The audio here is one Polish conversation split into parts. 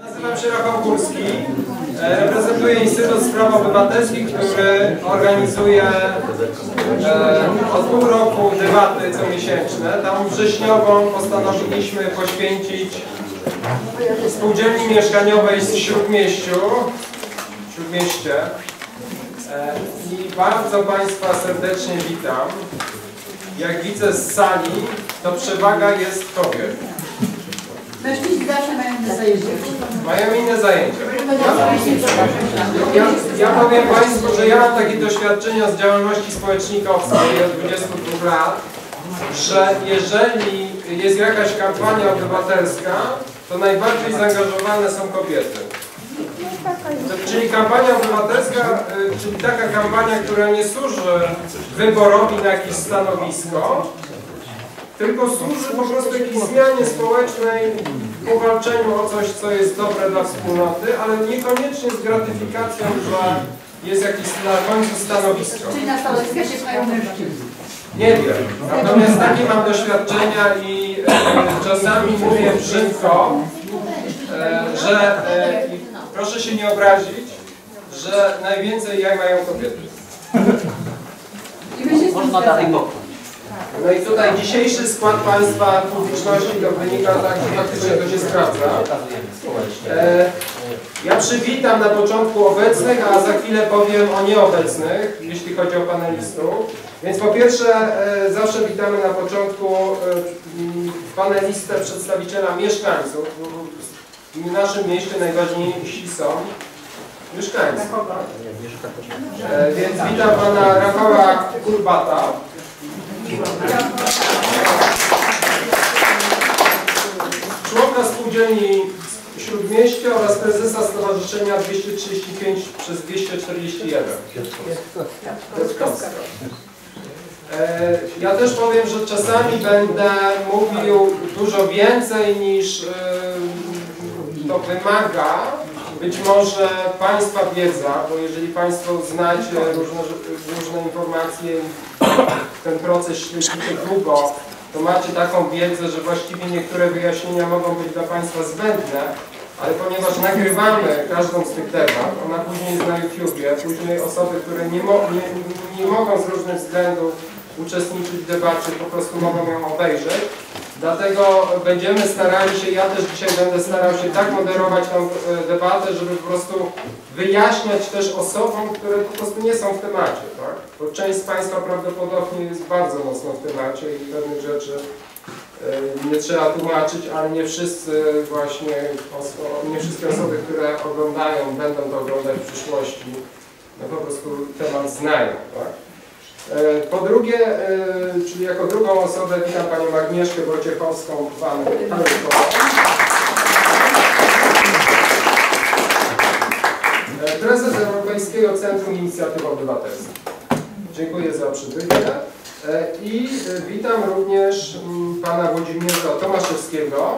Nazywam się Rafał Górski, reprezentuję Instytut Spraw Obywatelskich, który organizuje od pół roku debaty comiesięczne. Tą wrześniową postanowiliśmy poświęcić spółdzielni mieszkaniowej w Śródmieście. I bardzo Państwa serdecznie witam. Jak widzę z sali, to przewaga jest kobiet. Mężczyźni zawsze mają inne zajęcia. Mają inne zajęcia. Ja powiem Państwu, że ja mam takie doświadczenia z działalności społecznikowskiej od 22 lat, że jeżeli jest jakaś kampania obywatelska, to najbardziej zaangażowane są kobiety. Czyli kampania obywatelska, czyli taka kampania, która nie służy wyborowi na jakieś stanowisko, tylko służy po prostu jakiejś zmianie społecznej, powalczeniu o coś, co jest dobre dla wspólnoty, ale niekoniecznie z gratyfikacją, że jest jakieś na końcu stanowisko. Czyli na stanowiskach się pchają mężczyźni. Nie wiem. Natomiast takie mam doświadczenia i czasami mówię brzydko, że proszę się nie obrazić, że najwięcej jaj mają kobiety. Można dalej popchnąć. No i tutaj dzisiejszy skład Państwa publiczności to wynika tak, że faktycznie to się sprawdza. Ja przywitam na początku obecnych, a za chwilę powiem o nieobecnych, jeśli chodzi o panelistów. Więc po pierwsze zawsze witamy na początku panelistę, przedstawiciela mieszkańców. W naszym mieście najważniejsi są mieszkańcy. Więc witam Pana Rafała Kurbata. Członka spółdzielni Śródmieście oraz prezesa Stowarzyszenia 235 przez 241. Ja też powiem, że czasami będę mówił dużo więcej niż to wymaga. Być może Państwa wiedza, bo jeżeli Państwo znacie różne informacje, ten proces śledzicie długo, to macie taką wiedzę, że właściwie niektóre wyjaśnienia mogą być dla Państwa zbędne, ale ponieważ nagrywamy każdą z tych debat, ona później jest na YouTubie, później osoby, które nie mogą z różnych względów uczestniczyć w debacie, po prostu mogą ją obejrzeć. Dlatego będziemy starali się, ja też dzisiaj będę starał się tak moderować tę debatę, żeby po prostu wyjaśniać też osobom, które po prostu nie są w temacie, tak? Bo część z Państwa prawdopodobnie jest bardzo mocno w temacie i pewnych rzeczy nie trzeba tłumaczyć, ale nie wszyscy właśnie, nie wszystkie osoby, które oglądają, będą to oglądać w przyszłości, no po prostu temat znają, tak? Po drugie, czyli jako drugą osobę witam Panią Agnieszkę Wojciechowską, prezes Europejskiego Centrum Inicjatyw Obywatelskich. Dziękuję za przybycie. I witam również Pana Włodzimierza Tomaszewskiego,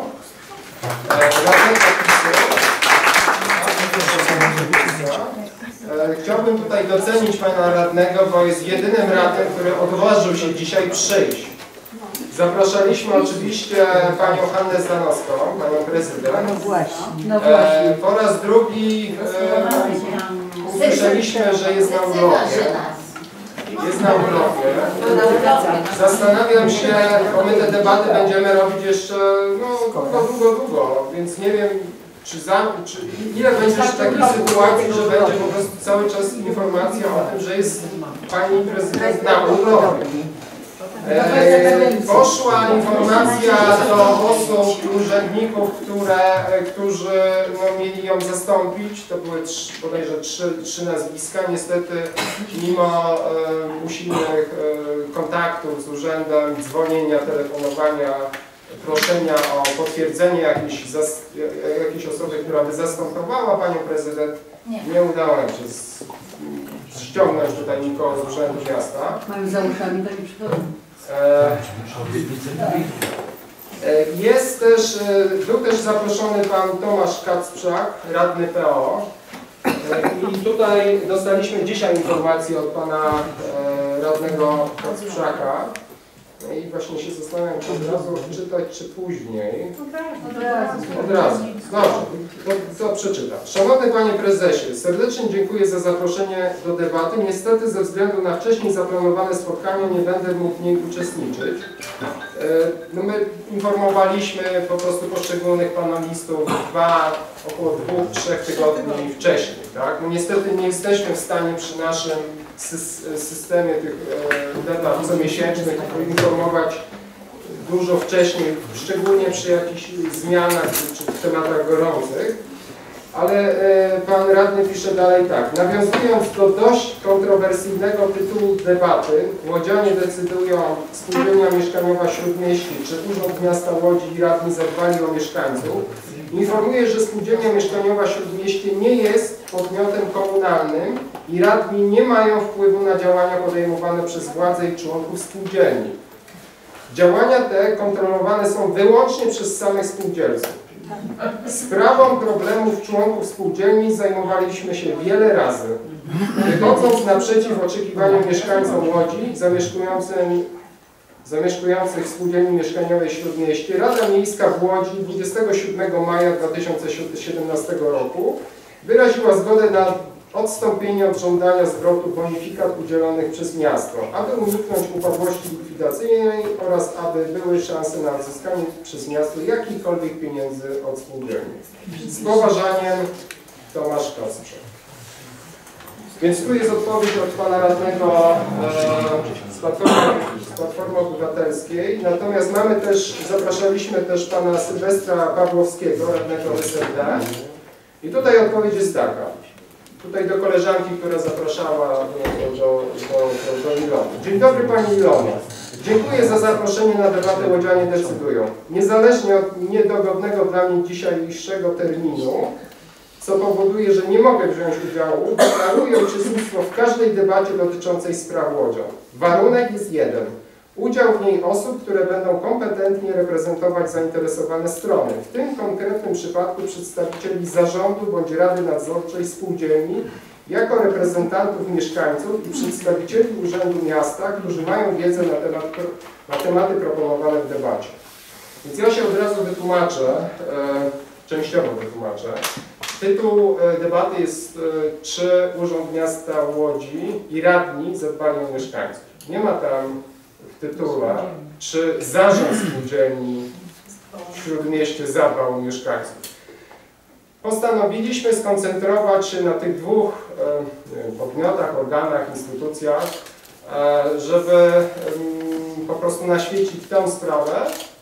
Chciałbym tutaj docenić Pana Radnego, bo jest jedynym radnym, który odważył się dzisiaj przyjść. Zapraszaliśmy oczywiście Panią Hannę Zdanowską, Panią Prezydent. No właśnie. Po raz drugi usłyszeliśmy, że jest na urlopie. Jest na urlopie. Zastanawiam się, bo my te debaty będziemy robić jeszcze długo, więc nie wiem, ile będzie takiej sytuacji, że będzie po prostu cały czas informacja o tym, że jest Pani Prezydent na urlopie. Poszła informacja do osób, urzędników, którzy mieli ją zastąpić. To były bodajże trzy nazwiska. Niestety mimo usilnych kontaktów z urzędem, dzwonienia, telefonowania, proszenia o potwierdzenie jakiejś osoby, która by zastępowała Panią Prezydent, nie udało nam się ściągnąć tutaj nikogo z urzędu miasta. Mają za uszami, to nie przychodzą. Był też zaproszony Pan Tomasz Kacprzak, radny PO. I tutaj dostaliśmy dzisiaj informację od Pana radnego Kacprzaka, No i właśnie się zastanawiam, czy od razu czytać, czy później. Od razu. Od razu. Dobrze, to przeczytam. Szanowny Panie Prezesie, serdecznie dziękuję za zaproszenie do debaty. Niestety ze względu na wcześniej zaplanowane spotkanie nie będę mógł w niej uczestniczyć. No my informowaliśmy po prostu poszczególnych panelistów około 2-3 tygodni wcześniej. Tak? No niestety nie jesteśmy w stanie przy naszym systemie tych debat comiesięcznych informować dużo wcześniej, szczególnie przy jakichś zmianach czy tematach gorących, ale pan radny pisze dalej tak. Nawiązując do dość kontrowersyjnego tytułu debaty, łodzianie decydują, spółdzielnia mieszkaniowa Śródmieście, czy Urząd Miasta Łodzi i radni zadbali o mieszkańców, informuję, że spółdzielnia mieszkaniowa Śródmieście nie jest podmiotem komunalnym i radni nie mają wpływu na działania podejmowane przez władze i członków spółdzielni. Działania te kontrolowane są wyłącznie przez samych spółdzielców. Sprawą problemów członków spółdzielni zajmowaliśmy się wiele razy. Wychodząc naprzeciw oczekiwaniom mieszkańcom Łodzi zamieszkujących w spółdzielni mieszkaniowej Śródmieście, Rada Miejska w Łodzi 27 maja 2017 roku wyraziła zgodę na odstąpienie od żądania zwrotu bonifikat udzielonych przez miasto, aby uniknąć upadłości likwidacyjnej oraz aby były szanse na odzyskanie przez miasto jakichkolwiek pieniędzy od spółdzielni. Z poważaniem, Tomasz Kasprzyk. Więc tu jest odpowiedź od pana radnego z Platformy Obywatelskiej. Natomiast mamy też, zapraszaliśmy też pana Sylwestra Pawłowskiego, radnego SLD. I tutaj odpowiedź jest taka. Tutaj do koleżanki, która zapraszała do Ilony. Dzień dobry Pani Ilono. Dziękuję za zaproszenie na debatę Łodzianie decydują. Niezależnie od niedogodnego dla mnie dzisiejszego terminu, co powoduje, że nie mogę wziąć udziału, deklaruję uczestnictwo w każdej debacie dotyczącej spraw Łodzian. Warunek jest jeden. Udział w niej osób, które będą kompetentnie reprezentować zainteresowane strony, w tym konkretnym przypadku przedstawicieli zarządu bądź rady nadzorczej spółdzielni, jako reprezentantów mieszkańców i przedstawicieli Urzędu Miasta, którzy mają wiedzę na tematy proponowane w debacie. Więc ja się od razu wytłumaczę, częściowo wytłumaczę. Tytuł debaty jest czy Urząd Miasta Łodzi i radni zadbali o mieszkańców. Nie ma tam w tytule, czy zarząd spółdzielni w Śródmieście zadbał o mieszkańców. Postanowiliśmy skoncentrować się na tych dwóch podmiotach, organach, instytucjach, żeby po prostu naświecić tę sprawę,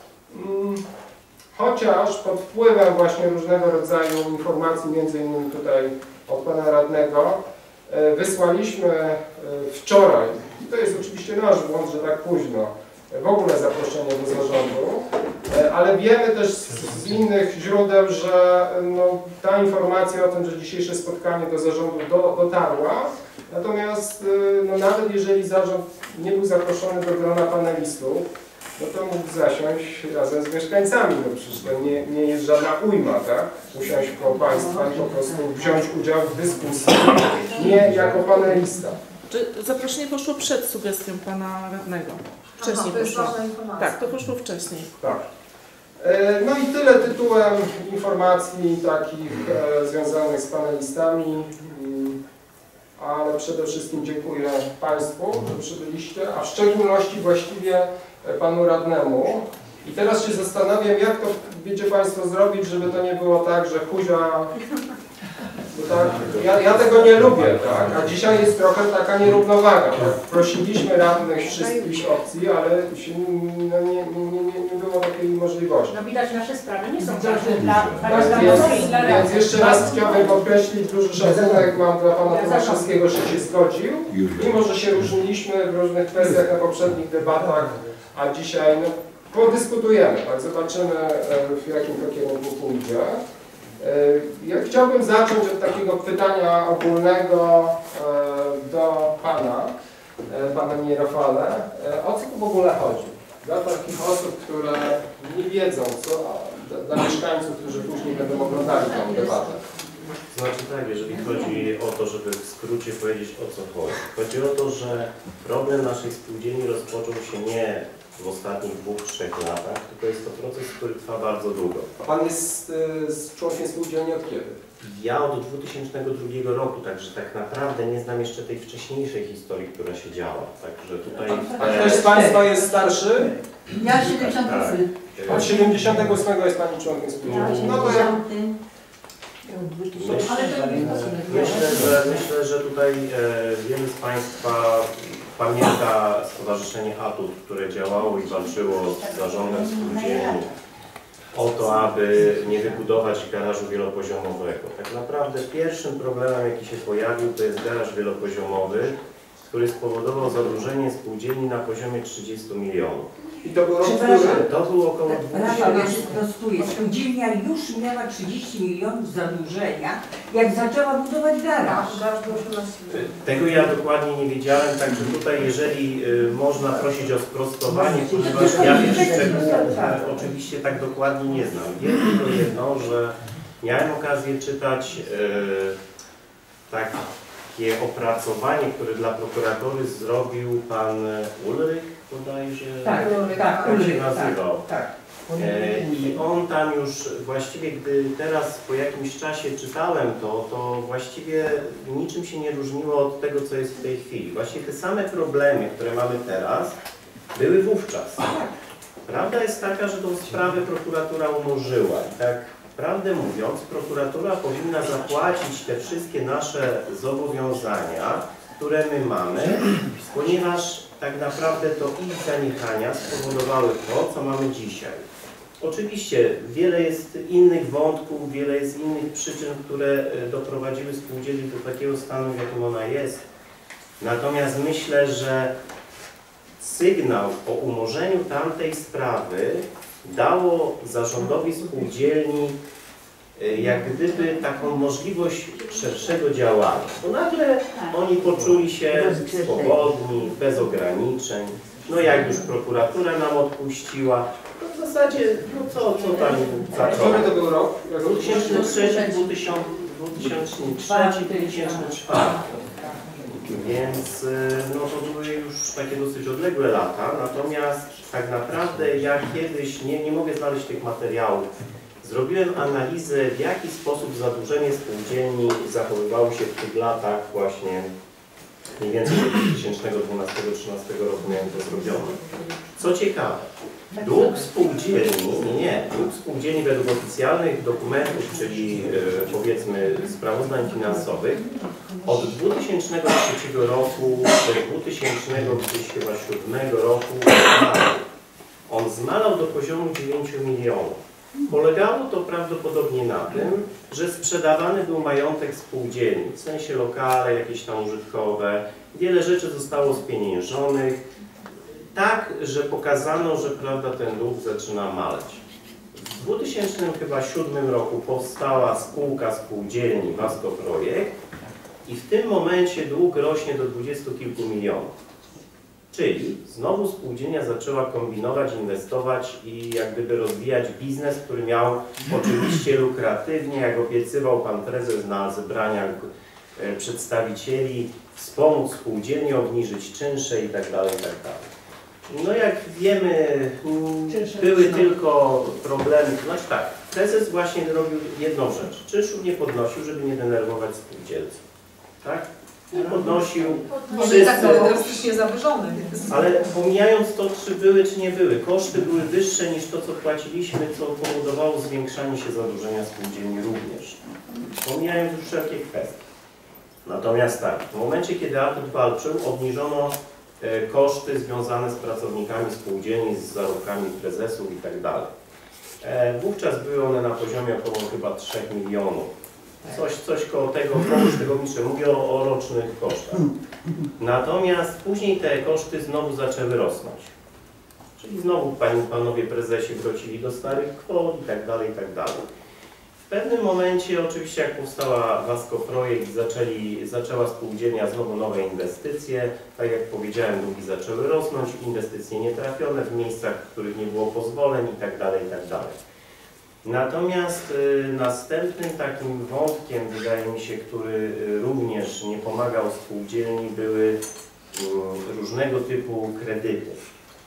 chociaż pod wpływem właśnie różnego rodzaju informacji, między innymi tutaj od pana radnego, wysłaliśmy wczoraj, i to jest oczywiście nasz błąd, że tak późno, w ogóle zaproszenie do zarządu, ale wiemy też z innych źródeł, że no, ta informacja o tym, że dzisiejsze spotkanie do zarządu dotarła, natomiast no, nawet jeżeli zarząd nie był zaproszony do grona panelistów, no to mógł zasiąść razem z mieszkańcami, no przecież to nie jest żadna ujma, tak? Usiąść koło państwa i po prostu wziąć udział w dyskusji, nie jako panelista. Czy zaproszenie poszło przed sugestią pana radnego? Wcześniej poszło. Tak, to poszło wcześniej. Tak. No i tyle tytułem informacji takich związanych z panelistami, ale przede wszystkim dziękuję Państwu, że przybyliście, a w szczególności właściwie Panu radnemu. I teraz się zastanawiam, jak to wiecie Państwo zrobić, żeby to nie było tak, że huzia... Tak, ja tego nie lubię, tak? A dzisiaj jest trochę taka nierównowaga. Tak? Prosiliśmy radnych wszystkich opcji, ale się, no, nie było takiej możliwości. No widać, nasze sprawy nie są ważne dla Więc jeszcze raz chciałbym podkreślić, duży szacunek mam dla Pana Tomaszewskiego, że się zgodził. Mimo, że się różniliśmy w różnych kwestiach na poprzednich debatach, a dzisiaj no, podyskutujemy, tak? Zobaczymy, w jakim to kierunku pójdzie. Ja chciałbym zacząć od takiego pytania ogólnego do Pana Rafale. O co tu w ogóle chodzi? Dla takich osób, które nie wiedzą, co dla mieszkańców, którzy później będą oglądali tę debatę. Znaczy tak, jeżeli chodzi o to, żeby w skrócie powiedzieć, o co chodzi. Chodzi o to, że problem naszej spółdzielni rozpoczął się nie w ostatnich 2-3 latach, tylko jest to proces, który trwa bardzo długo. A Pan jest członkiem spółdzielni od kiedy? Ja od 2002 roku, także tak naprawdę nie znam jeszcze tej wcześniejszej historii, która się działa. Także tutaj... A ktoś z Państwa jest starszy? Ja 78. Od 78 jest Pani członkiem spółdzielni. No to ja... Myślę, że tutaj wielu z Państwa pamięta Stowarzyszenie Atut, które działało i walczyło z zarządem spółdzielni o to, aby nie wybudować garażu wielopoziomowego. Tak naprawdę pierwszym problemem, jaki się pojawił, to jest garaż wielopoziomowy, który spowodował zadłużenie spółdzielni na poziomie 30 milionów. I to był rok, To było około 2000. Rafał, ja się sprostuję. Spółdzielnia już miała 30 milionów zadłużenia, jak zaczęła budować garaż. Tego ja dokładnie nie wiedziałem, także tutaj jeżeli można prosić o sprostowanie, ponieważ ja tych szczegółów oczywiście tak dokładnie nie znam. Wiem tylko jedno, że miałem okazję czytać takie opracowanie, które dla prokuratury zrobił pan Ulrych bodajże, Tak, się nazywał. Tak. I on tam już właściwie, gdy teraz po jakimś czasie czytałem to właściwie niczym się nie różniło od tego, co jest w tej chwili. Właściwie te same problemy, które mamy teraz, były wówczas. Prawda jest taka, że tą sprawę prokuratura umorzyła i tak prawdę mówiąc, prokuratura powinna zapłacić te wszystkie nasze zobowiązania, które my mamy, ponieważ tak naprawdę to ich zaniechania spowodowały to, co mamy dzisiaj. Oczywiście wiele jest innych wątków, wiele jest innych przyczyn, które doprowadziły spółdzielnię do takiego stanu, w jakim ona jest. Natomiast myślę, że sygnał o umorzeniu tamtej sprawy dało zarządowi spółdzielni jak gdyby taką możliwość szerszego działania. Bo nagle oni poczuli się swobodni, bez ograniczeń. No jak już prokuratura nam odpuściła, to w zasadzie, no co tam zaczęło? Który to był rok? 2003, 2004. Więc no to były już takie dosyć odległe lata, natomiast tak naprawdę ja kiedyś, nie mogę znaleźć tych materiałów, zrobiłem analizę, w jaki sposób zadłużenie spółdzielni zachowywało się w tych latach właśnie mniej więcej do 2012-2013 roku miałem to zrobione. Co ciekawe, dług spółdzielni, dług spółdzielni według oficjalnych dokumentów, czyli powiedzmy sprawozdań finansowych, od 2003 roku do 2007 roku on zmalał do poziomu 9 milionów. Polegało to prawdopodobnie na tym, że sprzedawany był majątek spółdzielni, w sensie lokale, jakieś tam użytkowe, wiele rzeczy zostało spieniężonych, tak, że pokazano, że prawda, ten dług zaczyna maleć. W 2007 roku powstała spółka spółdzielni Wasco Projekt i w tym momencie dług rośnie do 20 kilku milionów. Czyli znowu spółdzielnia zaczęła kombinować, inwestować i jak gdyby rozwijać biznes, który miał oczywiście lukratywnie, jak obiecywał pan prezes na zebraniach przedstawicieli, wspomóc spółdzielnię, obniżyć czynsze itd. No jak wiemy, były tylko problemy, znaczy tak, prezes właśnie robił jedną rzecz, czynszów nie podnosił, żeby nie denerwować spółdzielców, tak? Nie podnosił wszystko, drastycznie zawyżony. ale pomijając to, czy były, czy nie były, koszty były wyższe niż to, co płaciliśmy, co powodowało zwiększanie się zadłużenia spółdzielni również. Pomijając już wszelkie kwestie. Natomiast tak, w momencie, kiedy Atut walczył, obniżono koszty związane z pracownikami spółdzielni, z zarobkami prezesów itd. Wówczas były one na poziomie około chyba 3 milionów. Coś koło tego niczego. Mówię o rocznych kosztach. Natomiast później te koszty znowu zaczęły rosnąć. Czyli znowu panowie prezesie wrócili do starych kwot i tak dalej, i tak dalej. W pewnym momencie, oczywiście jak powstała Wasco Projekt, zaczęła spółdzielnia znowu nowe inwestycje. Tak jak powiedziałem, długi zaczęły rosnąć, inwestycje nietrafione w miejscach, w których nie było pozwoleń i tak dalej, i tak dalej. Natomiast następnym takim wątkiem, wydaje mi się, który również nie pomagał spółdzielni, były różnego typu kredyty.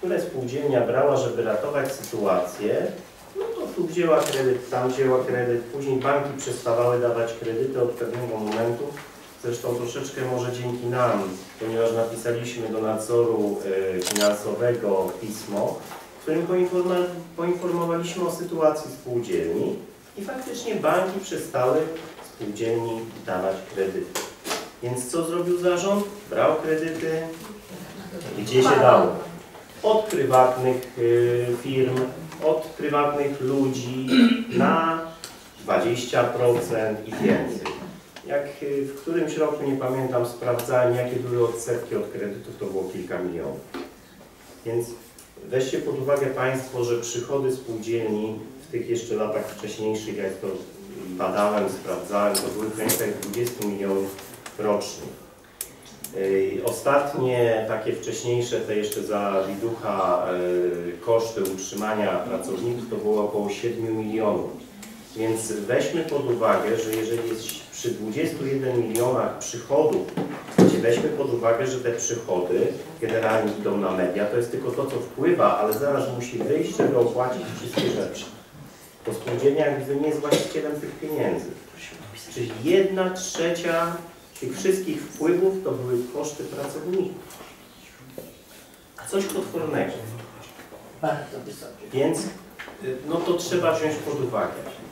które spółdzielnia brała, żeby ratować sytuację, no to tu wzięła kredyt, tam wzięła kredyt, później banki przestawały dawać kredyty od pewnego momentu. Zresztą troszeczkę może dzięki nam, ponieważ napisaliśmy do nadzoru finansowego pismo, w którym poinformowaliśmy o sytuacji spółdzielni i faktycznie banki przestały spółdzielni dawać kredyty. Więc co zrobił zarząd? Brał kredyty, gdzie się dało? Od prywatnych firm, od prywatnych ludzi na 20% i więcej. Jak w którymś roku, nie pamiętam, sprawdzałem, jakie były odsetki od kredytów, to było kilka milionów. Więc weźcie pod uwagę Państwo, że przychody spółdzielni w tych jeszcze latach wcześniejszych, jak to badałem, sprawdzałem, to były w granicach 20 milionów rocznie. Ostatnie, takie wcześniejsze, te jeszcze za widucha koszty utrzymania pracowników to było około 7 milionów. Więc weźmy pod uwagę, że jeżeli jest przy 21 milionach przychodów, gdzie weźmy pod uwagę, że te przychody generalnie idą na media, to jest tylko to, co wpływa, ale zaraz musi wyjść, żeby opłacić wszystkie rzeczy. To spółdzielnia jakby nie jest właścicielem tych pieniędzy. Czyli 1/3 tych wszystkich wpływów to były koszty pracowników. Coś potwornego. Bardzo wysokie. Więc no to trzeba wziąć pod uwagę.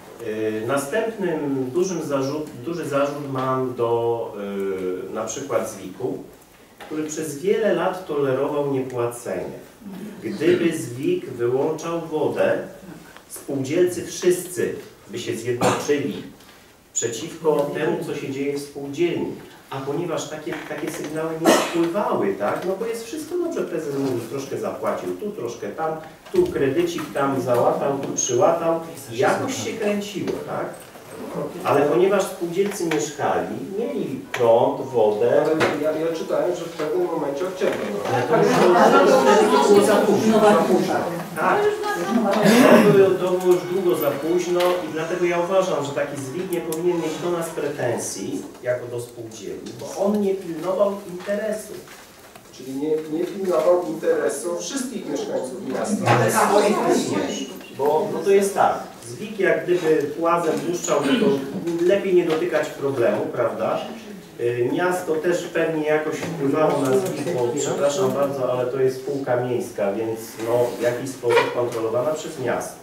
Następnym duży zarzut mam do na przykład ZWIK-u, który przez wiele lat tolerował niepłacenie. Gdyby ZWIK wyłączał wodę, spółdzielcy wszyscy by się zjednoczyli przeciwko temu, co się dzieje w spółdzielni. A ponieważ takie sygnały nie wpływały, tak? No bo jest wszystko dobrze, prezes mówi, troszkę zapłacił tu, troszkę tam, tu kredycik tam załatał, tu przyłatał, jakoś się kręciło, tak? Ale ponieważ spółdzielcy mieszkali, mieli prąd, wodę... Ale ja czytałem, że w pewnym momencie odcięto. Ale to już było za późno. Tak. To było już długo za późno i dlatego ja uważam, że taki ZWIK nie powinien mieć do nas pretensji, jako do spółdzielni, bo on nie pilnował interesów. Czyli nie pilnował interesu wszystkich mieszkańców miasta. Ale swoich również. Bo no to jest tak, ZWIK jak gdyby płazem błyszczał, to lepiej nie dotykać problemu, prawda? Miasto też pewnie jakoś wpływało na ZWIK, bo przepraszam bardzo, ale to jest spółka miejska, więc no, w jakiś sposób kontrolowana przez miasto.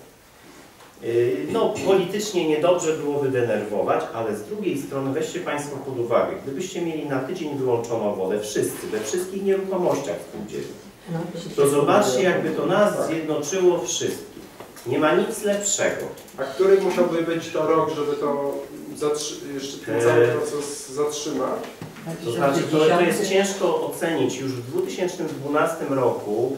No, politycznie niedobrze było wydenerwować, ale z drugiej strony weźcie Państwo pod uwagę, gdybyście mieli na tydzień wyłączoną wodę, wszyscy, we wszystkich nieruchomościach spółdzielni, to zobaczcie, jakby to nas zjednoczyło wszystkich. Nie ma nic lepszego. A który musiałby być to rok, żeby to jeszcze ten cały proces zatrzymać? To znaczy, to jest ciężko ocenić. Już w 2012 roku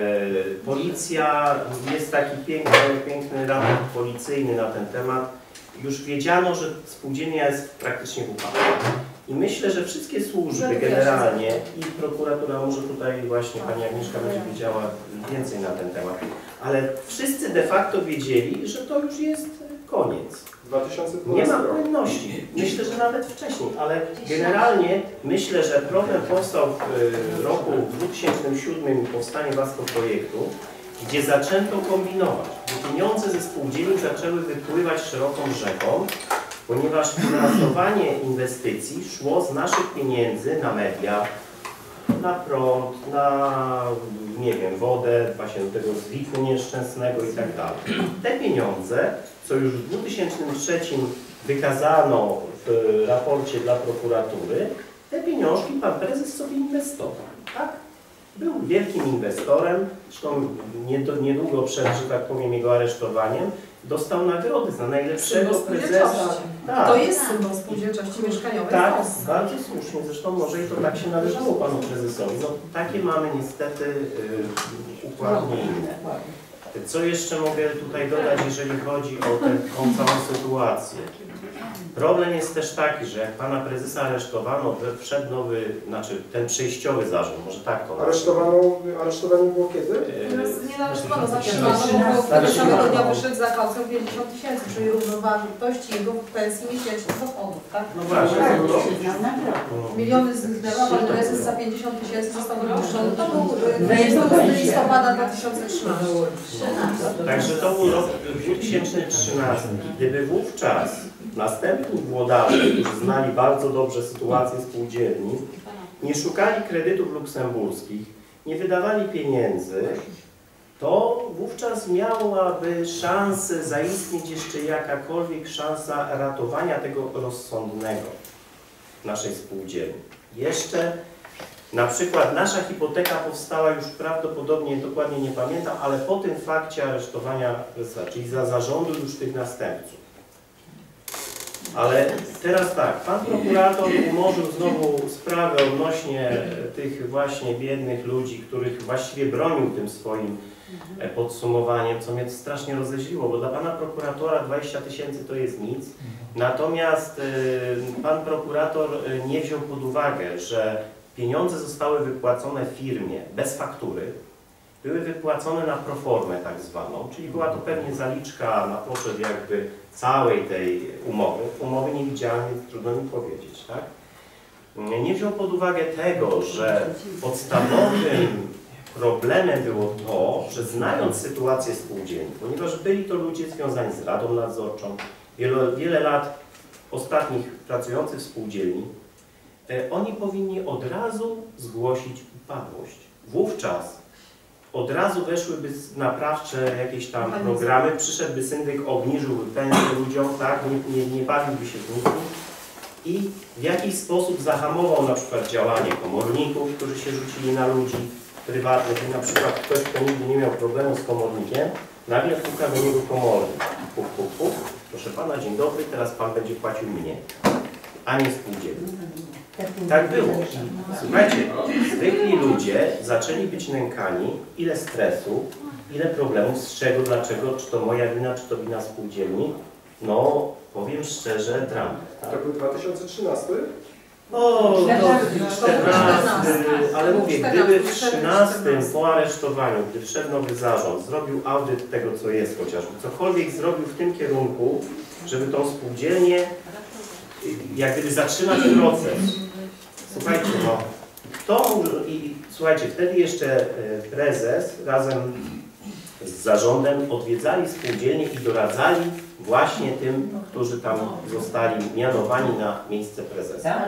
policja, jest taki piękny raport policyjny na ten temat, już wiedziano, że spółdzielnia jest praktycznie w upadku. I myślę, że wszystkie służby generalnie i prokuratura, może tutaj właśnie pani Agnieszka będzie wiedziała więcej na ten temat, ale wszyscy de facto wiedzieli, że to już jest koniec. 2012 Nie ma płynności. Myślę, że nawet wcześniej, ale generalnie myślę, że problem powstał w roku 2007 powstanie WASCO projektu, gdzie zaczęto kombinować. Pieniądze ze spółdzielni zaczęły wypływać szeroką rzeką, ponieważ finansowanie inwestycji szło z naszych pieniędzy na media, na prąd, na, nie wiem, wodę, właśnie do tego ZWIK-u nieszczęsnego i tak dalej. Te pieniądze, co już w 2003 wykazano w raporcie dla prokuratury, te pieniążki pan prezes sobie inwestował, tak? Był wielkim inwestorem, zresztą niedługo przed, że tak powiem, jego aresztowaniem, dostał nagrody za najlepszego prezesa. Tak. To jest symbol spółdzielczości mieszkaniowej. Tak, bardzo słusznie, zresztą może i to tak się należało panu prezesowi. No takie mamy niestety układ nie inne. Co jeszcze mogę tutaj dodać, jeżeli chodzi o tę całą sytuację? Problem jest też taki, że jak pana prezesa aresztowano, wszedł nowy, znaczy ten przejściowy zarząd, może tak to Aresztowani było kiedy? Nie aresztowano, zatrzymano, bo tego samego dnia wyszedł za kaucją 50 000, czyli równowartość jego pensji miesięcznych dochodów, tak? No właśnie. Miliony zniknęły, a pan prezes za 50 000 został wypuszczony. To był 20 listopada 2013. Także to był rok 2013. Gdyby wówczas następni włodarze, którzy znali bardzo dobrze sytuację spółdzielni, nie szukali kredytów luksemburskich, nie wydawali pieniędzy, to wówczas miałaby szansę zaistnieć jeszcze jakakolwiek szansa ratowania tego rozsądnego naszej spółdzielni. Jeszcze na przykład nasza hipoteka powstała już prawdopodobnie, dokładnie nie pamiętam, ale po tym fakcie aresztowania prezesa, czyli za zarządu już tych następców. Ale teraz tak, pan prokurator umorzył znowu sprawę odnośnie tych właśnie biednych ludzi, których właściwie bronił tym swoim podsumowaniem, co mnie strasznie rozeźliło, bo dla pana prokuratora 20 000 to jest nic. Natomiast pan prokurator nie wziął pod uwagę, że pieniądze zostały wypłacone firmie bez faktury, były wypłacone na proformę tak zwaną, czyli była to pewnie zaliczka na poczet jakby całej tej umowy. Umowy nie widziałem, więc trudno mi powiedzieć, tak? Nie wziął pod uwagę tego, że podstawowym problemem było to, że znając sytuację spółdzielni, ponieważ byli to ludzie związani z Radą Nadzorczą, wiele lat ostatnich pracujących w spółdzielni, oni powinni od razu zgłosić upadłość. Wówczas od razu weszłyby naprawcze jakieś tam programy, przyszedłby syndyk, obniżyłby pensję ludziom, tak, nie bawiłby się z nikim i w jakiś sposób zahamował na przykład działanie komorników, którzy się rzucili na ludzi prywatnych i na przykład ktoś, kto nigdy nie miał problemu z komornikiem, nagle puka do niego komornik. Puk, puk, puk. Proszę pana, dzień dobry, teraz pan będzie płacił mnie, a nie spółdzielni. Tak było. Słuchajcie, zwykli ludzie zaczęli być nękani, ile stresu, ile problemów, z czego, dlaczego, czy to moja wina, czy to wina spółdzielni. No, powiem szczerze, dramat. To był 2013? O, to 14, ale mówię, gdyby w 13 po aresztowaniu, gdy wszedł nowy zarząd, zrobił audyt tego, co jest chociażby, cokolwiek zrobił w tym kierunku, żeby tą spółdzielnię jak gdyby zatrzymać proces. Słuchajcie, no, słuchajcie, wtedy jeszcze prezes razem z zarządem odwiedzali spółdzielnię i doradzali właśnie tym, którzy tam zostali mianowani na miejsce prezesa.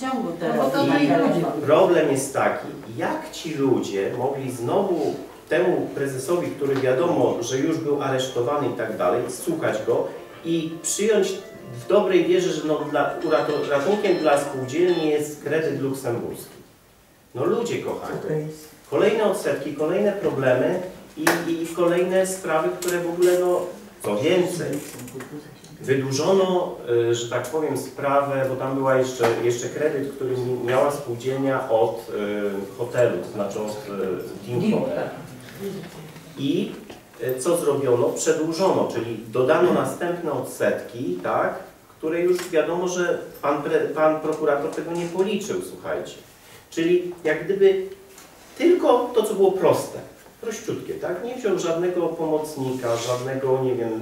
I problem jest taki, jak ci ludzie mogli znowu temu prezesowi, który wiadomo, że już był aresztowany i tak dalej, słuchać go i przyjąć w dobrej wierze, że no, ratunkiem dla spółdzielni jest kredyt luksemburski. No ludzie kochani, kolejne odsetki, kolejne problemy i kolejne sprawy, które w ogóle, no co więcej, wydłużono, że tak powiem, sprawę, bo tam była jeszcze kredyt, który miała spółdzielnia od hotelu, to znaczy od Dimpo. I co zrobiono? Przedłużono, czyli dodano następne odsetki, tak, które już wiadomo, że pan prokurator tego nie policzył, słuchajcie. Czyli jak gdyby tylko to, co było proste, prościutkie, tak? Nie wziął żadnego pomocnika, żadnego, nie wiem,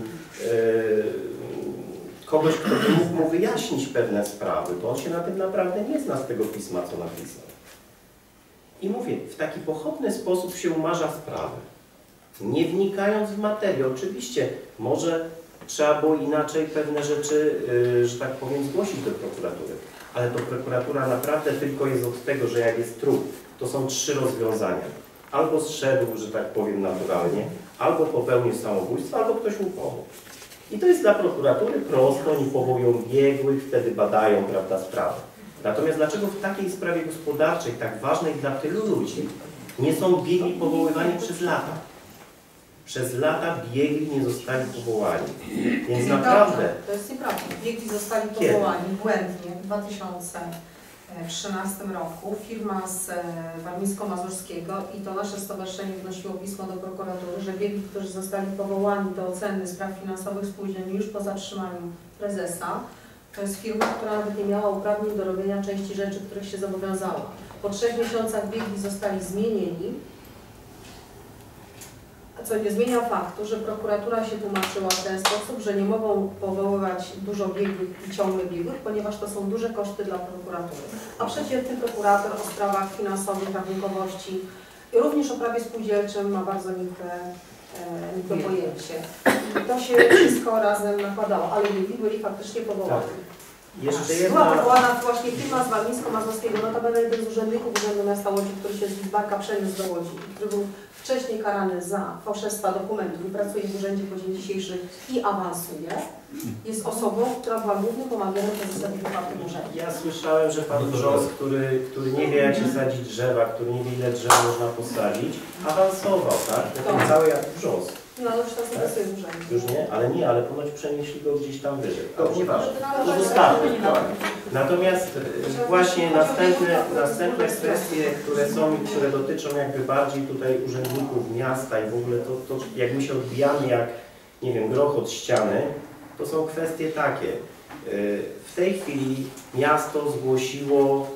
kogoś, kto by mógł mu wyjaśnić pewne sprawy, bo on się na tym naprawdę nie zna z tego pisma, co napisał. I mówię, w taki pochopny sposób się umarza sprawę. Nie wnikając w materię, oczywiście może trzeba było inaczej pewne rzeczy, że tak powiem, zgłosić do prokuratury. Ale to prokuratura naprawdę tylko jest od tego, że jak jest trup, to są 3 rozwiązania. Albo zszedł, że tak powiem, naturalnie, albo popełnił samobójstwo, albo ktoś mu pomógł. I to jest dla prokuratury prosto, oni powołują biegłych, wtedy badają, prawda, sprawę. Natomiast dlaczego w takiej sprawie gospodarczej, tak ważnej dla tylu ludzi, nie są biegli powoływani przez lata? Przez lata biegli nie zostali powołani. Więc naprawdę... To jest nieprawda. Biegli zostali powołani błędnie w 2013 roku. Firma z Warmińsko-Mazurskiego i to nasze stowarzyszenie wnosiło pismo do prokuratury, że biegli, którzy zostali powołani do oceny spraw finansowych spółdzielni już po zatrzymaniu prezesa, To jest firma, która nawet nie miała uprawnień do robienia części rzeczy, których się zobowiązała. Po 3 miesiącach biegli zostali zmienieni, co nie zmienia faktu, że prokuratura się tłumaczyła w ten sposób, że nie mogą powoływać dużo biegłych i ciągle biegłych, ponieważ to są duże koszty dla prokuratury. A przeciętny prokurator o sprawach finansowych, rachunkowości i również o prawie spółdzielczym ma bardzo nikłe pojęcie. I to się wszystko razem nakładało, ale biegli byli faktycznie powołani. Jeszcze Była jedna... powołana właśnie firma z Warmińsko-Mazurskiego, notabene jeden z urzędników Urzędu Miasta Łodzi, który się z Lidzbarka przeniósł do Łodzi, który był wcześniej karany za fałszerstwa dokumentów i pracuje w urzędzie po dzień dzisiejszy i awansuje, jest osobą, która była głównym pomaganym prezesowi w tym urzędzie. Ja słyszałem, że pan Brzoz, który nie wie jak się sadzić drzewa, który nie wie ile drzew można posadzić, awansował, tak? Taki cały jak Brzoz. No ale już teraz nie pracuje w urzędzie. Już nie? Ale nie, ale ponoć przenieśli go gdzieś tam wyżej. To nieważne. To zostawmy. Natomiast właśnie następne kwestie, które są i które dotyczą jakby bardziej tutaj urzędników miasta i w ogóle to jak my się odbijamy jak, nie wiem, groch od ściany, to są kwestie takie. W tej chwili miasto zgłosiło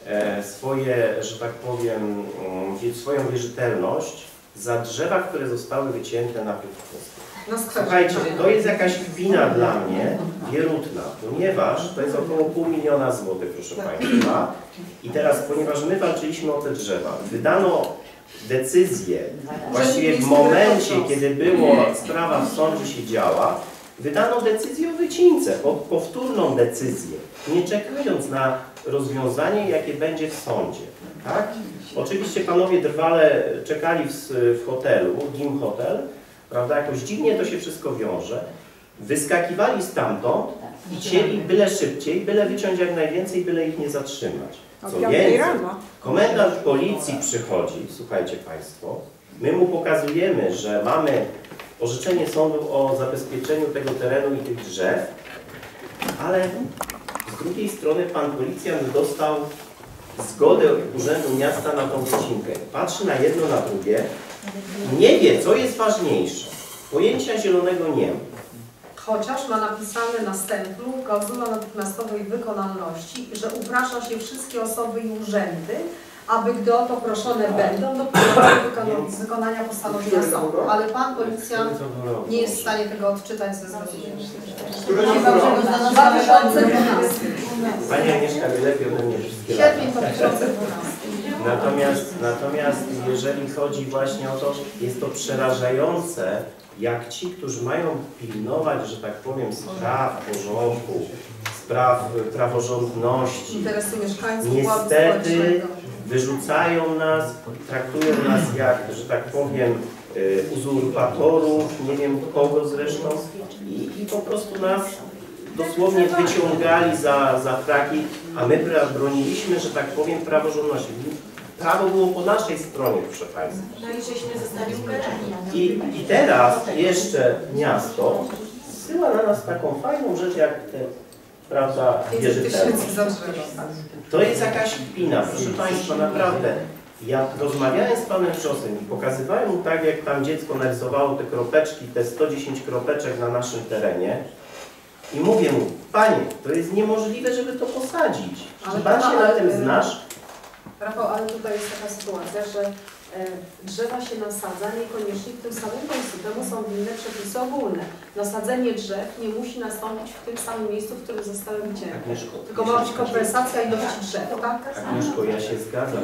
swoje, że tak powiem, swoją wierzytelność za drzewa, które zostały wycięte na Piotrkowskiej. Słuchajcie, to jest jakaś kpina dla mnie wierutna, ponieważ to jest około 500 000 złotych, proszę Państwa. I teraz, ponieważ my walczyliśmy o te drzewa, wydano decyzję, właściwie w momencie, kiedy sprawa w sądzie się działa, wydano decyzję o wycince, powtórną decyzję, nie czekając na rozwiązanie, jakie będzie w sądzie. Tak? Oczywiście panowie drwale czekali w hotelu, Dim Hotel, prawda? Jakoś dziwnie to się wszystko wiąże. Wyskakiwali stamtąd i chcieli byle szybciej, byle wyciąć jak najwięcej, byle ich nie zatrzymać. Co więcej, komendant policji przychodzi, słuchajcie Państwo, my mu pokazujemy, że mamy orzeczenie sądu o zabezpieczeniu tego terenu i tych drzew, ale z drugiej strony pan policjant dostał zgodę Urzędu Miasta na tą wycinkę. Patrzy na jedno, na drugie, nie wie, co jest ważniejsze. Pojęcia zielonego nie ma. Chociaż ma napisane na stemplu klauzula natychmiastowej wykonalności, że uprasza się wszystkie osoby i urzędy, aby gdy o to proszone będą, do wykonania postanowienia sądu. Ale pan policjant nie jest w stanie tego odczytać ze zrozumieniem. Pani Agnieszka wie lepiej ode mnie wszystkie Sierpień 2012. Natomiast jeżeli chodzi właśnie o to, jest to przerażające, jak ci, którzy mają pilnować, że tak powiem, spraw porządku, spraw praworządności, Interesy mieszkańców, niestety wyrzucają nas, traktują nas jak, że tak powiem, uzurpatorów, nie wiem kogo zresztą i po prostu nas dosłownie wyciągali za fraki, a my broniliśmy, że tak powiem, praworządności. Prawo było po naszej stronie, proszę Państwa. No i żeśmy zostali ukarani. I teraz jeszcze miasto zsyła na nas taką fajną rzecz, jak te, prawda, wierzytelność. To jest jakaś kpina, proszę Państwa, naprawdę. Ja rozmawiałem z panem Wrzosem i pokazywałem mu tak, jak tam dziecko narysowało te kropeczki, te 110 kropeczek na naszym terenie. I mówię mu, panie, to jest niemożliwe, żeby to posadzić. Czy pan się na tym znasz? Rafał, ale tutaj jest taka sytuacja, że drzewa się nasadza niekoniecznie w tym samym miejscu. Temu są inne przepisy ogólne. Nasadzenie drzew nie musi nastąpić w tym samym miejscu, w którym zostały wycięte. Tylko ma być kompensacja ilości drzew, tak? Agnieszko, ja się zgadzam,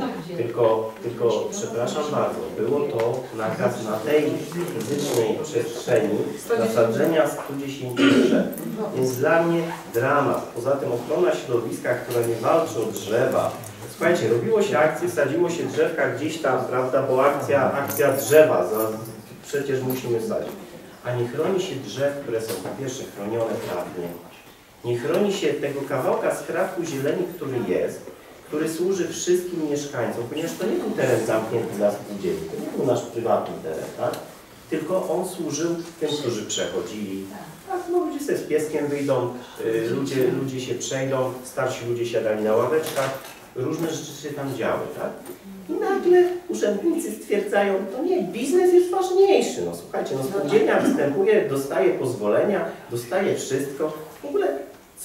tylko przepraszam bardzo, było to nakaz na tej fizycznej przestrzeni nasadzenia 110 drzew. Więc dla mnie dramat. Poza tym ochrona środowiska, która nie walczy o drzewa. Słuchajcie, robiło się akcje, sadziło się drzewka gdzieś tam, prawda, bo akcja drzewa, przecież musimy sadzić. A nie chroni się drzew, które są po pierwsze chronione prawnie. Nie chroni się tego kawałka skrawku zieleni, który jest, który służy wszystkim mieszkańcom, ponieważ to nie był teren zamknięty dla spółdzielni, to nie był nasz prywatny teren, tak? Tylko on służył tym, którzy przechodzili. Tak, no ludzie sobie z pieskiem wyjdą, ludzie się przejdą, starsi ludzie siadali na ławeczkach, różne rzeczy się tam działy, tak? I nagle urzędnicy stwierdzają, to nie, biznes jest ważniejszy. No słuchajcie, no spółdzielnia występuje, dostaje pozwolenia, dostaje wszystko. W ogóle, co to ma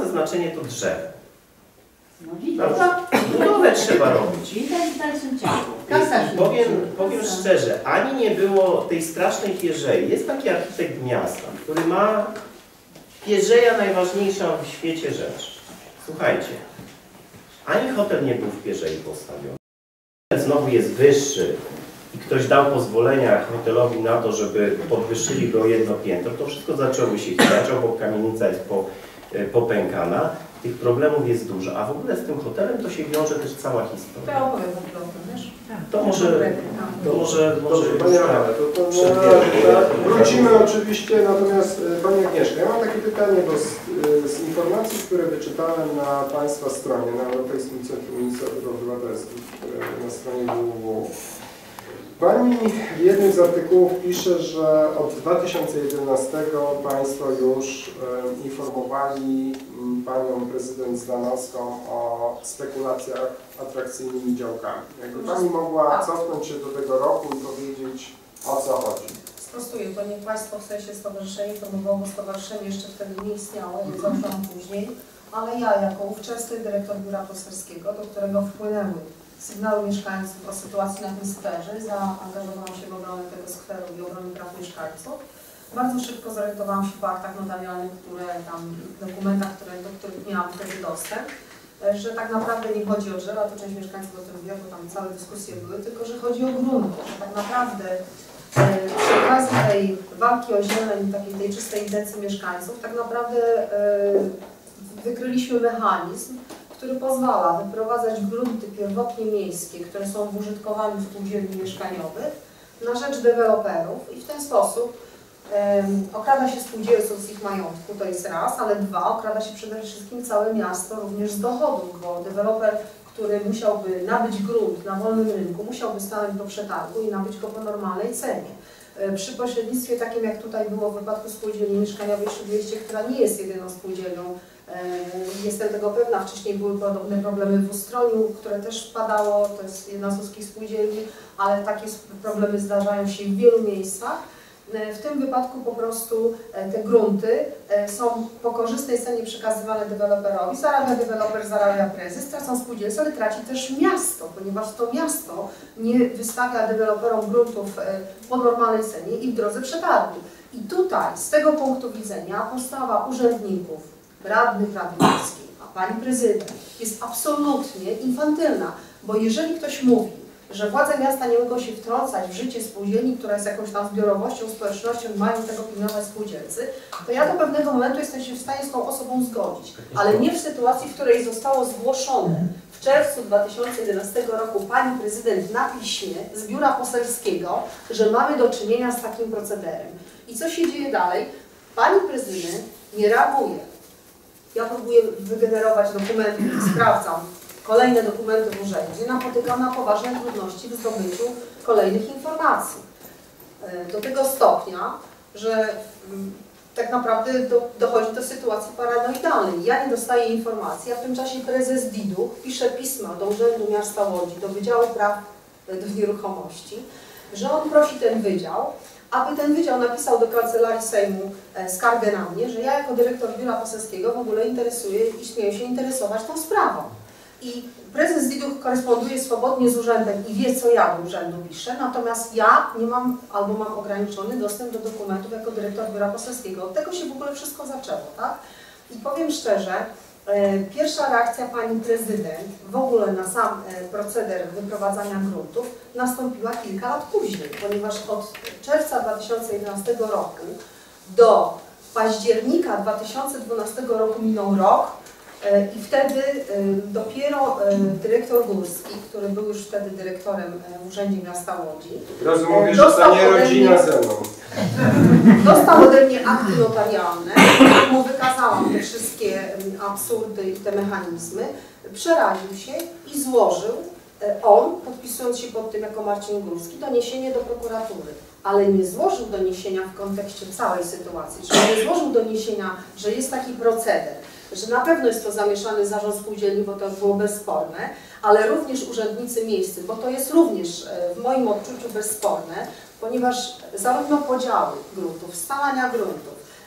Kluczowe znaczenie to drzewo. No widać. Prawda? Budowę trzeba robić. Widać w dalszym ciągu. Powiem szczerze, ani nie było tej strasznej pierzei. Jest taki architekt miasta, który ma pierzeja najważniejsza w świecie rzecz. Słuchajcie, ani hotel nie był w pierzei postawiony. Znowu jest wyższy i ktoś dał pozwolenia hotelowi na to, żeby podwyższyli go jedno piętro, to wszystko zaczęło się chwiać, obok kamienica jest popękana. Tych problemów jest dużo, a w ogóle z tym hotelem to się wiąże też cała To historia. ja opowiem w ogóle o tym, wiesz? To może Dobrze, już Panie tam Radny, to wrócimy oczywiście, natomiast Pani Agnieszka, ja mam takie pytanie, bo z informacji, które wyczytałem na Państwa stronie, na Europejskim Centrum Inicjatyw Obywatelskich, na stronie www. Pani w jednym z artykułów pisze, że od 2011 Państwo już informowali Panią prezydent Zdanowską o spekulacjach atrakcyjnymi działkami. Jakby Pani mogła cofnąć się do tego roku i powiedzieć, o co chodzi? Sprostuję, to nie Państwo w sensie stowarzyszenie, to mówiło, bo stowarzyszenie jeszcze wtedy nie istniało, nie zaczęłam później, ale ja jako ówczesny dyrektor Biura Poselskiego, do którego wpłynęły sygnały mieszkańców o sytuacji na tym skwerze, zaangażowałam się w obronę tego skweru i obronę praw mieszkańców. Bardzo szybko zorientowałam się po aktach notarialnych, dokumentach, do których miałam wtedy dostęp, że tak naprawdę nie chodzi o drzewa, to część mieszkańców o tym wie, bo tam całe dyskusje były, tylko że chodzi o grunty, że tak naprawdę przy okazji tej walki o zieleń, tej czystej intencji mieszkańców, tak naprawdę wykryliśmy mechanizm, który pozwala wyprowadzać grunty pierwotnie miejskie, które są w użytkowaniu spółdzielni mieszkaniowych na rzecz deweloperów i w ten sposób okrada się spółdzielców z ich majątku, to jest raz, ale dwa, okrada się przede wszystkim całe miasto również z dochodów, bo deweloper, który musiałby nabyć grunt na wolnym rynku, musiałby stanąć do przetargu i nabyć go po normalnej cenie. Przy pośrednictwie takim, jak tutaj było w wypadku spółdzielni mieszkaniowej Śródmieście, która nie jest jedyną spółdzielnią, jestem tego pewna, wcześniej były podobne problemy w Ustroniu, które też padało, to jest jedna z ludzkich spółdzielni, ale takie problemy zdarzają się w wielu miejscach. W tym wypadku po prostu te grunty są po korzystnej cenie przekazywane deweloperowi, zarabia deweloper, zarabia prezes, tracą spółdzielcy, ale traci też miasto, ponieważ to miasto nie wystawia deweloperom gruntów po normalnej cenie i w drodze przetargu. I tutaj z tego punktu widzenia postawa urzędników, radnych Rady Miejskiej, a pani prezydent jest absolutnie infantylna, bo jeżeli ktoś mówi, że władze miasta nie mogą się wtrącać w życie spółdzielni, która jest jakąś tam zbiorowością, społecznością i mają tego pilnować spółdzielcy, to ja do pewnego momentu jestem się w stanie z tą osobą zgodzić, ale nie w sytuacji, w której zostało zgłoszone w czerwcu 2011 roku pani prezydent na piśmie z Biura Poselskiego, że mamy do czynienia z takim procederem. I co się dzieje dalej? Pani prezydent nie reaguje. Ja próbuję wygenerować dokumenty, sprawdzam kolejne dokumenty w urzędzie, napotykam na poważne trudności w zdobyciu kolejnych informacji. Do tego stopnia, że tak naprawdę dochodzi do sytuacji paranoidalnej. Ja nie dostaję informacji, a w tym czasie prezes DID-u pisze pisma do Urzędu Miasta Łodzi, do Wydziału Praw do Nieruchomości, że on prosi ten wydział, aby ten wydział napisał do Kancelarii Sejmu skargę na mnie, że ja jako dyrektor Biura Poselskiego w ogóle interesuję i śmieję się interesować tą sprawą. I prezes DID-u koresponduje swobodnie z urzędem i wie, co ja do urzędu piszę, natomiast ja nie mam albo mam ograniczony dostęp do dokumentów jako dyrektor Biura Poselskiego. Od tego się w ogóle wszystko zaczęło, tak? I powiem szczerze, pierwsza reakcja pani prezydent w ogóle na sam proceder wyprowadzania gruntów nastąpiła kilka lat później, ponieważ od czerwca 2011 roku do października 2012 roku minął rok i wtedy dopiero dyrektor Górski, który był już wtedy dyrektorem w Urzędzie Miasta Łodzi, Rozumiem, że to nie rodzina ze mną. Dostał ode mnie akty notarialne, w których mu wykazałam te wszystkie absurdy i te mechanizmy, przeraził się i złożył on, podpisując się pod tym jako Marcin Górski, doniesienie do prokuratury. Ale nie złożył doniesienia w kontekście całej sytuacji, czyli nie złożył doniesienia, że jest taki proceder, że na pewno jest to zamieszany zarząd spółdzielni, bo to było bezsporne, ale również urzędnicy miejscy, bo to jest również w moim odczuciu bezsporne, ponieważ zarówno podziały gruntów, scalania gruntów,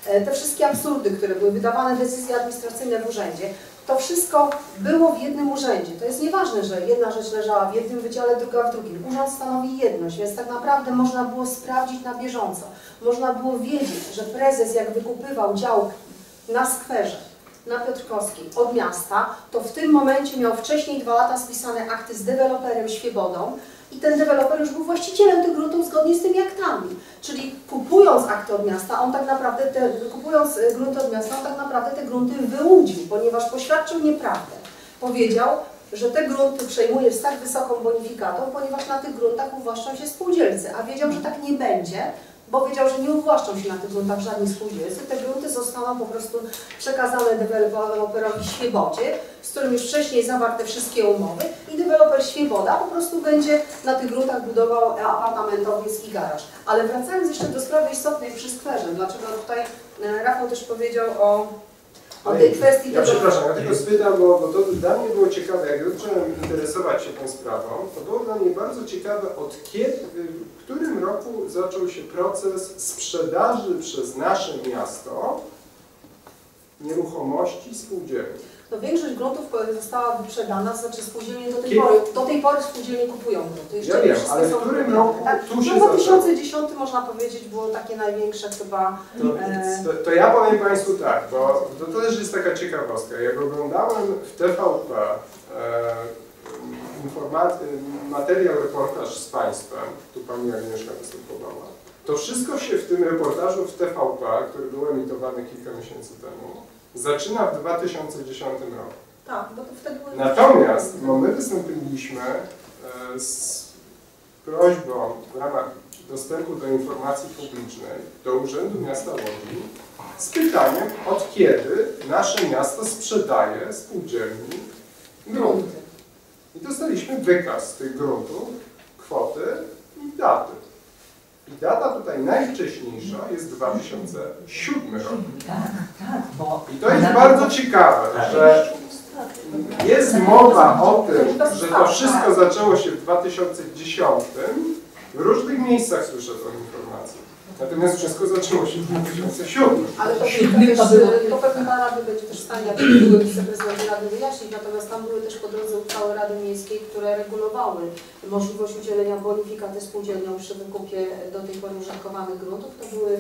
te wszystkie absurdy, które były wydawane, decyzje administracyjne w urzędzie, to wszystko było w jednym urzędzie. To jest nieważne, że jedna rzecz leżała w jednym wydziale, druga w drugim. Urząd stanowi jedność, więc tak naprawdę można było sprawdzić na bieżąco. Można było wiedzieć, że prezes jak wykupywał działki na skwerze, na Piotrkowskiej od miasta, to w tym momencie miał wcześniej 2 lata spisane akty z deweloperem Świebodą i ten deweloper już był właścicielem tych gruntów zgodnie z tymi aktami. Czyli kupując akty od miasta, on tak naprawdę, kupując grunty od miasta, on tak naprawdę te grunty wyłudził, ponieważ poświadczył nieprawdę. Powiedział, że te grunty przejmuje z tak wysoką bonifikatą, ponieważ na tych gruntach uwłaszczą się spółdzielcy, a wiedział, że tak nie będzie, bo wiedział, że nie uwłaszczą się na tych gruntach żadni spółdzielcy. Te grunty zostaną po prostu przekazane deweloperowi Świebodzie, z którym już wcześniej zawarte wszystkie umowy i deweloper Świeboda po prostu będzie na tych gruntach budował apartamentowiec i garaż. Ale wracając jeszcze do sprawy istotnej przy skwerze, dlaczego tutaj Rafał też powiedział o tej kwestii... Ja przepraszam, ja tylko spytam, bo to dla mnie było ciekawe, jak zacząłem interesować się tą sprawą, to było dla mnie bardzo ciekawe, od kiedy, w którym roku zaczął się proces sprzedaży przez nasze miasto nieruchomości spółdzielni. No większość gruntów została wyprzedana, znaczy spółdzielnie do tej pory spółdzielnie kupują grunty. Ja wiem, ale w którym roku tu się no 2010 można powiedzieć było takie największe chyba... To ja powiem Państwu tak, bo to też jest taka ciekawostka. Jak oglądałem w TVP materiał, reportaż z Państwem, tu Pani Agnieszka występowała, to wszystko się w tym reportażu w TVP, który był emitowany kilka miesięcy temu, zaczyna w 2010 roku. Tak, bo to wtedy były... Natomiast my wystąpiliśmy z prośbą w ramach dostępu do informacji publicznej do Urzędu Miasta Łodzi z pytaniem, od kiedy nasze miasto sprzedaje spółdzielni grunty. I dostaliśmy wykaz tych gruntów, kwoty i daty. I data tutaj najwcześniejsza jest 2007 rok. I to jest bardzo ciekawe, że jest mowa o tym, że to wszystko zaczęło się w 2010. W różnych miejscach słyszę tę informację. Natomiast wszystko zaczęło się w 2007. Ale to pewnie Pan Rady będzie też w stanie, jak były wiceprezydenty Rady wyjaśnić, natomiast tam były też po drodze uchwały Rady Miejskiej, które regulowały możliwość udzielenia bonifikaty spółdzielniom przy wykupie do tej pory użytkowanych gruntów. To były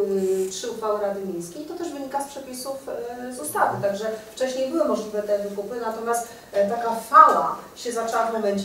3 uchwały Rady Miejskiej i to też wynika z przepisów z ustawy. Także wcześniej były możliwe te wykupy, natomiast taka fala się zaczęła w momencie,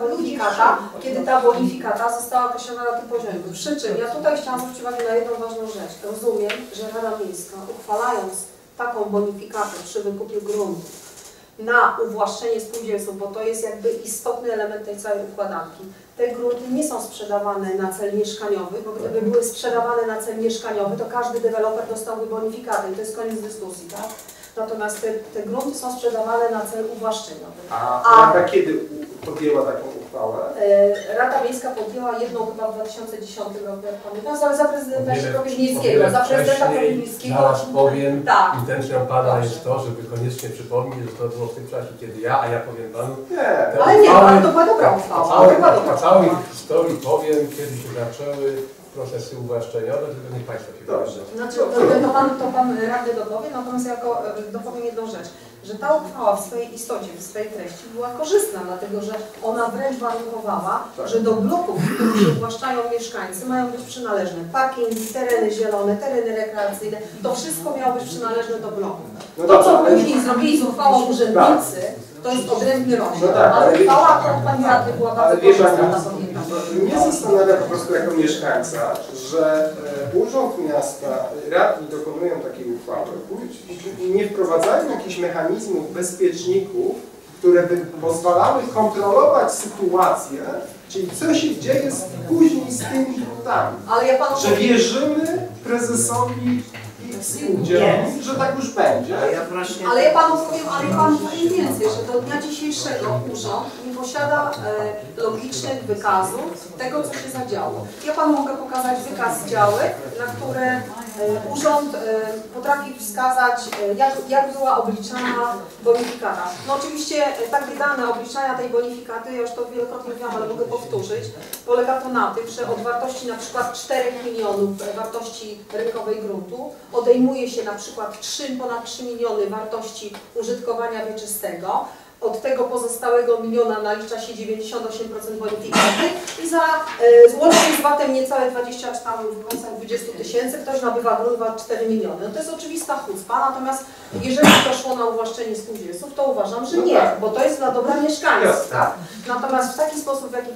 kiedy ta bonifikata została określona na tym poziomie. Przy czym ja tutaj chciałam zwrócić uwagę na jedną ważną rzecz. Rozumiem, że Rada Miejska, uchwalając taką bonifikatę przy wykupie gruntów na uwłaszczenie spółdzielców, bo to jest jakby istotny element tej całej układanki. Te grunty nie są sprzedawane na cel mieszkaniowy, bo gdyby były sprzedawane na cel mieszkaniowy, to każdy deweloper dostałby bonifikatę i to jest koniec dyskusji, tak? Natomiast te grunty są sprzedawane na cel uwłaszczeniowy. A Rada kiedy podjęła taką uchwałę? Rada Miejska podjęła jedną chyba w 2010 roku, jak pamiętam, za prezydenta Kropiwnickiego. Za prezydenta Kropiwnickiego. Zaraz powiem, tak. intencją Pana jest to, żeby koniecznie przypomnieć, że to było w tym czasie, kiedy a ja powiem Panu... Nie. Ale nie, ale to była dobra uchwała. Po całej historii powiem, kiedy się zaczęły procesy uwłaszczeniowe, tylko niech Państwo się wyrażą. Znaczy, to pan Rady dopowie, natomiast jako dopowiem jedną rzecz, że ta uchwała w swojej istocie, w swojej treści była korzystna, dlatego że ona wręcz warunkowała, że do bloków, w których się uwłaszczają mieszkańcy, mają być przynależne parkingi, tereny zielone, tereny rekreacyjne, to wszystko miało być przynależne do bloków. To, co później zrobili z uchwałą urzędnicy, to jest odrębny rozdział, ale uchwała od pani Rady była bardzo korzystna. Mnie zastanawia po prostu jako mieszkańca, że Urząd Miasta, radni dokonują takiej uchwały i nie wprowadzają jakichś mechanizmów bezpieczników, które by pozwalały kontrolować sytuację, czyli co się dzieje później z tymi gruntami. Że wierzymy prezesowi spółdzielni, że tak już będzie. Ale ja panu powiem więcej, że do dnia dzisiejszego urząd nie posiada logicznych wykazów tego, co się zadziało. Ja panu mogę pokazać wykaz działek, na które urząd potrafi wskazać, jak była obliczana bonifikata. No oczywiście takie dane obliczania tej bonifikaty, ja już to wielokrotnie mówiłam, ale mogę powtórzyć, polega to na tym, że od wartości na przykład 4 milionów wartości rynkowej gruntu odejmuje się na przykład ponad 3 miliony wartości użytkowania wieczystego. Od tego pozostałego miliona nalicza się 98% bonifikaty i za łącznie z VAT-em niecałe 20 tysięcy ktoś nabywa grunt wart 4 miliony. No to jest oczywista chucpa, natomiast jeżeli to szło na uwłaszczenie spółdzielców, to uważam, że nie, bo to jest dla dobra mieszkańców. Tak? Natomiast w taki sposób, w jaki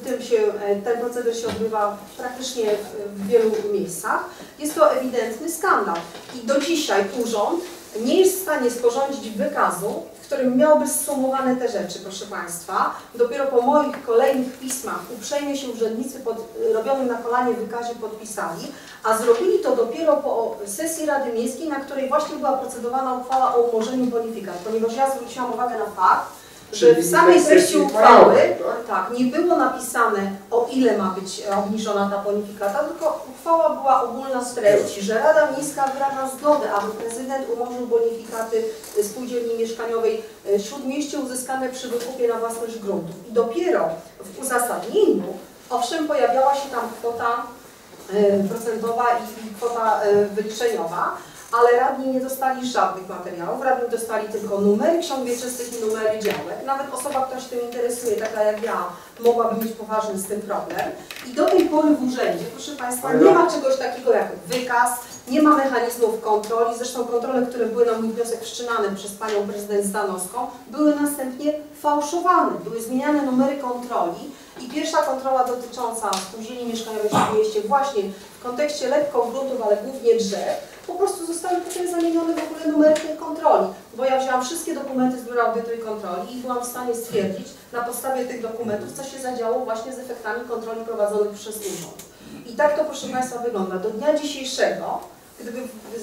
ten proceder się odbywa praktycznie w wielu miejscach, jest to ewidentny skandal. I do dzisiaj urząd nie jest w stanie sporządzić wykazu, w którym miałoby zsumowane te rzeczy, proszę Państwa. Dopiero po moich kolejnych pismach uprzejmie się urzędnicy pod robionym na kolanie wykazie podpisali, a zrobili to dopiero po sesji Rady Miejskiej, na której właśnie była procedowana uchwała o umorzeniu bonifikat, ponieważ ja zwróciłam uwagę na fakt, że w samej treści uchwały nie było napisane, o ile ma być obniżona ta bonifikata, tylko uchwała była ogólna z treści, że Rada Miejska wyraża zgodę, aby prezydent umorzył bonifikaty spółdzielni mieszkaniowej w Śródmieście uzyskane przy wykupie na własność gruntów. I dopiero w uzasadnieniu, owszem, pojawiała się tam kwota procentowa i kwota wyliczeniowa, ale radni nie dostali żadnych materiałów, radni dostali tylko numery ksiąg wieczystych i numery działek. Nawet osoba, która się tym interesuje, taka jak ja, mogłaby mieć poważny z tym problem. I do tej pory w urzędzie, proszę Państwa, nie ma czegoś takiego jak wykaz, nie ma mechanizmów kontroli. Zresztą kontrole, które były na mój wniosek wszczynane przez panią prezydent Zdanowską, były następnie fałszowane, były zmieniane numery kontroli. I pierwsza kontrola dotycząca spółdzielni mieszkaniowej w mieście właśnie w kontekście lekko gruntów, ale głównie drzew, po prostu zostały potem zamienione w ogóle numery tej kontroli, bo ja wzięłam wszystkie dokumenty z Biura Audytu i Kontroli i byłam w stanie stwierdzić na podstawie tych dokumentów, co się zadziało właśnie z efektami kontroli prowadzonych przez urząd. I tak to, proszę Państwa, wygląda. Do dnia dzisiejszego, gdyby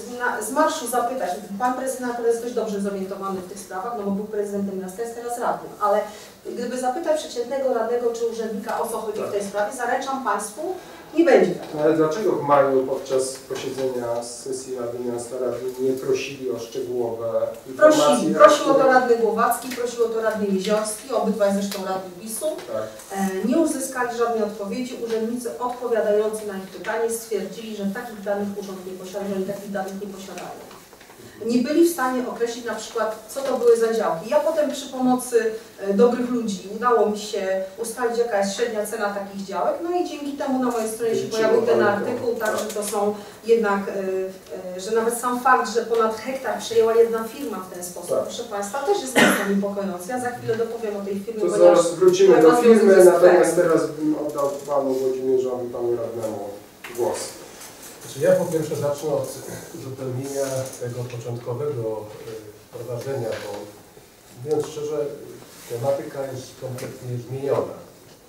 z marszu zapytać, pan prezydent jest dość dobrze zorientowany w tych sprawach, no bo był prezydentem miasta, jest teraz radnym, ale gdyby zapytać przeciętnego radnego czy urzędnika, o co chodzi w tej sprawie, zaręczam Państwu, nie będzie. Ale dlaczego w maju podczas posiedzenia sesji Rady Miasta radni nie prosili o szczegółowe informacje? Prosił o to radny Głowacki, prosił o to radny Jeziorski, obydwaj zresztą radni WIS-u. Tak. Nie uzyskali żadnej odpowiedzi. Urzędnicy odpowiadający na ich pytanie stwierdzili, że takich danych urząd nie posiada, że oni takich danych nie posiadają. Nie byli w stanie określić na przykład, co to były za działki. Ja potem przy pomocy dobrych ludzi udało mi się ustalić, jaka jest średnia cena takich działek, no i dzięki temu na mojej stronie się pojawił ten artykuł, tak, że to są jednak, że nawet sam fakt, że ponad hektar przejęła jedna firma w ten sposób, tak. Proszę Państwa, też jest bardzo niepokojący. Ja za chwilę dopowiem o tej firmie. To zaraz wrócimy do firmy, natomiast teraz bym oddał Panu Włodzimierzowi, Panu radnemu głos. Ja po pierwsze zacznę od uzupełnienia tego początkowego wprowadzenia, bo mówiąc szczerze, tematyka jest kompletnie zmieniona.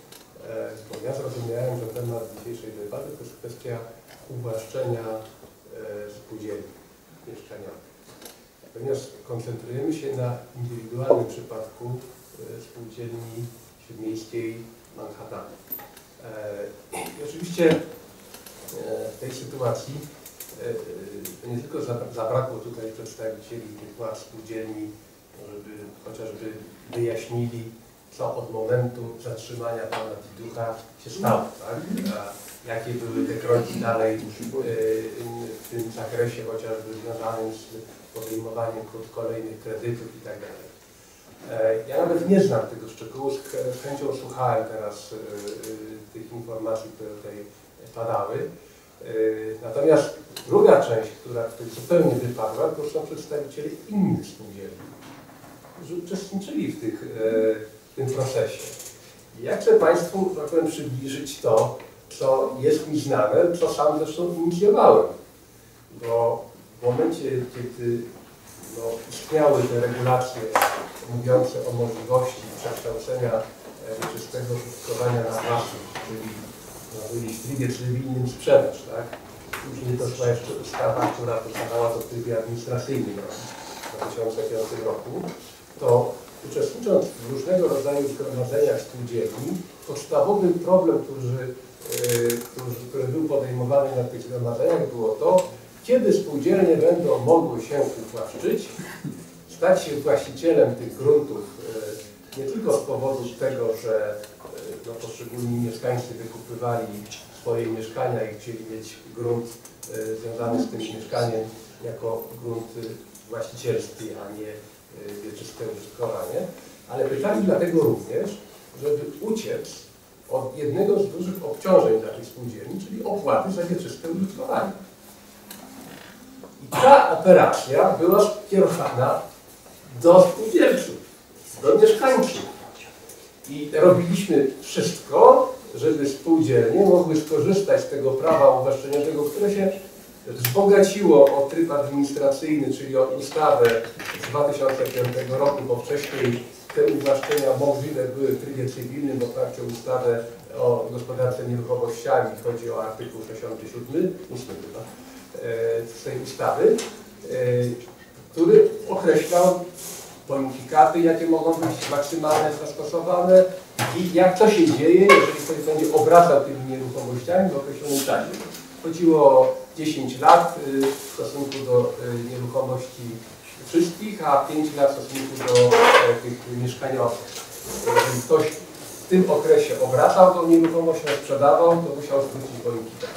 Bo ja zrozumiałem, że temat dzisiejszej debaty to jest kwestia uwłaszczenia spółdzielni mieszkaniowych. Natomiast koncentrujemy się na indywidualnym przypadku spółdzielni śródmiejskiej Manhattanu. I oczywiście w tej sytuacji nie tylko zabrakło tutaj przedstawicieli tych władz spółdzielni, żeby chociażby wyjaśnili, co od momentu zatrzymania pana Diducha się stało, tak? A jakie były te kroki dalej w tym zakresie, chociażby związanym z podejmowaniem kolejnych kredytów i tak dalej. Ja nawet nie znam tego szczegółu, z chęcią słuchałem teraz tych informacji, które tutaj padały. Natomiast druga część, która tutaj zupełnie wypadła, to są przedstawiciele innych spółdzielni, którzy uczestniczyli w tym procesie. I ja chcę Państwu, tak powiem, przybliżyć to, co jest mi znane, co sam zresztą inicjowałem. Bo w momencie, kiedy istniały te regulacje mówiące o możliwości przekształcenia wieczystego użytkowania na własność, czyli byli w trybie cywilnym sprzedaż, tak? Później doszła jeszcze ustawa, która pozwalała to w trybie administracyjnym w 2005 roku, to uczestnicząc w różnego rodzaju zgromadzeniach spółdzielni, podstawowy problem, który był podejmowany na tych zgromadzeniach, było to, kiedy spółdzielnie będą mogły się upłaszczyć, stać się właścicielem tych gruntów nie tylko z powodu tego, że poszczególni mieszkańcy wykupywali swoje mieszkania i chcieli mieć grunt związany z tym mieszkaniem jako grunt właścicielski, a nie wieczyste użytkowanie, ale pytali dlatego również, żeby uciec od jednego z dużych obciążeń dla tej spółdzielni, czyli opłaty za wieczyste użytkowanie. I ta operacja była skierowana do spółdzielców, do mieszkańców. I robiliśmy wszystko, żeby spółdzielnie mogły skorzystać z tego prawa uwłaszczeniowego, które się wzbogaciło o tryb administracyjny, czyli o ustawę z 2005 roku, bo wcześniej te uwłaszczenia możliwe były w trybie cywilnym w oparciu o ustawę o gospodarce nieruchomościami. Chodzi o artykuł 67, 8 chyba, z tej ustawy, który określał bonifikaty, jakie mogą być maksymalnie zastosowane i jak to się dzieje, jeżeli ktoś będzie obracał tymi nieruchomościami w określonym czasie. Chodziło o 10 lat w stosunku do nieruchomości wszystkich, a 5 lat w stosunku do tych mieszkaniowych. Jeżeli ktoś w tym okresie obracał tą nieruchomość, sprzedawał, to musiał zwrócić bonifikatę.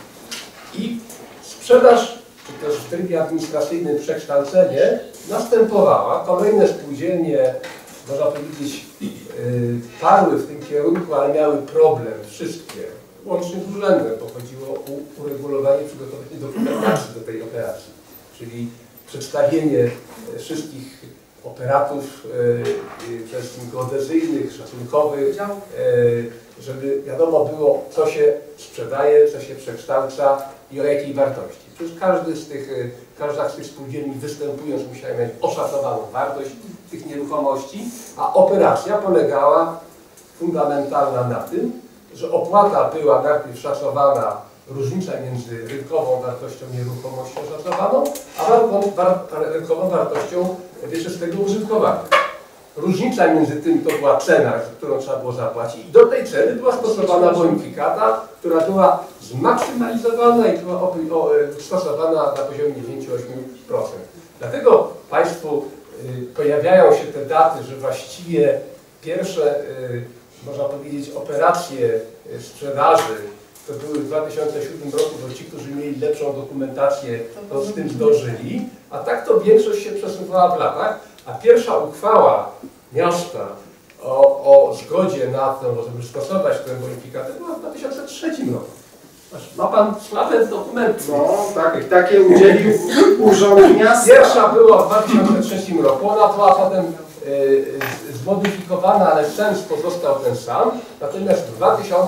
I sprzedaż, czy też w trybie administracyjnym przekształcenie następowała. Kolejne spółdzielnie, można powiedzieć, parły w tym kierunku, ale miały problem, wszystkie, łącznie z urzędem, bo chodziło o uregulowanie, przygotowanie dokumentacji do tej operacji, czyli przedstawienie wszystkich operatów geodezyjnych, szacunkowych, żeby wiadomo było, co się sprzedaje, co się przekształca i o jakiej wartości. Przecież każda z tych spółdzielni występując musiała mieć oszacowaną wartość tych nieruchomości, a operacja polegała fundamentalna na tym, że opłata była najpierw szacowana, różnica między rynkową wartością nieruchomości oszacowaną, a rynkową wartością wieczystego użytkowania. Różnica między tym to była cena, którą trzeba było zapłacić i do tej ceny była stosowana bonifikata, która była zmaksymalizowana i była stosowana na poziomie 9-8%. Dlatego Państwu pojawiają się te daty, że właściwie pierwsze, można powiedzieć, operacje sprzedaży to były w 2007 roku, bo ci, którzy mieli lepszą dokumentację, to z tym zdążyli, a tak to większość się przesuwała w latach, a pierwsza uchwała miasta o zgodzie na to, żeby stosować tę bonifikatę, była w 2003 roku. Ma Pan słabe dokumenty. No, tak, takie udzielił Urząd Miasta. Pierwsza była w 2003 roku, ona była potem zmodyfikowana, ale sens pozostał ten sam. Natomiast w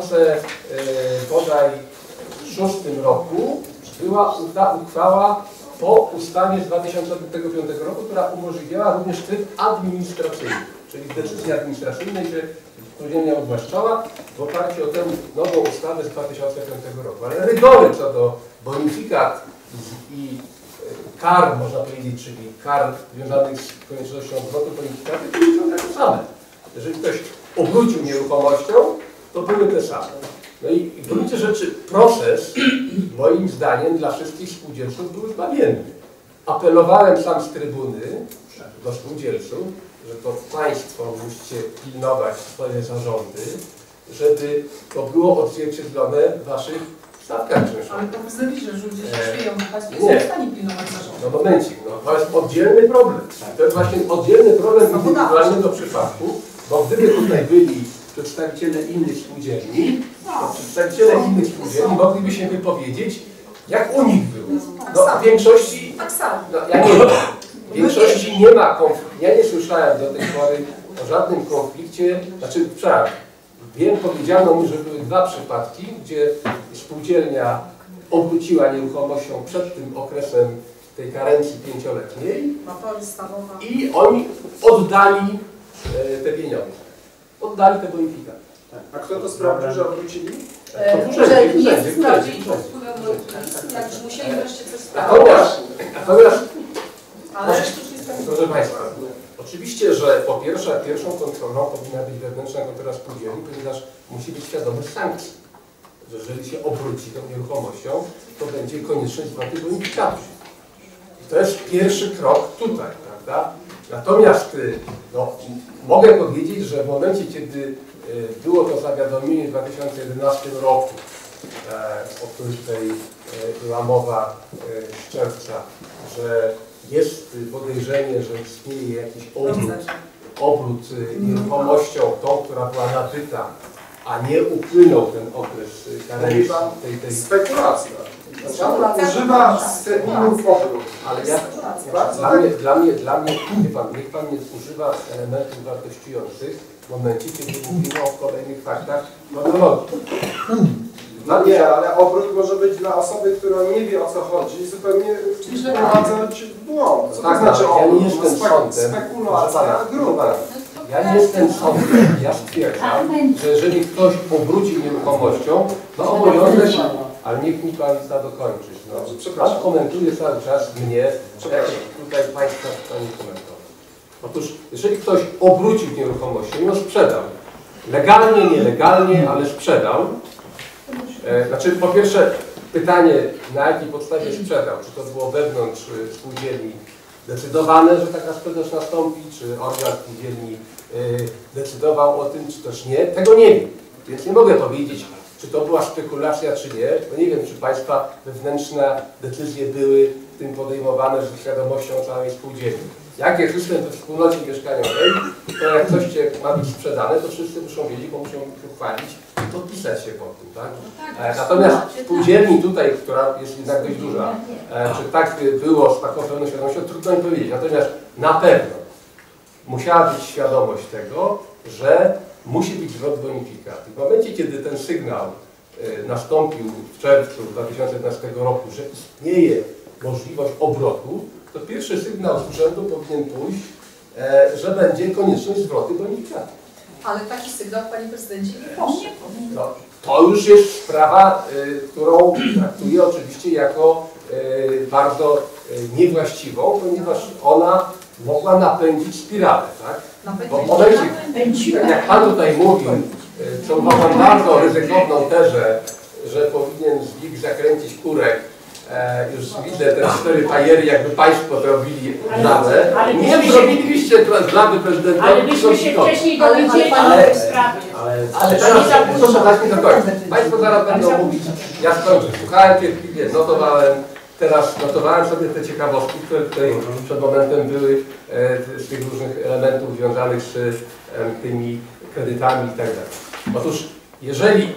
2006 roku była ta uchwała po ustawie z 2005 roku, która umożliwiała również tryb administracyjny, czyli w decyzji administracyjnej się spółdzielnia uwłaszczała w oparciu o tę nową ustawę z 2005 roku. Ale rygory co do bonifikat i kar, można powiedzieć, czyli kar związanych z koniecznością zwrotu bonifikaty, to są takie same. Jeżeli ktoś obrócił nieruchomością, to były te same. No i w gruncie rzeczy proces, moim zdaniem, dla wszystkich spółdzielców był zbawienny. Apelowałem sam z trybuny do spółdzielców, że to Państwo musicie pilnować swoje zarządy, żeby to było odzwierciedlone w Waszych stawkach czynszowych. Ale to w Zewirze, że ludzie się śmieją, bo Państwo Nie. nie są w stanie pilnować zarządu. No momencik, no to jest oddzielny problem. To jest właśnie oddzielny problem indywidualnego przypadku, bo gdyby tutaj byli przedstawiciele innych spółdzielni, to przedstawiciele innych spółdzielni mogliby się wypowiedzieć, jak u nich było. No a w większości, Tak samo. no ja nie wiem, w większości nie ma konfliktu. Ja nie słyszałem do tej pory o żadnym konflikcie, znaczy przepraszam, powiedziano mi, że były 2 przypadki, gdzie spółdzielnia obróciła nieruchomością przed tym okresem tej karencji 5-letniej i oni oddali te pieniądze. Oddali te bonifikaty. A kto to sprawdził, że obrócili? Urzędnicy sprawdzili pod wpływem lotnisk, jak już musieli wreszcie coś sprawdzić. Natomiast Ale sztucznie sprawdzili. proszę Państwa, oczywiście, że po pierwsze, pierwszą kontrolą powinna być wewnętrzna kontrola spółdzielni, ponieważ musi być świadomość sankcji. że jeżeli się obróci tą nieruchomością, to będzie konieczność zwrotu bonifikaty. To jest pierwszy krok tutaj, prawda? Natomiast no, mogę powiedzieć, że w momencie, kiedy było to zawiadomienie w 2011 roku, o którym tutaj była mowa z czerwca, że jest podejrzenie, że istnieje jakiś obrót nieruchomością, tą, która była nabyta, a nie upłynął ten okres karencji tej Spekulacja. Pan używa terminów obrót. Ale ja, dla mnie, niech pan nie używa elementów wartościujących w momencie, kiedy mówimy o kolejnych faktach chronologii. No nie, ale obrót może być dla osoby, która nie wie, o co chodzi, zupełnie wprowadzać w błąd. Co to znaczy ja nie obrót? jestem sądem. Spekulacja gruba. Ja nie jestem sądem, ja stwierdzam, że jeżeli ktoś obróci nieruchomością, ma obowiązek, ale niech mi pan da dokończyć. No. Pan komentuje cały czas mnie, jak tutaj państwa nie komentował. Otóż, jeżeli ktoś obrócił nieruchomością i ją sprzedał, legalnie, nielegalnie, ale sprzedał, znaczy po pierwsze pytanie, na jakiej podstawie sprzedał, czy to było wewnątrz spółdzielni decydowane, że taka sprzedaż nastąpi, czy organ spółdzielni decydował o tym, czy też nie, tego nie wiem. Więc nie mogę powiedzieć, czy to była spekulacja, czy nie, bo nie wiem, czy państwa wewnętrzne decyzje były w tym podejmowane z świadomością całej spółdzielni. Jak jest system we wspólnocie mieszkaniowej, to jak coś ma być sprzedane, to wszyscy muszą wiedzieć, bo muszą uchwalić i podpisać się pod tym, tak? Natomiast w spółdzielni tutaj, która jest jednak dość duża, czy tak było z taką pełną świadomością, trudno mi powiedzieć. Natomiast na pewno musiała być świadomość tego, że musi być zwrot bonifikaty. W momencie, kiedy ten sygnał nastąpił w czerwcu 2011 roku, że istnieje możliwość obrotu, to pierwszy sygnał z urzędu powinien pójść, że będzie konieczność zwrotu bonifikaty. Ale taki sygnał, panie prezydencie, nie poszedł. No, to już jest sprawa, którą traktuję oczywiście jako bardzo niewłaściwą, ponieważ ona mogła napędzić spiralę, tak? Bo w momencie, jak pan tutaj mówił, co uważam bardzo ryzykowną tezę, że powinien Zbig zakręcić kurek. Już widzę te 4 fajery, jakby państwo zrobili plazę. Nie zrobiliście plazy prezydentowi. Ale byśmy się wcześniej dowiedzieli o tej sprawie. Ale teraz, proszę dać mi dokończyć. Państwo zaraz będą mówić, ja skończę. Słuchałem cierpliwie, notowałem. Teraz notowałem sobie te ciekawostki, które tutaj przed momentem były z tych różnych elementów związanych z tymi kredytami i tak dalej. Otóż, jeżeli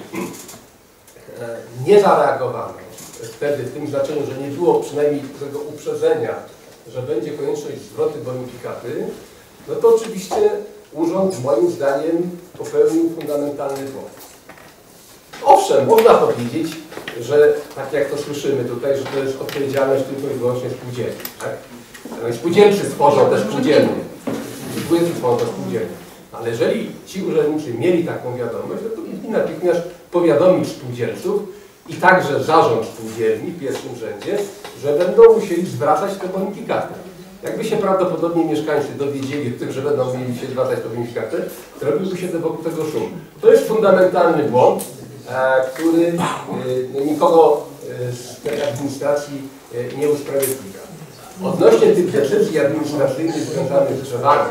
nie zareagowano wtedy w tym znaczeniu, że nie było przynajmniej tego uprzedzenia, że będzie konieczność zwrotu bonifikaty, no to oczywiście urząd moim zdaniem popełnił fundamentalny błąd. Owszem, można powiedzieć, że tak jak to słyszymy tutaj, że to jest odpowiedzialność tylko i wyłącznie spółdzielni. Tak? No i spółdzielcy tworzą te spółdzielnie. Spółdzielcy tworzą te spółdzielnie. Ale jeżeli ci urzędnicy mieli taką wiadomość, to powinni natychmiast powiadomić spółdzielców i także zarząd spółdzielni w pierwszym rzędzie, że będą musieli zwracać te bonifikaty. Jakby się prawdopodobnie mieszkańcy dowiedzieli tym, że będą mieli się zwracać te bonifikaty, zrobiłby się wokół tego szum. To jest fundamentalny błąd, który nikogo z tej administracji nie usprawiedliwia. Odnośnie tych decyzji administracyjnych związanych z drzewami,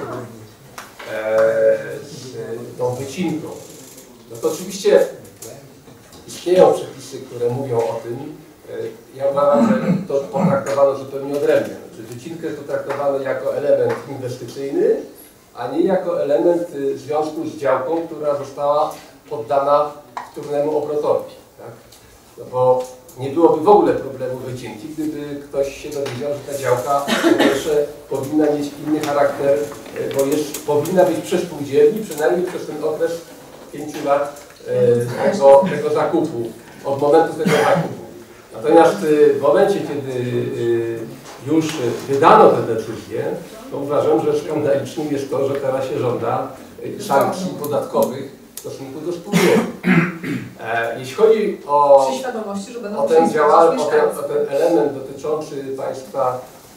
z tą wycinką, no to oczywiście istnieją przepisy, które mówią o tym. Ja uważam, że to potraktowano zupełnie odrębnie. Znaczy, wycinkę to traktowano jako element inwestycyjny, a nie jako element w związku z działką, która została poddana wtórnemu obrotowi. Tak? No bo nie byłoby w ogóle problemu wycinki, gdyby ktoś się dowiedział, że ta działka po pierwsze powinna mieć inny charakter, bo powinna być przez spółdzielni przynajmniej przez ten okres 5 lat tego zakupu, od momentu tego zakupu. Natomiast w momencie, kiedy już wydano te decyzje, to uważam, że skandalicznym jest to, że teraz się żąda sankcji podatkowych w stosunku do spółdzielni. Jeśli chodzi o ten element dotyczący państwa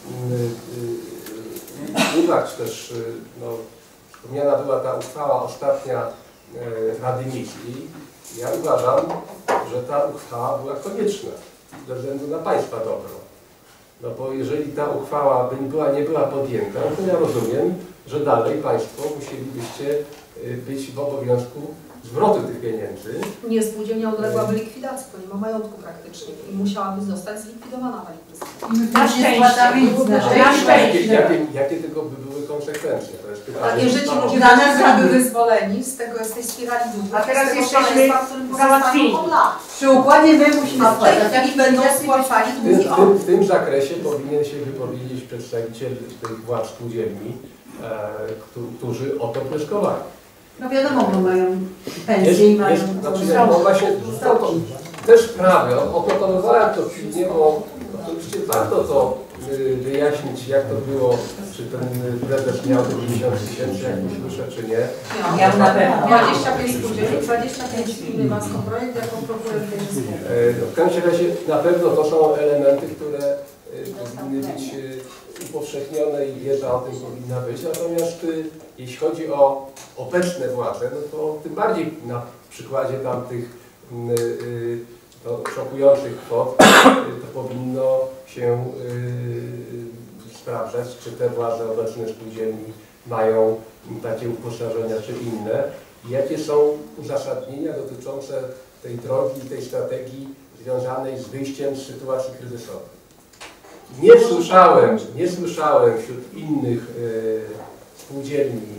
uwag, czy też wspomniana była ta uchwała ostatnia Rady Miejskiej, Ja uważam, że ta uchwała była konieczna ze względu na Państwa dobro. No bo jeżeli ta uchwała nie była podjęta, to ja rozumiem, że dalej Państwo musielibyście być w obowiązku zwrotu tych pieniędzy. Nie, spółdzielnia uległaby likwidacji, to nie ma majątku praktycznie i musiałaby zostać zlikwidowana pani prezydent. Na szczęście. Jakie tego by były konsekwencje? To jest pytanie. A jeżeli ludzie byliby wyzwoleni z tej spirali długu, A teraz z tego jesteśmy szaleństwa, w którym załatwieni. pozostaną od lat. Przy układzie my musimy A w tej spłacać. chwili będą spłacali długi on. W tym zakresie powinien się wypowiedzieć przedstawiciel tych władz spółdzielni, którzy o to wnioskowali. No wiadomo, bo mają pensje i mają... Właśnie te sprawy, oproponowałem to pilnie, bo oczywiście warto to wyjaśnić, jak to było, czy ten prezes miał 90 000, jak słyszę, czy nie. Ja na pewno. 25 spółdzielni, 25 gminy Wasko projekt jako prokurent tej spółki. W każdym razie na pewno to są elementy, które powinny być upowszechnione i wiedza o tym powinna być. Natomiast jeśli chodzi o obecne władze, no to tym bardziej na przykładzie tamtych szokujących kwot to powinno się sprawdzać, czy te władze obecne spółdzielni mają takie uposażenia, czy inne. I jakie są uzasadnienia dotyczące tej drogi i tej strategii związanej z wyjściem z sytuacji kryzysowej. Nie słyszałem wśród innych spółdzielni,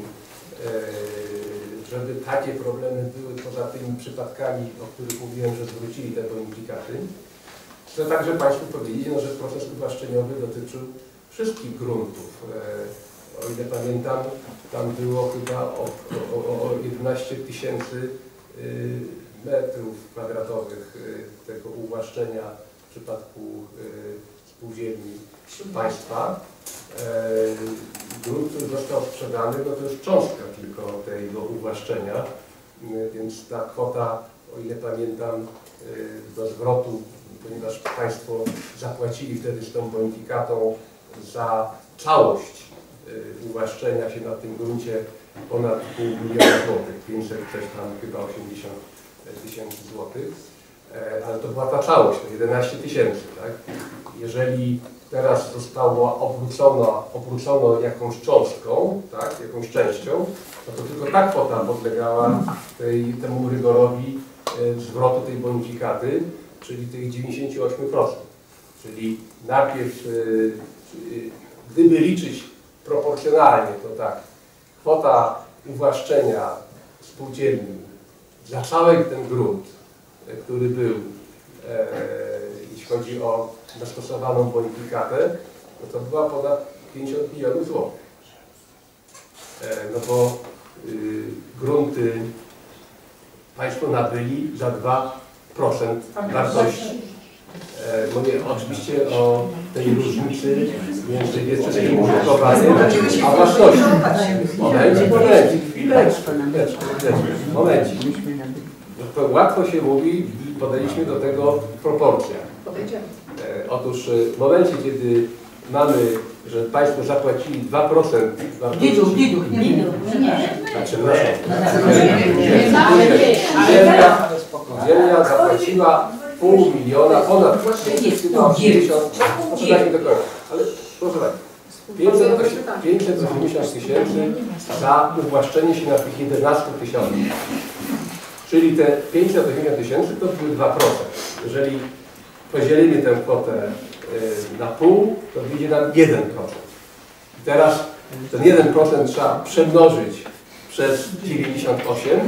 żeby takie problemy były poza tymi przypadkami, o których mówiłem, że zwrócili te bonifikaty. Chcę także Państwu powiedzieć, że proces uwłaszczeniowy dotyczył wszystkich gruntów. O ile pamiętam, tam było chyba o 11 000 metrów kwadratowych tego uwłaszczenia w przypadku spółdzielni państwa. Grunt, który został sprzedany, no to jest cząstka tylko tego uwłaszczenia, więc ta kwota, o ile pamiętam, do zwrotu, ponieważ Państwo zapłacili wtedy z tą bonifikatą za całość uwłaszczenia się na tym gruncie ponad 500 000 złotych, 500, coś tam chyba 80 000 złotych, ale to była ta całość, to 11 000, tak? Jeżeli teraz zostało obrócono jakąś cząstką, tak, jakąś częścią, no to tylko ta kwota podlegała temu rygorowi zwrotu tej bonifikaty, czyli tych 98%. Czyli najpierw, gdyby liczyć proporcjonalnie, to tak, kwota uwłaszczenia spółdzielni za cały ten grunt, który był, jeśli chodzi o zastosowaną bonifikatę, no to była ponad 50 milionów złotych. No bo grunty Państwo nabyli za 2% wartości. Mówię oczywiście o tej różnicy między wieczystym użytkowaniem a własnością. Momencik. To łatwo się mówi, podejdziemy do tego w proporcjach. Otóż w momencie, kiedy mamy, że Państwo zapłacili 2% wartości... Ziemia zapłaciła 500 000, ponad 80, ale proszę Państwa, 580 000 za uwłaszczenie się na tych 11 000. Czyli te 580 000 to były 2%. Jeżeli podzielimy tę kwotę na pół, to wyjdzie nam 1%. I teraz ten 1% trzeba przemnożyć przez 98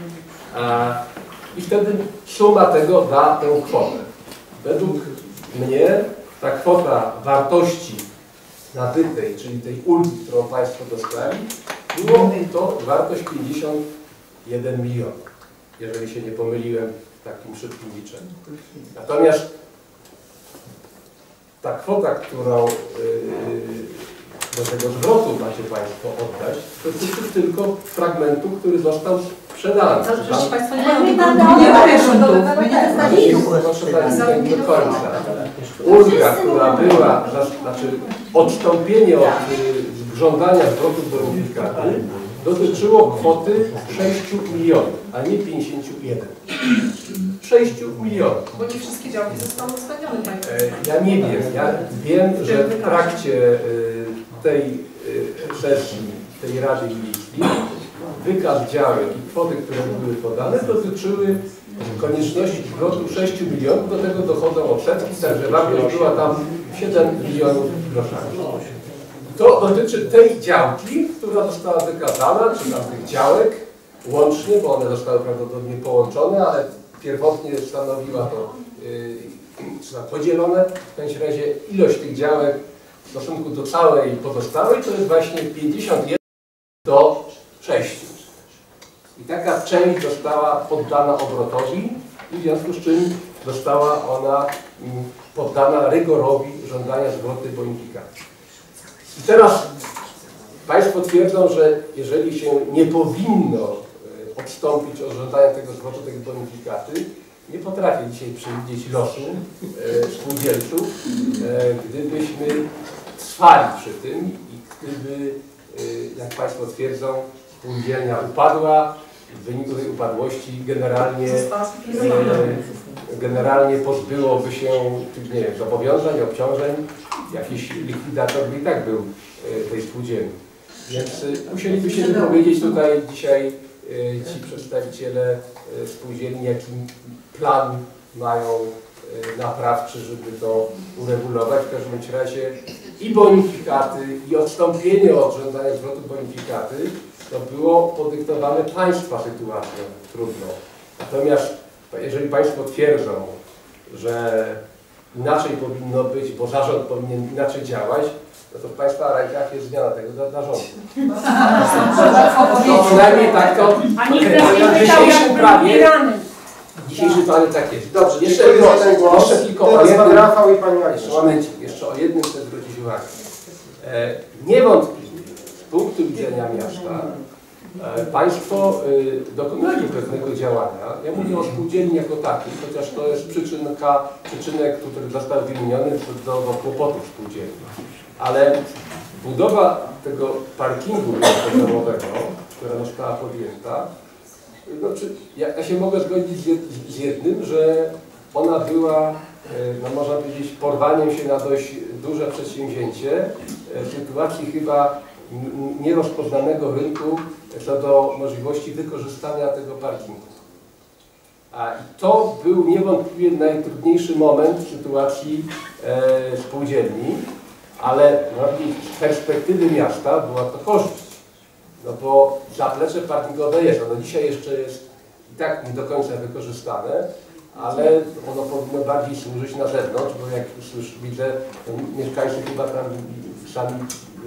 i wtedy suma tego da tę kwotę. Według mnie ta kwota wartości nabytej, czyli tej ulgi, którą Państwo dostali, było to wartość 51 milionów, jeżeli się nie pomyliłem takim szybkim liczeniem. Natomiast ta kwota, którą do tego zwrotu macie Państwo oddać, to dotyczy tylko fragmentu, który został sprzedany. Ale przecież Państwo nie mają do końca. Ulga, która była, znaczy odstąpienie od żądania zwrotu bonifikaty dotyczyło kwoty 6 milionów, a nie 51. 6 milionów. Bo nie wszystkie działki zostały ustawione, panie. Ja nie wiem. Ja wiem, że w trakcie tej sesji, tej Rady Miejskiej, wykaz działek i kwoty, które były podane, dotyczyły konieczności zwrotu 6 milionów. Do tego dochodzą odsetki, także wartość była tam 7 milionów groszami. To dotyczy tej działki, która została wykazana, czy tam tych działek łącznie, bo one zostały prawdopodobnie połączone, ale pierwotnie stanowiła to, czy tam podzielone, w każdym razie ilość tych działek w stosunku do całej pozostałej to jest właśnie 51 do 6. I taka część została poddana obrotowi i w związku z czym została ona poddana rygorowi żądania zwrotu bonifikacji. I teraz Państwo twierdzą, że jeżeli się nie powinno odstąpić od żądania tego zwrotu, tej bonifikaty, nie potrafię dzisiaj przewidzieć losu spółdzielców, gdybyśmy trwali przy tym i gdyby, jak Państwo twierdzą, spółdzielnia upadła, w wyniku tej upadłości generalnie pozbyłoby się tych, nie wiem, zobowiązań, obciążeń, jakiś likwidator by i tak był tej spółdzielni. Więc musieliby się wypowiedzieć tutaj dzisiaj ci przedstawiciele spółdzielni, jaki plan mają naprawczy, żeby to uregulować. W każdym razie i bonifikaty, i odstąpienie od żądania zwrotu bonifikaty to było podyktowane Państwa sytuacją trudną. Natomiast jeżeli Państwo twierdzą, że inaczej powinno być, bo zarząd powinien inaczej działać, no to w Państwa rękach jest zmiana tego zarządu. To przynajmniej tak to w dzisiejszym planie tak jest. Dobrze, jeszcze ten głos. Teraz pan Rafał i pani Agnieszka. Jeszcze o jednym chcę zwrócić uwagę. Niewątpliwie z punktu widzenia miasta Państwo dokonali pewnego działania. Ja mówię o spółdzielni jako takiej, chociaż to jest przyczynek, który został wymieniony do kłopotów spółdzielni. Ale budowa tego parkingu domowego, która została podjęta, znaczy, ja się mogę zgodzić z jednym, że ona była, no można powiedzieć, porwaniem się na dość duże przedsięwzięcie w sytuacji chyba nierozpoznanego rynku co do możliwości wykorzystania tego parkingu. I to był niewątpliwie najtrudniejszy moment w sytuacji spółdzielni, ale z perspektywy miasta była to korzyść. No bo zaplecze parkingowe jest, ono dzisiaj jeszcze jest i tak nie do końca wykorzystane, ale ono powinno bardziej służyć na zewnątrz, bo jak już widzę, mieszkańcy chyba tam sami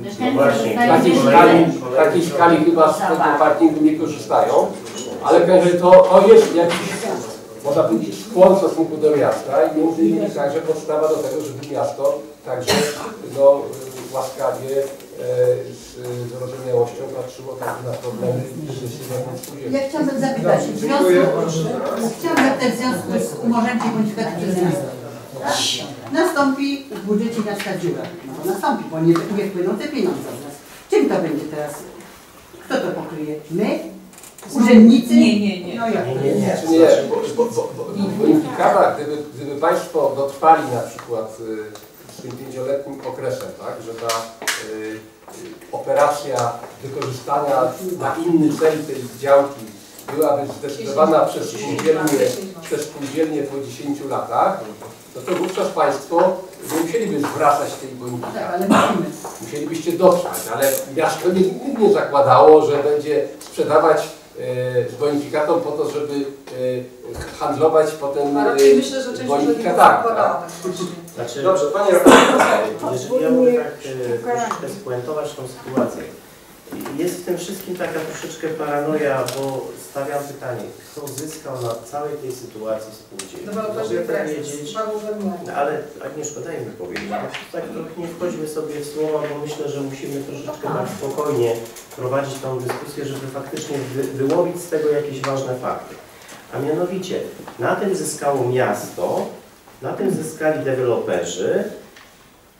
w takiej skali chyba z tego parkingu nie korzystają, ale to jest jakiś, można powiedzieć, skłon w stosunku do miasta i między innymi także podstawa do tego, żeby miasto także łaskawie z wyrozumiałością patrzyło także na problemy Ja chciałabym zapytać, w związku z umorzeniem bonifikaty przez miasto. Nastąpi w budżecie miasta dziura. No nastąpi, bo nie wpłyną te pieniądze od nas. Czym to będzie teraz? Kto to pokryje? My? Urzędnicy? Nie. No jak? Nie, bo bonifikata, gdyby Państwo dotrwali na przykład z tym 5-letnim okresem, tak, że ta operacja wykorzystania na inny cel tej działki byłaby zdecydowana przez spółdzielnię po 10 latach, to wówczas Państwo nie musieliby zwracać tej bonifikaty. Tak, ale musimy. Musielibyście dotrwać, ale miasto nigdy nie zakładało, że będzie sprzedawać z bonifikatą po to, żeby handlować potem bonifikatami. Znaczy, dobrze, Panie jeżeli ja mogę tak troszeczkę spuentować tą sytuację. Jest w tym wszystkim taka troszeczkę paranoja, bo stawiam pytanie, kto zyskał na całej tej sytuacji spółdzielni? Mogę powiedzieć, ale Agnieszko, daj mi powiedzieć. Tak trochę nie wchodźmy sobie w słowa, bo myślę, że musimy troszeczkę tak spokojnie prowadzić tą dyskusję, żeby faktycznie wyłowić z tego jakieś ważne fakty. A mianowicie, na tym zyskało miasto, na tym zyskali deweloperzy,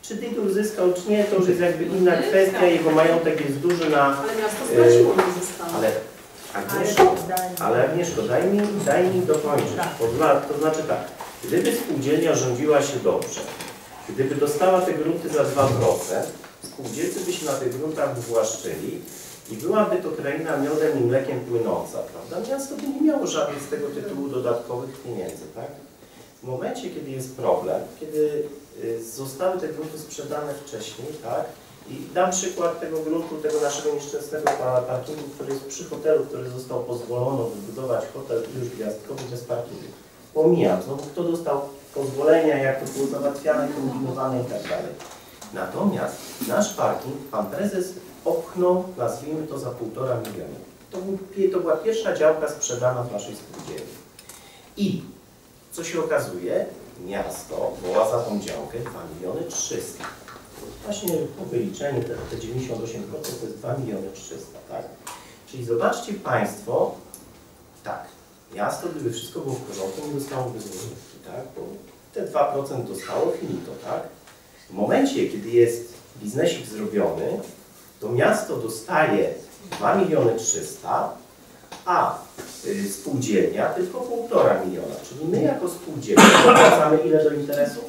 Czy tytuł zyskał, czy nie, to już jest jakby inna kwestia, jego majątek jest duży na... Ale miasto straciło na zyskanie. Ale Agnieszko, daj mi dokończyć. To znaczy tak, gdyby spółdzielnia rządziła się dobrze, gdyby dostała te grunty za 2%, spółdzielcy by się na tych gruntach wywłaszczyli i byłaby to kraina miodem i mlekiem płynąca, prawda? Miasto by nie miało żadnych z tego tytułu dodatkowych pieniędzy, tak? W momencie, kiedy jest problem, kiedy zostały te grunty sprzedane wcześniej, tak? I dam przykład tego gruntu, tego naszego nieszczęsnego parkingu, który jest przy hotelu, który został pozwolono wybudować hotel już gwiazdkowy bez parkingu. Pomijam, znowu kto dostał pozwolenia, jak to było załatwiane, kombinowane i tak dalej. Natomiast nasz parking, pan prezes opchnął, nazwijmy to za 1,5 miliona. To była pierwsza działka sprzedana w naszej spółdzielni. I co się okazuje, miasto woła za tą działkę 2,300 000. Właśnie po wyliczeniu te 98% to jest 2,300 000, tak? Czyli zobaczcie Państwo, tak, miasto, gdyby wszystko było w porządku, nie dostałoby złotówki, tak? Bo te 2% dostało finito, tak? W momencie, kiedy jest biznesik zrobiony, to miasto dostaje 2,300 000, a spółdzielnia tylko 1,5 miliona. Czyli my jako spółdzielnia wpłacamy ile do interesu?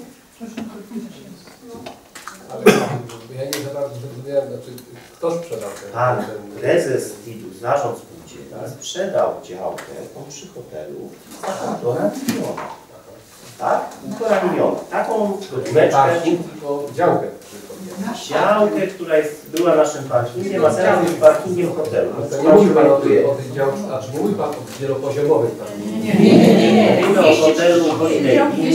Ale ja nie za bardzo zrozumiałem, znaczy kto sprzedał ten... Pan prezes TID-u, zarząd spółdzielnia, sprzedał działkę tą przy hotelu za 1,5 miliona. Tak? 1,5 miliona. Taką gotóweczkę... tylko działkę. Działkę, która była naszym parkingiem, a teraz jest parkingiem hotelu. To nie mówi Pan o tej działce, znaczy nie mówi Pan o wielopoziomowej parkingu. Nie. Mówimy o hotelu Holiday Inn,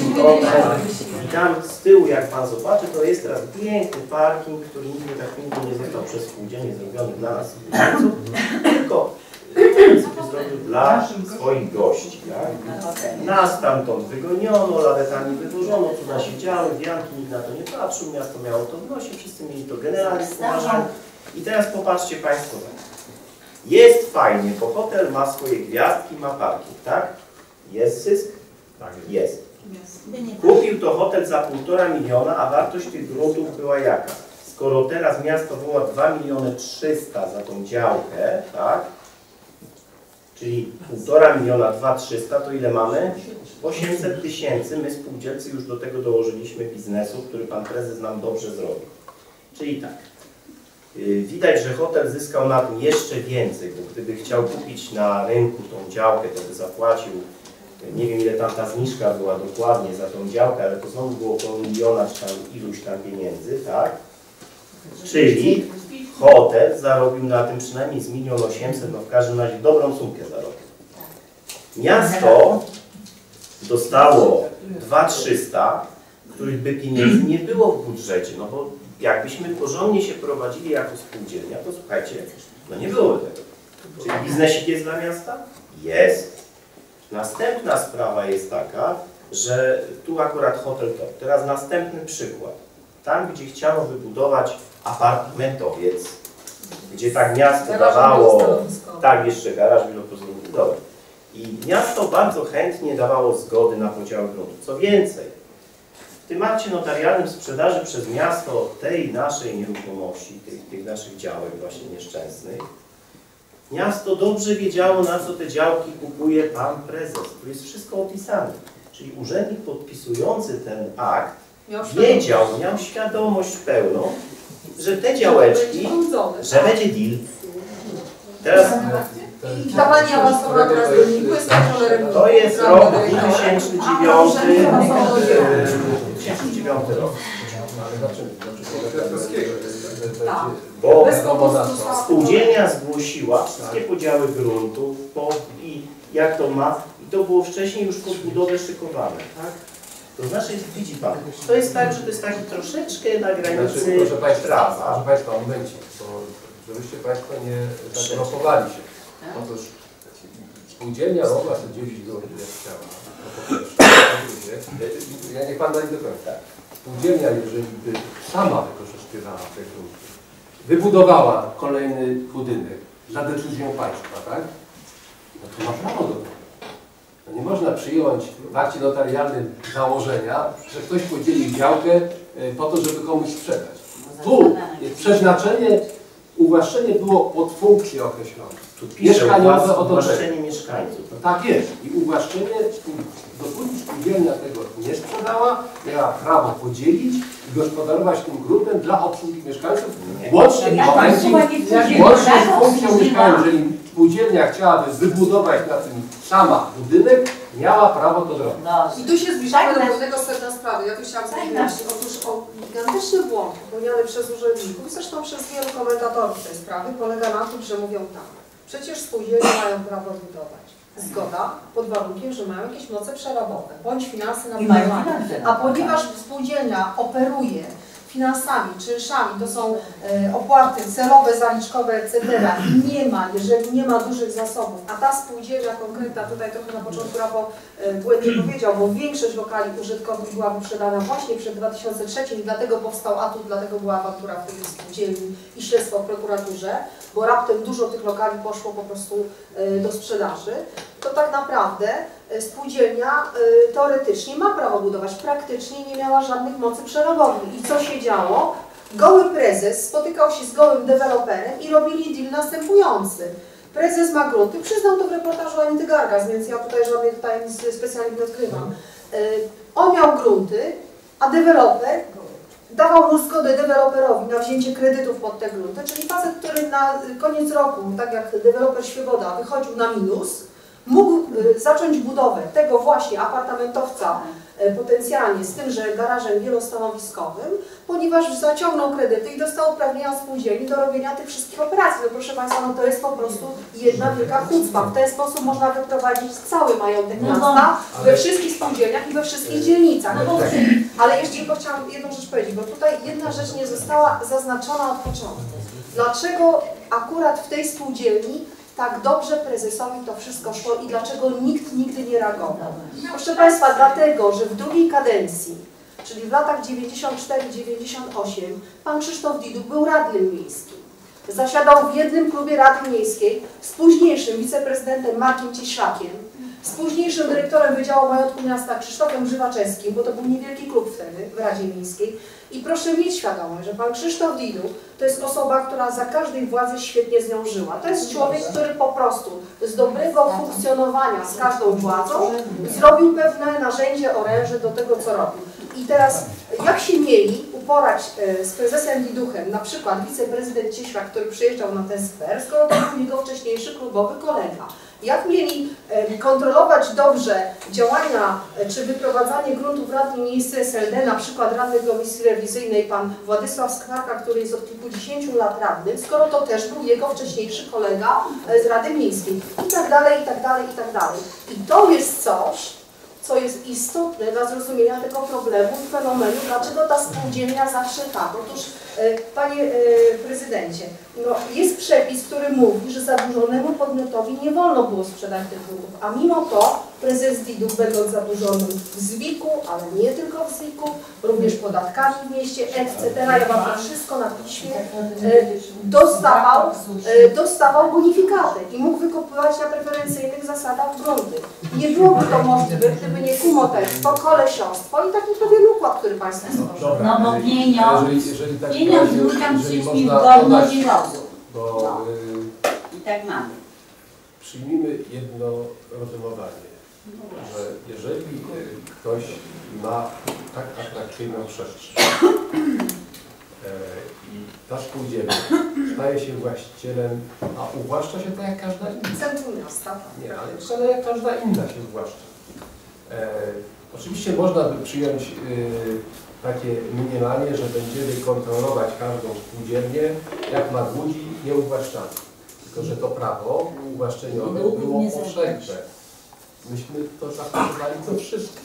i tam z tyłu, jak Pan zobaczy, to jest teraz piękny parking, który nigdy tak pięknie nie został przez spółdzielnię zrobiony dla nas, tylko zrobił dla swoich gości. Tak? Nas stamtąd wygoniono, lawetami wywożono, cuda się działy, wianki, nikt na to nie patrzył, miasto miało to w nosie, wszyscy mieli to generalnie poważane. I teraz popatrzcie Państwo, jest fajnie, bo hotel ma swoje gwiazdki, ma parking, tak? Jest zysk? Tak. Jest. Kupił to hotel za 1,5 miliona, a wartość tych gruntów była jaka? Skoro teraz miasto woła 2,300 000 za tą działkę, tak? Czyli 1,5 miliona, 2,300, to ile mamy? 800 000. My spółdzielcy już do tego dołożyliśmy biznesu, który pan prezes nam dobrze zrobił. Czyli tak, widać, że hotel zyskał na tym jeszcze więcej, bo gdyby chciał kupić na rynku tą działkę, to by zapłacił, nie wiem ile tam ta zniżka była dokładnie za tą działkę, ale to znowu było około miliona, czy tam iluś tam pieniędzy, tak? Czyli hotel zarobił na tym przynajmniej z 1 800 000, no w każdym razie dobrą sumkę zarobił. Miasto dostało 2,300, których by pieniędzy nie było w budżecie, no bo jakbyśmy porządnie się prowadzili jako spółdzielnia, to słuchajcie, no nie byłoby tego. Czyli biznesik jest dla miasta? Jest. Następna sprawa jest taka, że tu akurat hotel to. Teraz następny przykład. Tam, gdzie chciano wybudować apartamentowiec, gdzie tak miasto dawało, tak jeszcze garaż wielopoziomowy, i miasto bardzo chętnie dawało zgody na podział gruntu. Co więcej, w tym akcie notarialnym sprzedaży przez miasto tej naszej nieruchomości, tych naszych działek właśnie nieszczęsnych, miasto dobrze wiedziało, na co te działki kupuje pan prezes. Tu jest wszystko opisane. Czyli urzędnik podpisujący ten akt wiedział, miał świadomość pełną, że te działeczki, że będzie deal. Teraz dawanie awansowania teraz do wyniku jest kontrolerem. to jest rok 2009 rok. Bo spółdzielnia zgłosiła wszystkie podziały gruntów i jak to ma, i to było wcześniej już pod budowę szykowane, tak? To znaczy, widzi Pan, to jest tak, że to jest taki troszeczkę na granicy prawa. Proszę Państwa, momencik, bo żebyście Państwo nie zablokowali się. Otóż spółdzielnia mogła sobie dzielić grunty jak chciała. Ja niech Pan da do końca. Spółdzielnia, jeżeli by sama wykorzystywała te grunty, wybudowała kolejny budynek za decyzją państwa, tak? No to ma prawo do tego. No nie można przyjąć w akcie notarialnym założenia, że ktoś podzieli działkę po to, żeby komuś sprzedać. Tu jest przeznaczenie, uwłaszczenie było pod funkcję określone. Mieszkaniowe otoczenie. Uwłaszczenie mieszkańców. No tak jest. I uwłaszczenie, dopóki spółdzielnia tego nie sprzedała, miała prawo podzielić i gospodarować tym gruntem dla obsługi mieszkańców, łącznie z funkcją mieszkania. Jeżeli spółdzielnia chciałaby wybudować na tym sama budynek, miała prawo to zrobić. I tu się zbliżamy do głównego sedna sprawy. Ja tu chciałam powiedzieć, otóż o gigantyczny błąd popełniany przez urzędników, zresztą przez wielu komentatorów tej sprawy, polega na tym, że mówią tak. Przecież spółdzielnie mają prawo budować. Zgoda, pod warunkiem, że mają jakieś moce przerobowe, bądź finanse na budowanie. A ponieważ spółdzielnia operuje finansami, czynszami, to są opłaty celowe, zaliczkowe, etc. i nie ma, jeżeli nie ma dużych zasobów, a ta spółdzielnia konkretna, tutaj trochę na początku Rafał błędnie powiedział, bo większość lokali użytkownych była wyprzedana właśnie przed 2003 i dlatego powstał atut, dlatego była awantura w tej spółdzielni i śledztwo w prokuraturze, bo raptem dużo tych lokali poszło po prostu do sprzedaży, to tak naprawdę spółdzielnia teoretycznie ma prawo budować, praktycznie nie miała żadnych mocy przerobowych. I co się działo? Goły prezes spotykał się z gołym deweloperem i robili deal następujący. Prezes ma grunty, przyznał to w reportażu Anity Gargas, więc ja tutaj żadnych tajemnic specjalnych nie odkrywam. On miał grunty, a deweloper dawał mu zgodę deweloperowi na wzięcie kredytów pod te grunty, czyli facet, który na koniec roku, tak jak deweloper Świeboda, wychodził na minus, mógł zacząć budowę tego właśnie apartamentowca potencjalnie z tymże garażem wielostanowiskowym, ponieważ zaciągnął kredyty i dostał uprawnienia spółdzielni do robienia tych wszystkich operacji. No proszę Państwa, no to jest po prostu jedna wielka chucpa. W ten sposób można wyprowadzić cały majątek miasta we wszystkich spółdzielniach i we wszystkich dzielnicach. Ale jeszcze tylko chciałam jedną rzecz powiedzieć, bo tutaj jedna rzecz nie została zaznaczona od początku. Dlaczego akurat w tej spółdzielni tak dobrze prezesowi to wszystko szło i dlaczego nikt nigdy nie reagował? Proszę Państwa, dlatego, że w drugiej kadencji, czyli w latach 94-98, pan Krzysztof Diduk był radnym miejskim. Zasiadał w jednym klubie Rady Miejskiej z późniejszym wiceprezydentem Markiem Cieślakiem, z późniejszym dyrektorem Wydziału Majątku Miasta Krzysztofem Grzywaczewskim, bo to był niewielki klub wtedy w Radzie Miejskiej. I proszę mieć świadomość, że pan Krzysztof Diduk to jest osoba, która za każdej władzy świetnie z nią żyła. To jest człowiek, który po prostu z dobrego funkcjonowania z każdą władzą zrobił pewne narzędzie, oręże do tego, co robił. I teraz, jak się mieli uporać z prezesem Diduchem, na przykład wiceprezydent Cieślak, który przyjeżdżał na ten skwer, skoro to był jego wcześniejszy klubowy kolega? Jak mieli kontrolować dobrze działania czy wyprowadzanie gruntów radni miejsc SLD, na przykład radny Komisji Rewizyjnej pan Władysław Skwarka, który jest od kilkudziesięciu lat radnym, skoro to też był jego wcześniejszy kolega z Rady Miejskiej i tak dalej, i tak dalej, i tak dalej. I to jest coś, co jest istotne dla zrozumienia tego problemu i fenomenu, dlaczego ta spółdzielnia zawsze tak. Otóż, panie prezydencie, no, jest przepis, który mówi, że zadłużonemu podmiotowi nie wolno było sprzedać tych gruntów, a mimo to prezes Diduk, będąc zadłużonym w ZWIK-u, ale nie tylko w ZWIK-u, również podatkami w mieście, etc., ja mam to wszystko na piśmie, dostawał bonifikaty i mógł wykupywać na preferencyjnych zasadach grunty. Nie byłoby to możliwe, gdyby nie kumoterstwo, kolesiostwo i taki pewien układ, który Państwo stworzyli. No bo pieniądz ludziom przyszli w godność i rozum. Bo I tak mamy. przyjmijmy jedno rozumowanie, że jeżeli ktoś ma tak atrakcyjną przestrzeń i ta spółdzielnia staje się właścicielem, a uwłaszcza się tak jak każda inna. Centrum miasta. Nie, ale jak każda inna się uwłaszcza. Oczywiście można by przyjąć takie mniemanie, że będziemy kontrolować każdą spółdzielnię, jak ma ludzi nieuwłaszczanych. Tylko że to prawo uwłaszczeniowe było powszechne. Myśmy to zastosowali do wszystkich.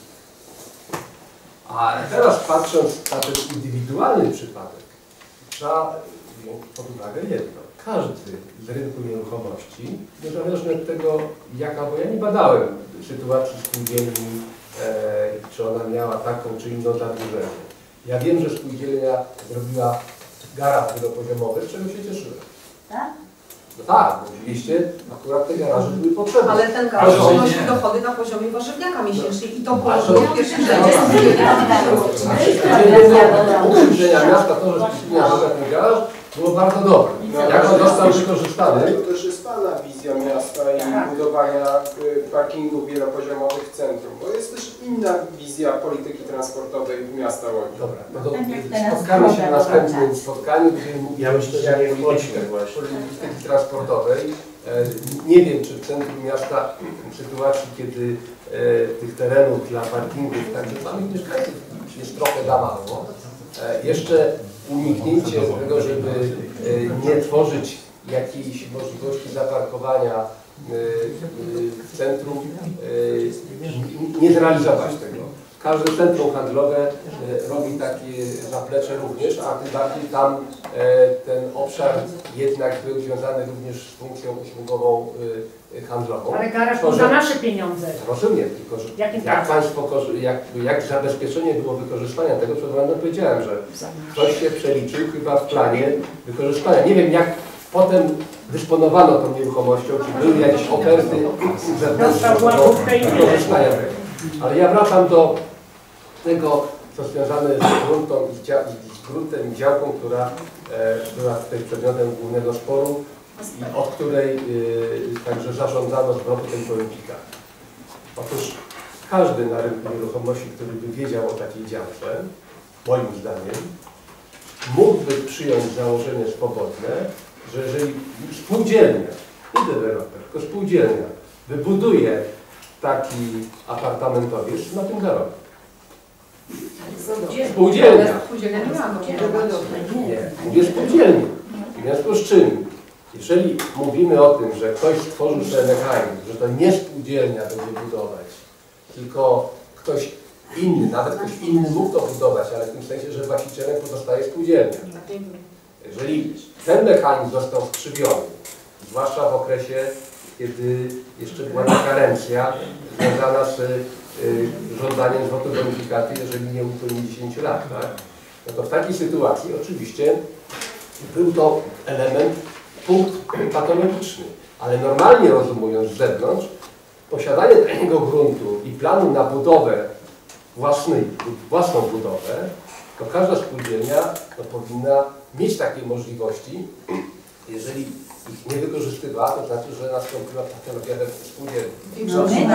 A teraz patrząc na ten indywidualny przypadek, trzeba wziąć pod uwagę jedno. Każdy z rynku nieruchomości, niezależnie od tego, jaka, bo ja nie badałem sytuacji spółdzielni, czy ona miała taką czy inną zadłużenie. Ja wiem, że spółdzielnia zrobiła garaż wielopoziomowy, z czego się cieszyłem. Tak? No tak, oczywiście akurat te garaże były potrzebne. Ale ten garaż przynosi dochody na poziomie warzywniaka miesięcznie i to położenie w pierwszym rzędzie ukryżenia miasta, to, że istniał ten garaż, było bardzo dobre. Jak on został wykorzystany? To też jest Pana wizja miasta i budowania parkingów wielopoziomowych w centrum, bo jest też inna wizja polityki transportowej miasta Łodzi. Dobra, no to spotkamy się na następnym spotkaniu, gdzie Ja myślę, że nie wchodźmy właśnie. polityki transportowej. Nie wiem, czy w centrum miasta w sytuacji, kiedy tych terenów dla parkingów, także samych mieszkańców jest trochę za mało. Jeszcze uniknięcie tego, żeby nie tworzyć jakiejś możliwości zaparkowania w centrum, nie zrealizować tego. Każde centrum handlowe robi takie zaplecze również, a tym bardziej tam ten obszar jednak był związany również z funkcją usługową handlową. Ale garaż to za nasze pieniądze. Rozumiem, tylko że jak Państwo, jak zabezpieczenie było wykorzystania tego, przed momentem powiedziałem, że ktoś się przeliczył chyba w planie wykorzystania. Nie wiem, jak potem dysponowano tą nieruchomością, czy były jakieś oferty zewnętrzne do wykorzystania tego. Ale ja wracam do tego, co związane z gruntem i działką, która była tutaj przedmiotem głównego sporu i od której także zarządzano zwrotu tej polityka. Otóż każdy na rynku nieruchomości, który by wiedział o takiej działce, moim zdaniem, mógłby przyjąć założenie swobodne, że jeżeli spółdzielnia, nie deweloper, tylko spółdzielnia wybuduje taki apartamentowiec, na tym zarobi. Spółdzielnia. Nie, mówię spółdzielnia. W związku z czym, jeżeli mówimy o tym, że ktoś stworzył sobie mechanizm, że to nie spółdzielnia będzie budować, tylko ktoś inny, nawet ktoś inny mógł to budować, ale w tym sensie, że właścicielem pozostaje spółdzielnia. Jeżeli ten mechanizm został skrzywiony, zwłaszcza w okresie, kiedy jeszcze była ta karencja związana z żądaniem zwrotu bonifikaty, jeżeli nie upłynie 10 lat, tak? No to w takiej sytuacji oczywiście był to element, punkt patologiczny, ale normalnie rozumując z zewnątrz, posiadanie takiego gruntu i planu na budowę własną budowę, to każda spółdzielnia powinna mieć takie możliwości. Jeżeli ich nie wykorzystywała, to znaczy, że nastąpiła patologia we spółdzielni.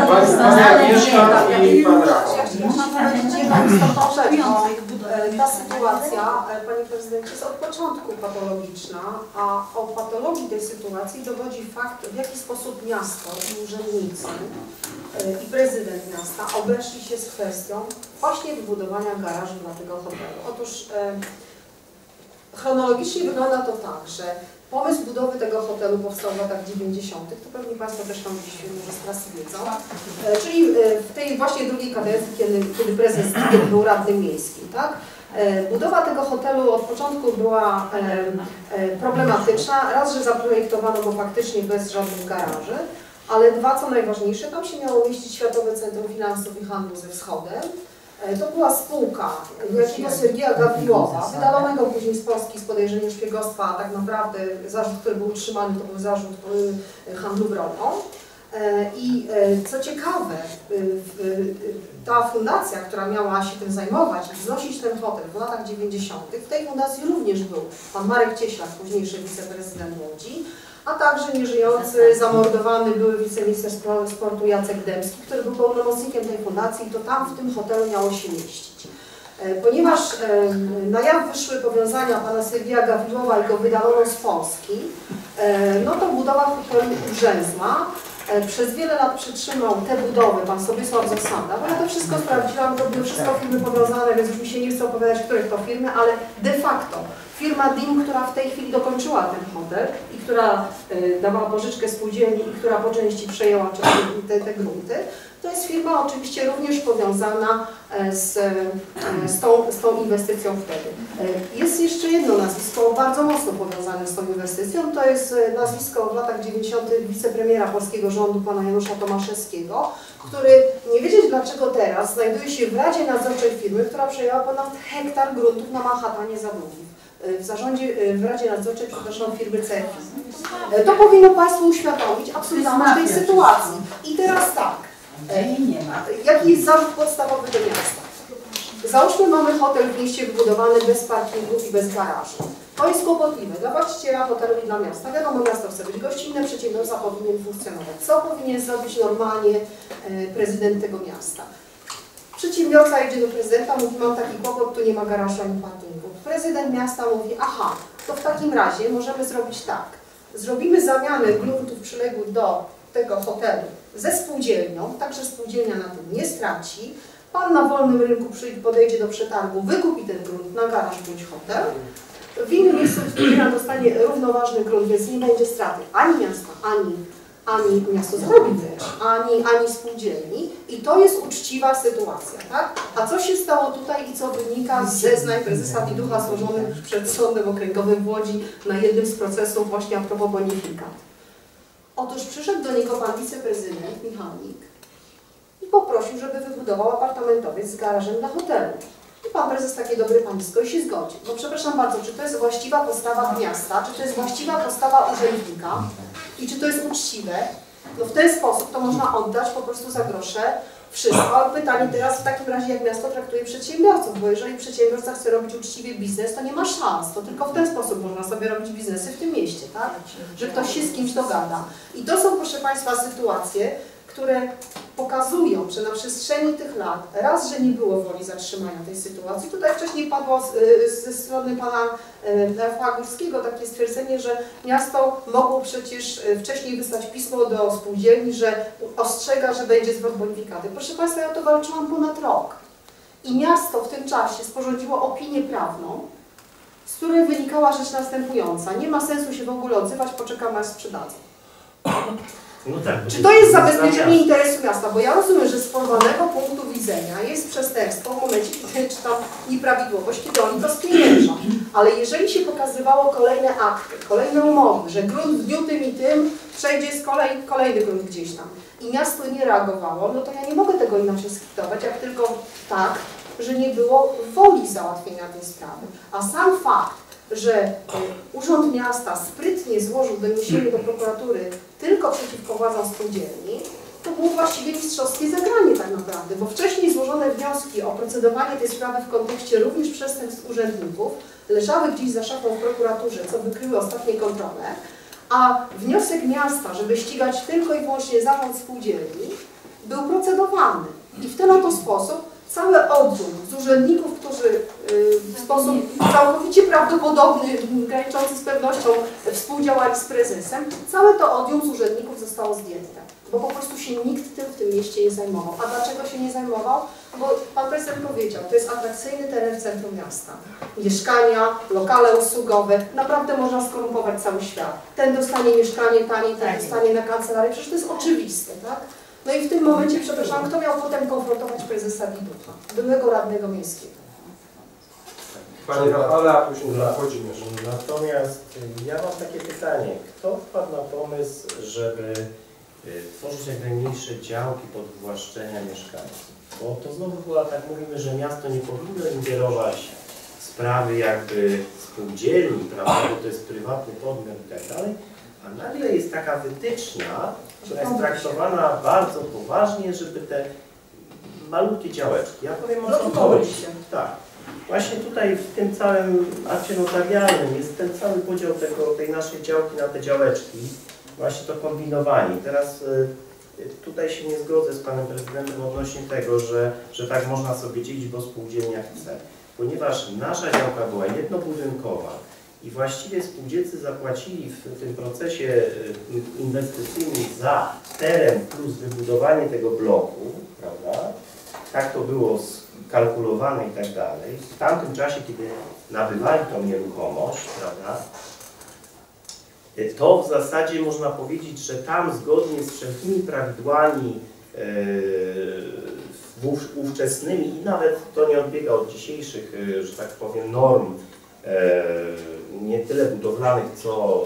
Ta sytuacja, Panie Prezydencie, jest od początku patologiczna, a o patologii tej sytuacji dowodzi fakt, w jaki sposób miasto i urzędnicy i prezydent miasta obeszli się z kwestią właśnie wybudowania garażu dla tego hotelu. Otóż chronologicznie wygląda to tak, że pomysł budowy tego hotelu powstał w latach 90. To pewnie Państwo też tam gdzieś może z prasy wiedzą. Czyli w tej właśnie drugiej kadencji, kiedy prezes był radnym miejskim. Tak? Budowa tego hotelu od początku była problematyczna. Raz, że zaprojektowano go faktycznie bez żadnych garaży, ale dwa, co najważniejsze, tam się miało mieścić Światowe Centrum Finansów i Handlu ze Wschodem. To była spółka jakiegoś Sergieja Gawriłowa, wydalonego później z Polski z podejrzeniem szpiegostwa, a tak naprawdę zarzut, który był utrzymany, to był zarzut handlu bronią. I co ciekawe, ta fundacja, która miała się tym zajmować i wznosić ten hotel w latach 90., w tej fundacji również był pan Marek Cieślak, późniejszy wiceprezydent Łodzi, a także nieżyjący, zamordowany były wiceminister sportu Jacek Dębski, który był pełnomocnikiem tej fundacji i to tam w tym hotelu miało się mieścić. Ponieważ na jaw wyszły powiązania pana Sergieja Gawriłowa i go wydalono z Polski, no to budowa hotelu Brzęzna przez wiele lat przytrzymał te budowy pan Sobiesław Zasada, bo ja to wszystko sprawdziłam, to były wszystko firmy powiązane, więc już mi się nie chce opowiadać, których to firmy, ale de facto firma DIM, która w tej chwili dokończyła ten hotel i która dawała pożyczkę spółdzielni i która po części przejęła te grunty, to jest firma oczywiście również powiązana z tą inwestycją wtedy. Jest jeszcze jedno nazwisko bardzo mocno powiązane z tą inwestycją, to jest nazwisko w latach 90. wicepremiera polskiego rządu, pana Janusza Tomaszewskiego, który nie wiedzieć dlaczego teraz znajduje się w Radzie Nadzorczej firmy, która przejęła ponad hektar gruntów na Manhattanie za Długim. w zarządzie, w Radzie Nadzorczej, przepraszam, firmy CEFI. To powinno Państwu uświadomić absurdalność tej sytuacji. I teraz tak, jaki jest zarzut podstawowy do miasta? Załóżmy, mamy hotel w mieście wybudowany bez parkingów i bez garaży. To jest kłopotliwe dla właściciela hotelu i dla miasta. Wiadomo, miasto chce być gościnne, przedsiębiorca powinien funkcjonować. Co powinien zrobić normalnie prezydent tego miasta? Przedsiębiorca idzie do prezydenta, mówi, mam taki kłopot, tu nie ma garażu ani parkingu. Prezydent miasta mówi, aha, to w takim razie możemy zrobić tak. Zrobimy zamianę gruntów przyległych do tego hotelu ze spółdzielnią, tak że spółdzielnia na tym nie straci. Pan na wolnym rynku podejdzie do przetargu, wykupi ten grunt na garaż bądź hotel. W innym miejscu spółdzielnia dostanie równoważny grunt, więc nie będzie straty ani miasta, ani miasto zrobi też, ani spółdzielni. I to jest uczciwa sytuacja, tak? A co się stało tutaj i co wynika z zeznań prezesa Widucha złożonych przed Sądem Okręgowym w Łodzi na jednym z procesów właśnie a propos bonifikat? Otóż przyszedł do niego pan wiceprezydent Michalik i poprosił, żeby wybudował apartamentowiec z garażem dla hotelu. I pan prezes takie dobre panisko i się zgodzi. Bo przepraszam bardzo, czy to jest właściwa postawa miasta, czy to jest właściwa postawa urzędnika i czy to jest uczciwe? No w ten sposób to można oddać po prostu za grosze wszystko. Ale pytanie teraz w takim razie, jak miasto traktuje przedsiębiorców, bo jeżeli przedsiębiorca chce robić uczciwie biznes, to nie ma szans. To tylko w ten sposób można sobie robić biznesy w tym mieście, tak? Że ktoś się z kimś dogada. I to są, proszę Państwa, sytuacje, które pokazują, że na przestrzeni tych lat raz, że nie było woli zatrzymania tej sytuacji. Tutaj wcześniej padło ze strony pana Rafała Górskiego takie stwierdzenie, że miasto mogło przecież wcześniej wysłać pismo do spółdzielni, że ostrzega, że będzie zwrot bonifikaty. Proszę Państwa, ja to walczyłam ponad rok. I miasto w tym czasie sporządziło opinię prawną, z której wynikała rzecz następująca. Nie ma sensu się w ogóle odzywać, poczekamy aż sprzedadzą. No tak, czy to jest zabezpieczenie interesu miasta? Bo ja rozumiem, że z formalnego punktu widzenia jest przestępstwo w momencie, kiedy czytam nieprawidłowość, kiedy oni to spieniężą. Ale jeżeli się pokazywało kolejne akty, kolejne umowy, że grunt w dniu tym i tym przejdzie z kolejny grunt gdzieś tam i miasto nie reagowało, no to ja nie mogę tego inaczej skwitować, jak tylko tak, że nie było woli załatwienia tej sprawy. A sam fakt, że Urząd Miasta sprytnie złożył doniesienie do prokuratury tylko przeciwko władzom spółdzielni, to było właściwie mistrzowskie zagranie tak naprawdę, bo wcześniej złożone wnioski o procedowanie tej sprawy w kontekście również przestępstw urzędników leżały gdzieś za szafą w prokuraturze, co wykryły ostatnie kontrole, a wniosek miasta, żeby ścigać tylko i wyłącznie zarząd spółdzielni, był procedowany. I w ten oto sposób cały oddział z urzędników, którzy w sposób całkowicie prawdopodobny, graniczący z pewnością współdziałali z prezesem, całe to oddział z urzędników zostało zdjęte, bo po prostu się nikt tym w tym mieście nie zajmował. A dlaczego się nie zajmował? Bo pan prezydent powiedział, to jest atrakcyjny teren w centrum miasta. Mieszkania, lokale usługowe, naprawdę można skorumpować cały świat. Ten dostanie mieszkanie taniej, ten dostanie na kancelarię, przecież to jest oczywiste, tak? No i w tym momencie, przepraszam, kto miał potem konfrontować prezesa Widucha, byłego radnego miejskiego? Panie Rafale, a później wchodzimy. Natomiast ja mam takie pytanie. Kto wpadł na pomysł, żeby tworzyć jak najmniejsze działki podwłaszczenia mieszkańców? Bo to znowu była tak, mówimy, że miasto nie powinno ingerować w sprawy jakby spółdzielni, prawda, bo to jest prywatny podmiot i tak dalej. A nagle jest taka wytyczna, która jest traktowana bardzo poważnie, żeby te malutkie działeczki. Ja powiem o co chodzi. Tak. Właśnie tutaj w tym całym akcie notarialnym jest ten cały podział tej naszej działki na te działeczki. Właśnie to kombinowanie. Teraz tutaj się nie zgodzę z panem prezydentem odnośnie tego, że tak można sobie dzielić, bo spółdzielnia chce. Ponieważ nasza działka była jednobudynkowa, i właściwie spółdzielcy zapłacili w tym procesie inwestycyjnym za teren plus wybudowanie tego bloku, prawda? Tak to było skalkulowane i tak dalej. W tamtym czasie, kiedy nabywali tą nieruchomość, prawda? To w zasadzie można powiedzieć, że tam zgodnie z wszelkimi prawidłami ówczesnymi i nawet to nie odbiega od dzisiejszych, że tak powiem, norm, nie tyle budowlanych, co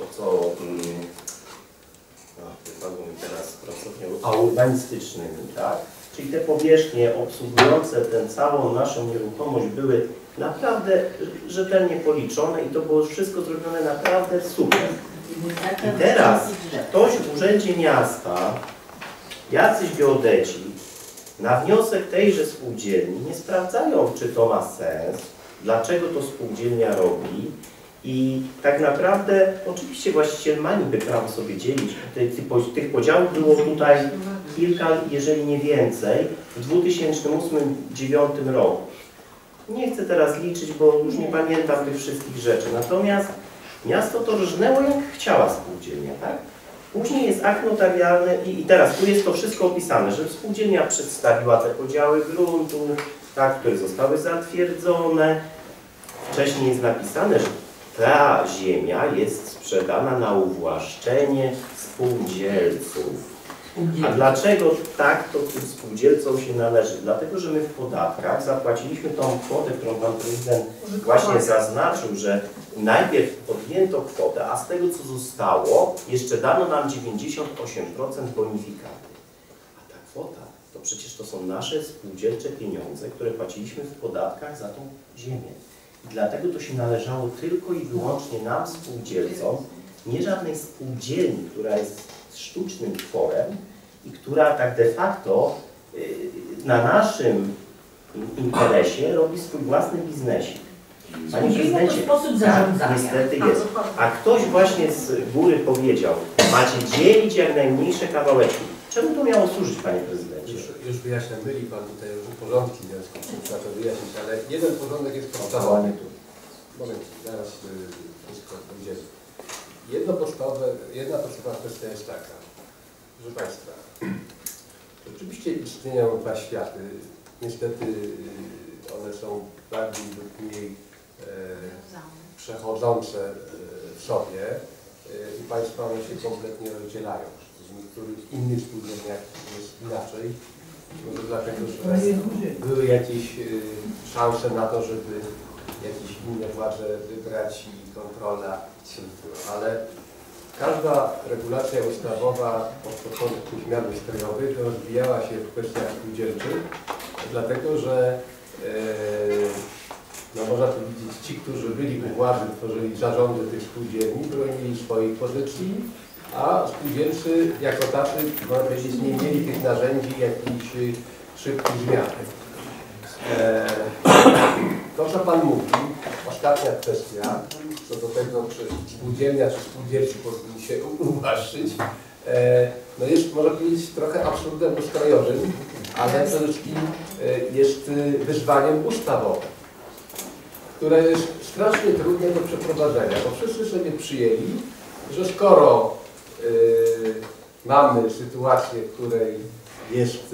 wypadło mi teraz pracownią, a urbanistycznymi, tak? Czyli te powierzchnie obsługujące tę całą naszą nieruchomość były naprawdę rzetelnie policzone i to było wszystko zrobione naprawdę super. I teraz ktoś w urzędzie miasta, jacyś geodeci, na wniosek tejże spółdzielni nie sprawdzają, czy to ma sens, dlaczego to spółdzielnia robi i tak naprawdę oczywiście właściciel ma niby prawo sobie dzielić. Tych podziałów było tutaj kilka, jeżeli nie więcej, w 2008-2009 roku. Nie chcę teraz liczyć, bo już nie pamiętam tych wszystkich rzeczy. Natomiast miasto to rżnęło jak chciała spółdzielnia, tak? Później jest akt notarialny i teraz tu jest to wszystko opisane, że spółdzielnia przedstawiła te podziały gruntu, tak, które zostały zatwierdzone. Wcześniej jest napisane, że ta ziemia jest sprzedana na uwłaszczenie spółdzielców. A dlaczego tak to tym spółdzielcom się należy? Dlatego, że my w podatkach zapłaciliśmy tą kwotę, którą Pan Prezydent właśnie zaznaczył, że najpierw podjęto kwotę, a z tego co zostało, jeszcze dano nam 98% bonifikaty. A ta kwota, to przecież to są nasze spółdzielcze pieniądze, które płaciliśmy w podatkach za tą ziemię. I dlatego to się należało tylko i wyłącznie nam, spółdzielcom, nie żadnej spółdzielni, która jest sztucznym tworem i która tak de facto na naszym interesie robi swój własny biznesik. Panie prezydencie, tak, niestety jest. A ktoś właśnie z góry powiedział, macie dzielić jak najmniejsze kawałeczki. Czemu to miało służyć, panie prezydencie? Już wyjaśniam, myli pan tutaj już porządki, w związku z tym trzeba to wyjaśnić, ale jeden porządek jest podstawowy. Moment, zaraz wszystko pójdziemy. Jedna podstawowa kwestia jest taka, proszę Państwa, oczywiście istnieją dwa światy, niestety one są bardziej lub mniej przechodzące w sobie i Państwa one się kompletnie rozdzielają. W niektórych innych spółdzielniach jest inaczej, może dlatego, że były jakieś szanse na to, żeby jakieś inne władze wybrać i kontrola, ale każda regulacja ustawowa od początku zmian ustrojowych rozwijała się w kwestiach spółdzielczych, dlatego że no można powiedzieć, ci, którzy byli u władzy, tworzyli zarządy tych spółdzielni, bronili swoich pozycji, a spółdzielcy jako tacy, można powiedzieć, nie mieli tych narzędzi jakichś szybkich zmian. To, co Pan mówi, ostatnia kwestia, co do tego, czy spółdzielnia, czy spółdzielcy powinni się uwłaszczyć, no jest, można powiedzieć, trochę absurdem ustrojowym, ale przede wszystkim jest wyzwaniem ustawowym, które jest strasznie trudne do przeprowadzenia, bo wszyscy sobie przyjęli, że skoro mamy sytuację, w której jest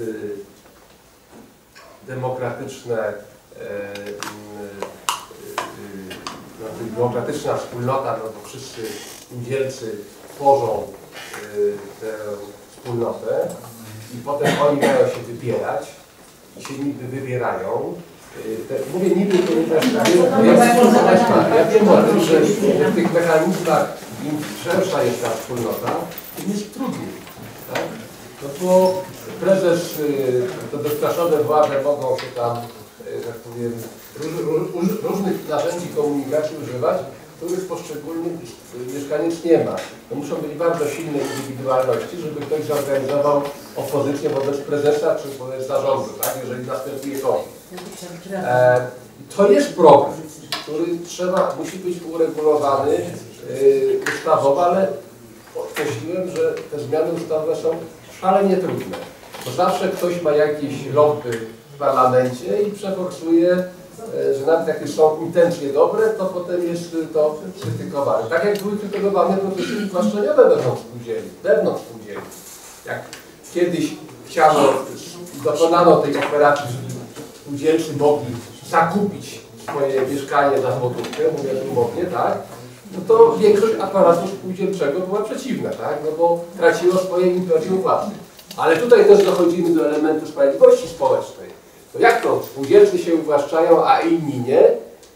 demokratyczna wspólnota, no bo wszyscy spółdzielcy tworzą tę wspólnotę i potem oni mają się wybierać i się niby wybierają. Mówię niby, ponieważ ja wiem o tym, że w tych mechanizmach im szersza jest ta wspólnota, tym jest trudniej. Tak? No bo prezes, to dostraszone władze mogą się tam, tak powiem, różnych narzędzi komunikacji używać, których poszczególny mieszkaniec nie ma. To muszą być bardzo silne indywidualności, żeby ktoś zorganizował opozycję wobec prezesa czy wobec zarządu, tak? Jeżeli następuje konflikt. To jest problem, który musi być uregulowany ustawowo, ale podkreśliłem, że te zmiany ustawowe są szalenie trudne, bo zawsze ktoś ma jakieś lobby w parlamencie i przeforsuje, że nawet jak są intencje dobre, to potem jest to krytykowane. Tak jak były krytykowane procesy uwłaszczeniowe wewnątrz spółdzielni. Jak kiedyś dokonano tej operacji, spółdzielcy mogli zakupić swoje mieszkanie za złotówkę, mówiąc umownie, tak? No to większość aparatu spółdzielczego była przeciwna, tak? No bo traciło swoje imperium władzy. Ale tutaj też dochodzimy do elementu sprawiedliwości społecznej. To jak to? Spółdzielcy się uwłaszczają, a inni nie?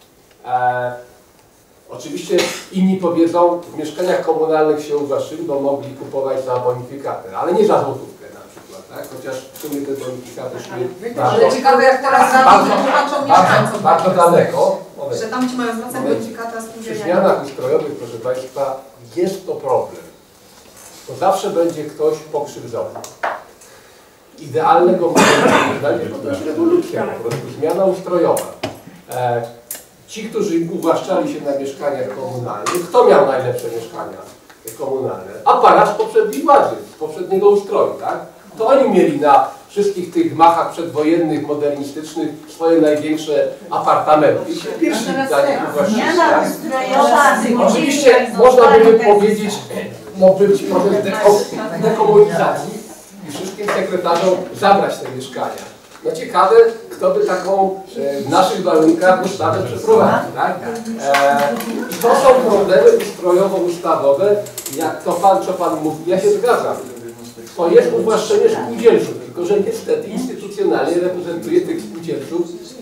Oczywiście inni powiedzą, w mieszkaniach komunalnych się uwłaszczyli, bo mogli kupować za bonifikaty, ale nie za złotówkę na przykład. tak? Chociaż w sumie te bonifikaty szły Ale ciekawe jak teraz tłumaczą mieszkańcom, bardzo daleko. że tam ci mają zwracać bonifikaty, a Przy spółdzielnia. zmianach ustrojowych, proszę Państwa, jest to problem. To zawsze będzie ktoś pokrzywdzony. Idealnego modelu to jest rewolucja, po prostu zmiana ustrojowa. Ci, którzy uwłaszczali się na mieszkaniach komunalnych, kto miał najlepsze mieszkania komunalne? Aparat z poprzedniej władzy, z poprzedniego ustroju, tak? To oni mieli na wszystkich tych gmachach przedwojennych, modernistycznych swoje największe apartamenty. I się pierwsi dla nich uwłaszczyli. Oczywiście można by powiedzieć, być proces dekomunizacji i wszystkim sekretarzom zabrać te mieszkania. No ciekawe, kto by taką w naszych warunkach ustawę przeprowadził, tak? I to są problemy ustrojowo-ustawowe, jak to co Pan mówi, ja się zgadzam. To jest uwłaszczenie spółdzielców, tylko że niestety instytucjonalnie reprezentuje tych spółdzielców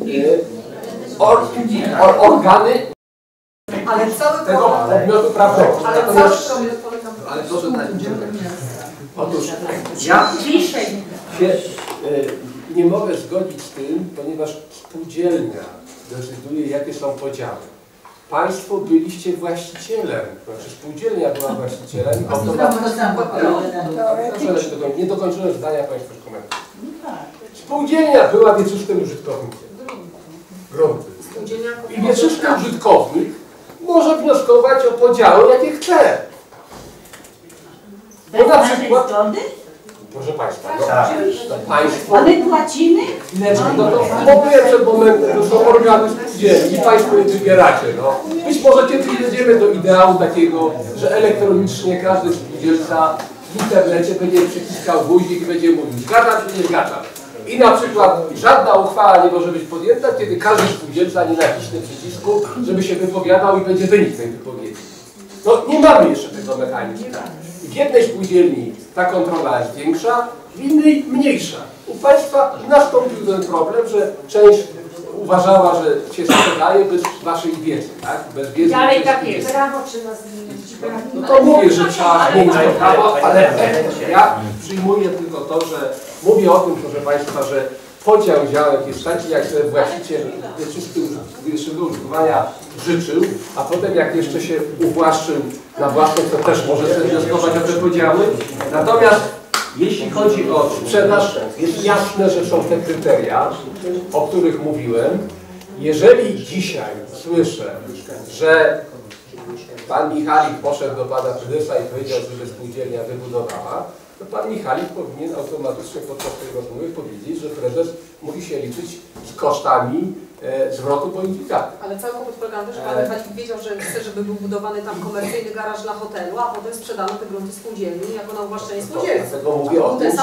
organy Ale cały tego problem, podmiotu prawnego. ale cały problem polega na Ale proszę na otóż ja się nie mogę zgodzić z tym, ponieważ spółdzielnia decyduje, jakie są podziały. Państwo byliście właścicielem, znaczy spółdzielnia była właścicielem. Nie dokończyłem zdania, Państwo już komentują. Spółdzielnia była wieczystym użytkownikiem gruntu. I wieczysty użytkownik może wnioskować o podziały, jakie chce. Bo na przykład, proszę Państwa, no, Państwo... A my płacimy? No to mówię przed momentem, to są organy spółdzielni i Państwo je wybieracie. No. Być może kiedyś dojdziemy do ideału takiego, że elektronicznie każdy spółdzielca w internecie będzie przyciskał guzik i będzie mówił zgadzam się, nie zgadzam. I na przykład żadna uchwała nie może być podjęta, kiedy każdy spółdzielca nie naciśnie przycisku, żeby się wypowiadał i będzie wynik tej wypowiedzi. No nie mamy jeszcze tego mechanizmu. W jednej spółdzielni ta kontrola jest większa, w innej mniejsza. U Państwa nastąpił ten problem, że część uważała, że się sprzedaje bez Waszej wiedzy, tak? Bez wiedzy. Dalej tak jest. Prawo trzeba zmienić. No to mówię, że trzeba zmienić to prawo, ale ja przyjmuję tylko to, że mówię o tym, proszę Państwa, że podział działek jest taki, jak sobie właściciel wieczystego użytkowania życzył, a potem jak jeszcze się uwłaszczył na własność, to też może sobie wnioskować o te podziały. Natomiast jeśli chodzi o sprzedaż, jest jasne, że są te kryteria, o których mówiłem. Jeżeli dzisiaj słyszę, że Pan Michalik poszedł do Pana Prezesa i powiedział, żeby spółdzielnia wybudowała, to Pan Michalik powinien automatycznie podczas tej rozmowy powiedzieć, że prezes musi się liczyć z kosztami zwrotu bonifikaty. Ale cały kłopot polega na tym, że Pan Michalik wiedział, że chce, żeby był budowany tam komercyjny garaż dla hotelu, a potem sprzedano te grunty spółdzielni jako na uwłaszczenie spółdzielców. Dlatego mówię o tym,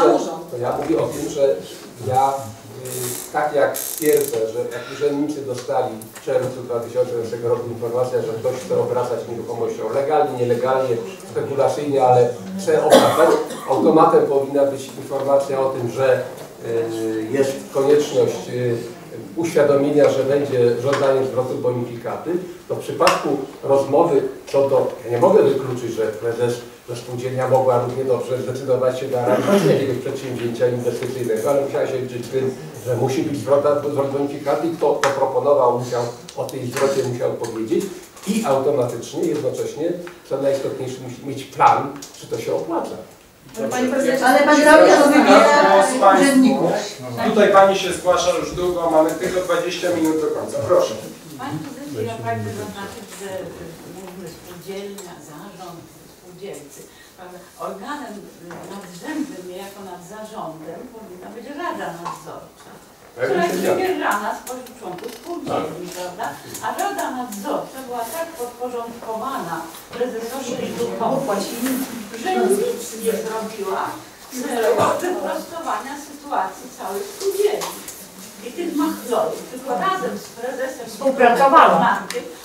że ja tak jak twierdzę, że jak urzędnicy dostali w czerwcu 2011 roku informację, że ktoś chce obracać nieruchomością legalnie, nielegalnie, spekulacyjnie, ale chce obracać, automatem powinna być informacja o tym, że jest konieczność uświadomienia, że będzie żądanie zwrotu bonifikaty, to w przypadku rozmowy co do, ja nie mogę wykluczyć, że prezes, że spółdzielnia mogła równie dobrze zdecydować się na realizację jakiegoś przedsięwzięcia inwestycyjnego, ale musiała się liczyć z tym, że musi być zwrot bonifikaty i kto to proponował, musiał o tej zwrocie powiedzieć i automatycznie, jednocześnie, co najistotniejsze, musi mieć plan, czy to się opłaca. Ale Pan cały czas wybiera urzędników. Tutaj Pani się zgłasza już długo, mamy tylko 20 minut do końca. Proszę. Pani Prezesie, ja pragnę zaznaczyć, że mówimy spółdzielnia, zarząd, spółdzielcy. Organem nadrzędnym, niejako nad zarządem, powinna być Rada Nadzorcza, która jest wybierana spośród członków spółdzielni, prawda? A Rada Nadzorcza była tak podporządkowana prezesowi Żukowi, że nic nie zrobiła w celu wyprostowania sytuacji całej spółdzielni. I tych machlorów, tylko razem z prezesem współpracowała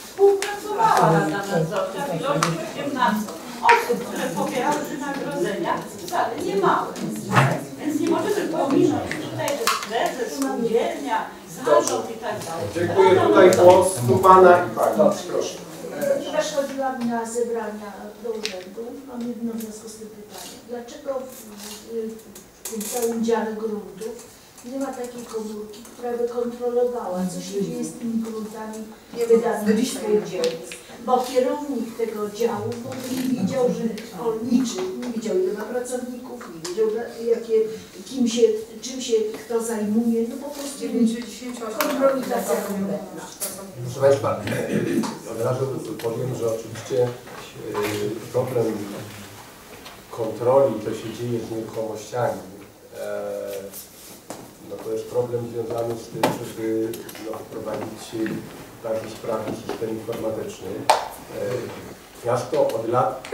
Rada Nadzorcza w ilości 18 osób, które pobierały wynagrodzenia, wcale nie małe. Więc nie możemy pominąć tutaj, że prezes, spółdzielnia, zarząd i tak dalej. Dziękuję. Tutaj głos tu Pana i Pani. Proszę. Też chodziłam na zebrania do urzędu. Mam jedno w związku z tym pytanie. Dlaczego w w tym całym dziale gruntów, nie ma takiej komórki, która by kontrolowała, co się dzieje z tymi gruntami wydanymi w spółdzielni. Bo kierownik tego działu w ogóle nie wiedział, że on liczy, nie wiedział ile ma pracowników, nie wiedział czym się kto zajmuje, no po prostu kompromitacja kompletna. Proszę Państwa, od razu powiem, że oczywiście problem kontroli, co się dzieje z nieruchomościami, no to jest problem związany z tym, żeby wprowadzić bardziej sprawny system informatyczny. Miasto od lat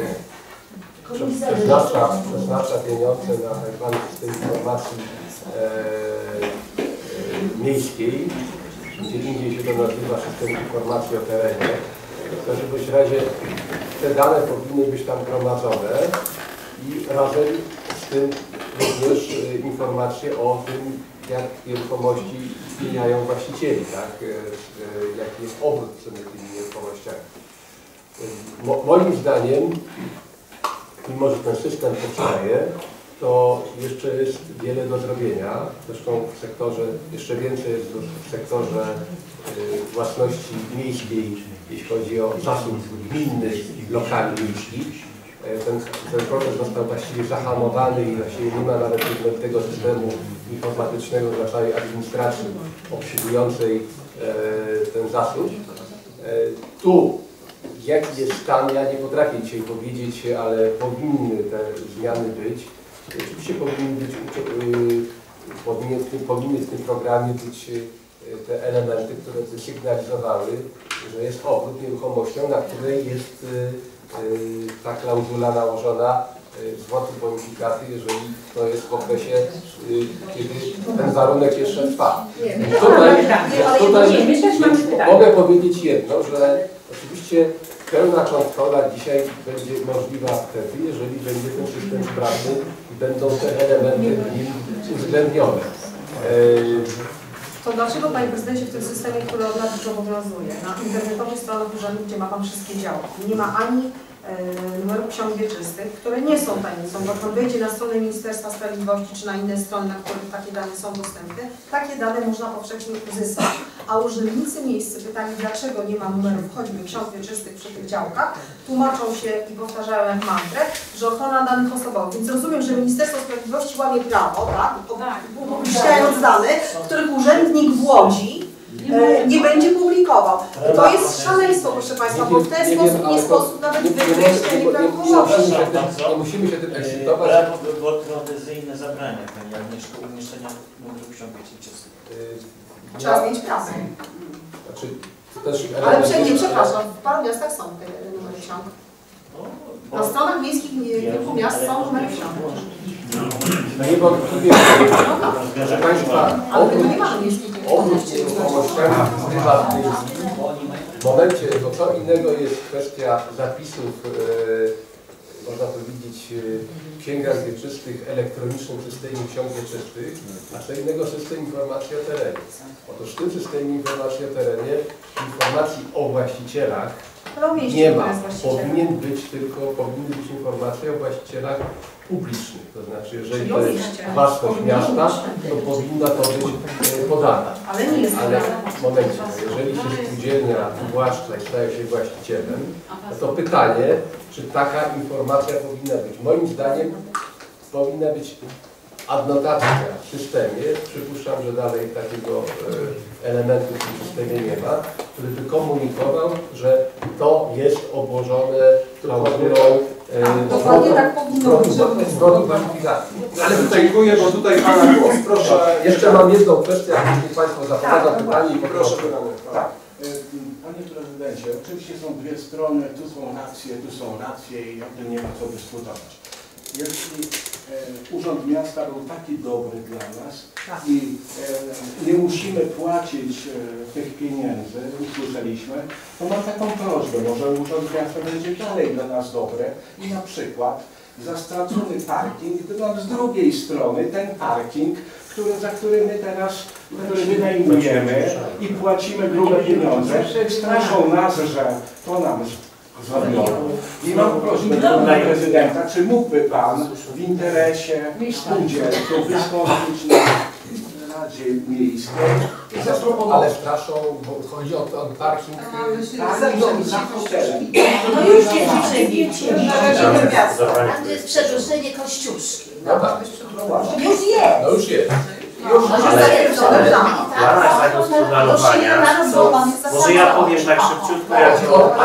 przeznacza pieniądze na tak zwany system informacji miejskiej, gdzie indziej się to nazywa system informacji o terenie. W każdym razie te dane powinny być tam gromadzone i razem z tym również informacje o tym, jak nieruchomości zmieniają właścicieli, tak? Jaki jest obrót tymi nieruchomościami. Moim zdaniem, mimo że ten system powstaje, to jeszcze jest wiele do zrobienia. Zresztą w sektorze, jeszcze więcej jest w sektorze własności miejskiej, jeśli chodzi o zasób gminny lokali miejskich. Ten proces został właściwie zahamowany i właściwie nie ma nawet tego systemu informatycznego dla całej administracji obsługującej ten zasób. Tu jaki jest stan, ja nie potrafię dzisiaj powiedzieć, ale powinny te zmiany być. Oczywiście powinny w tym programie być te elementy, które by sygnalizowały, że jest obrót nieruchomością, na której jest ta klauzula nałożona zwrotu bonifikaty, jeżeli to jest w okresie, kiedy ten warunek jeszcze trwa. Tutaj mogę powiedzieć jedno, że oczywiście pełna kontrola dzisiaj będzie możliwa wtedy, jeżeli będzie ten system sprawny i będą te elementy w nim uwzględnione. To dlaczego, Panie Prezydencie, w tym systemie, który od lat już obowiązuje, na internetowych stronach urzędu, gdzie ma Pan wszystkie działki, nie ma ani numerów ksiąg wieczystych, które nie są tajemnicą, bo Pan wejdzie na stronę Ministerstwa Sprawiedliwości czy na inne strony, na których takie dane są dostępne, takie dane można powszechnie uzyskać. A urzędnicy miejscy pytani, dlaczego nie ma numerów choćby ksiąg wieczystych przy tych działkach, tłumaczą się i powtarzają jak mantrę, że ochrona danych osobowych. Więc rozumiem, że Ministerstwo Sprawiedliwości łamie prawo, tak? Upubliczniając dane, których urzędnik w Łodzi nie będzie publikował. To jest szaleństwo, proszę Państwa, bo w ten sposób nie sposób nawet wykreślić nieprawidłowości. Nie musimy się tym ekscytować. Prawo geodezyjne zabrania, Pani Agnieszko, umieszczenia numerów ksiąg wieczystych. Trzeba mieć pracę. Znaczy, ale przepraszam, w paru miastach są te numery ksiąg. Na stronach miejskich kilku miast są numery ksiąg. Niewątpliwie, że Państwa obrót nieruchomościami prywatnymi w momencie, to co innego jest kwestia zapisów, można powiedzieć, w księgach wieczystych, elektronicznym systemie ksiąg wieczystych, a co innego system informacji o terenie. Otóż w tym systemie informacji o terenie informacji o właścicielach nie ma. Powinny być informacje o właścicielach publicznych. To znaczy, jeżeli to jest własność miasta, to powinna to być podana. Ale nie jest ale w momencie, jeżeli się spółdzielnia wywłaszcza i staje się właścicielem, to pytanie, czy taka informacja powinna być. Moim zdaniem powinna być adnotacja w systemie. Przypuszczam, że dalej takiego elementu w tym systemie nie ma, który by komunikował, że to jest obłożone klauzulą dokładnie tak powinno być. Ale dziękuję, bo tutaj Pana głos. Proszę. Jeszcze mam jedną kwestię, jeśli Państwo zapowiadam pytanie i proszę. Tak. Panie Prezydencie, oczywiście są dwie strony, tu są racje i o tym nie ma co dyskutować. Jeśli Urząd Miasta był taki dobry dla nas i nie musimy płacić tych pieniędzy, usłyszeliśmy, to mam taką prośbę, może Urząd Miasta będzie dalej dla nas dobre i na przykład za stracony parking, tylko z drugiej strony ten parking, za który my teraz wynajmujemy i płacimy grube pieniądze, straszą nas, że to nam zrobioną. I mam prośbę do pana prezydenta, czy mógłby pan w interesie spółdzielców wystąpić na Radzie Miejskiej i zaproponować. Ale straszą, bo chodzi o parking. No już wiecie, tam jest przedłużenie Kościuszki. No tak. Już jest. No już jest. Plana zagospodarowania, może ja powiem tak szybciutko, jak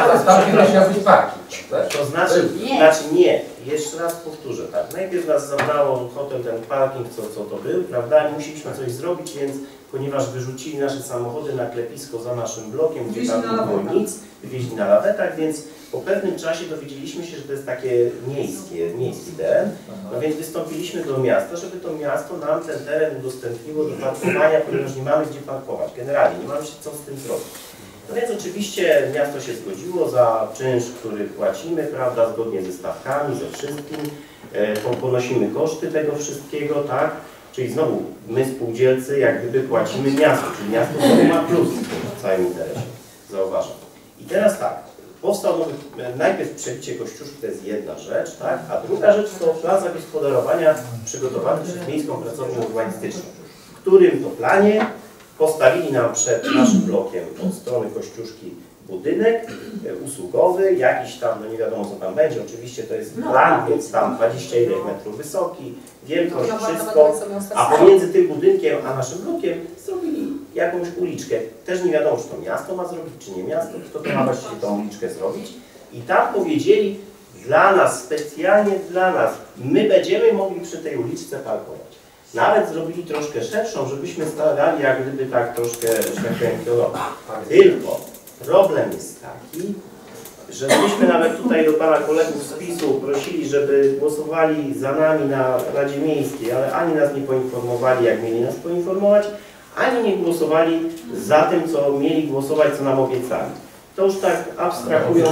to znaczy nie, jeszcze raz powtórzę, tak, najpierw nas zabrało ochotę ten parking, co to był, prawda, i musieliśmy coś zrobić, więc ponieważ wyrzucili nasze samochody na klepisko za naszym blokiem, gdzie tam nie było nic, wywieźli na lawetach, więc po pewnym czasie dowiedzieliśmy się, że to jest takie miejski teren, no więc wystąpiliśmy do miasta, żeby to miasto nam ten teren udostępniło do parkowania, ponieważ nie mamy gdzie parkować, generalnie nie mamy się co z tym zrobić. No więc oczywiście miasto się zgodziło za czynsz, który płacimy, prawda, zgodnie ze stawkami, ze wszystkim, ponosimy koszty tego wszystkiego, tak? Czyli znowu my spółdzielcy jak gdyby płacimy miasto, czyli miasto ma plus w całym interesie, zauważam. I teraz tak, powstał nowy, najpierw przebicie Kościuszki, to jest jedna rzecz, tak? A druga rzecz to plan zagospodarowania przygotowany przez Miejską Pracownię Urbanistyczną, w którym to planie postawili nam przed naszym blokiem od strony Kościuszki budynek usługowy, jakiś tam, no nie wiadomo co tam będzie, oczywiście to jest plan, więc tam 20 metrów wysoki, wielkość, wszystko, a pomiędzy tym budynkiem a naszym blokiem zrobili jakąś uliczkę. Też nie wiadomo, czy to miasto ma zrobić, czy nie miasto, kto to ma właściwie tą uliczkę zrobić. I tam powiedzieli dla nas, specjalnie dla nas, my będziemy mogli przy tej uliczce parkować. Nawet zrobili troszkę szerszą, żebyśmy stawiali jak gdyby tak troszkę, że tak powiem, pionowo. Tylko problem jest taki, że myśmy nawet tutaj do pana kolegów z PiS-u prosili, żeby głosowali za nami na Radzie Miejskiej, ale ani nas nie poinformowali, jak mieli nas poinformować, ani nie głosowali za tym, co mieli głosować, co nam obiecali. To już tak abstrahując,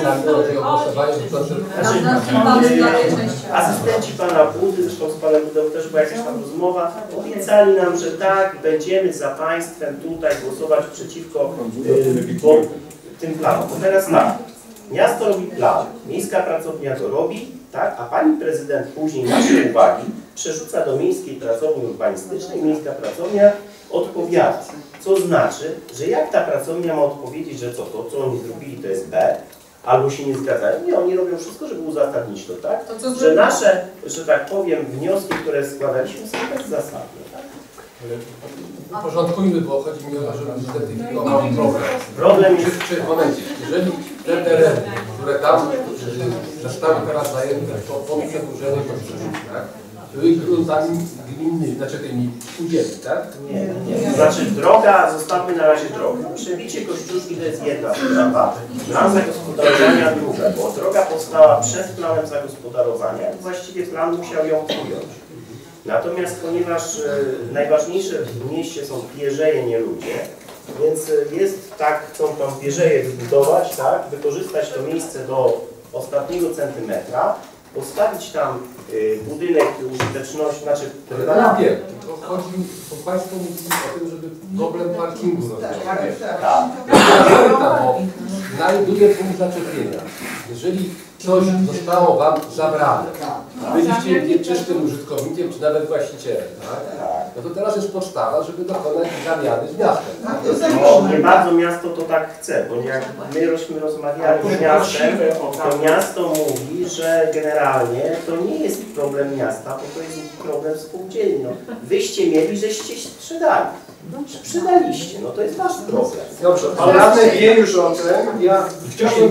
asystenci pana Budy, zresztą z panem Budą też była jakaś tam rozmowa, obiecali nam, że tak, będziemy za państwem tutaj głosować przeciwko tym planom. Bo teraz tak, miasto robi plan, Miejska Pracownia go robi, tak, a pani prezydent później nasze uwagi przerzuca do Miejskiej Pracowni Urbanistycznej, Miejska Pracownia odpowiada. Co znaczy, że jak ta pracownia ma odpowiedzieć, że to, co oni zrobili, to jest B, albo się nie zgadzają. Nie, oni robią wszystko, żeby uzasadnić to, tak? Że nasze, że tak powiem, wnioski, które składaliśmy, są bezzasadne, tak? Uporządkujmy, bo chodzi mi o to, żeby zidentyfikował problem jest... Czy w momencie, jeżeli te tereny, które tam zostały teraz zajęte po przedłużeniu Kościuszki, tak? Były gruntami gminnymi, znaczy tymi spółdzielni, tak? Nie. Znaczy droga, zostawmy na razie drogę. Przebicie Kościuszki to jest jedna sprawa, plan zagospodarowania druga, bo droga powstała przed planem zagospodarowania i właściwie plan musiał ją ująć. Natomiast ponieważ najważniejsze w mieście są pierzeje, nie ludzie, więc jest tak, chcą tam pierzeje wybudować, tak, wykorzystać to miejsce do ostatniego centymetra, postawić tam budynek użyteczności, znaczy... Ja wiem, to chodzi, bo Państwo mówili o tym, żeby problem parkingu rozwiązać. Tak. Bo znajduje punkt zaczepienia. Jeżeli coś zostało Wam zabrane, byliście nieczystym użytkownikiem, czy nawet właścicielem, tak? No to teraz jest podstawa, żeby dokonać zamiany z miastem. No, nie bardzo miasto to tak chce, bo jak myśmy rozmawiali z miastem, to miasto mówi, że generalnie to nie jest problem miasta, bo to jest problem spółdzielni. No, wyście mieli, żeście sprzedali. Sprzedaliście, no to jest wasz problem. Dobrze, ale radny wie już o tym. Ja chciałbym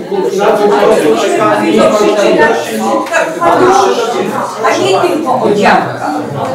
a nie tylko o działkach.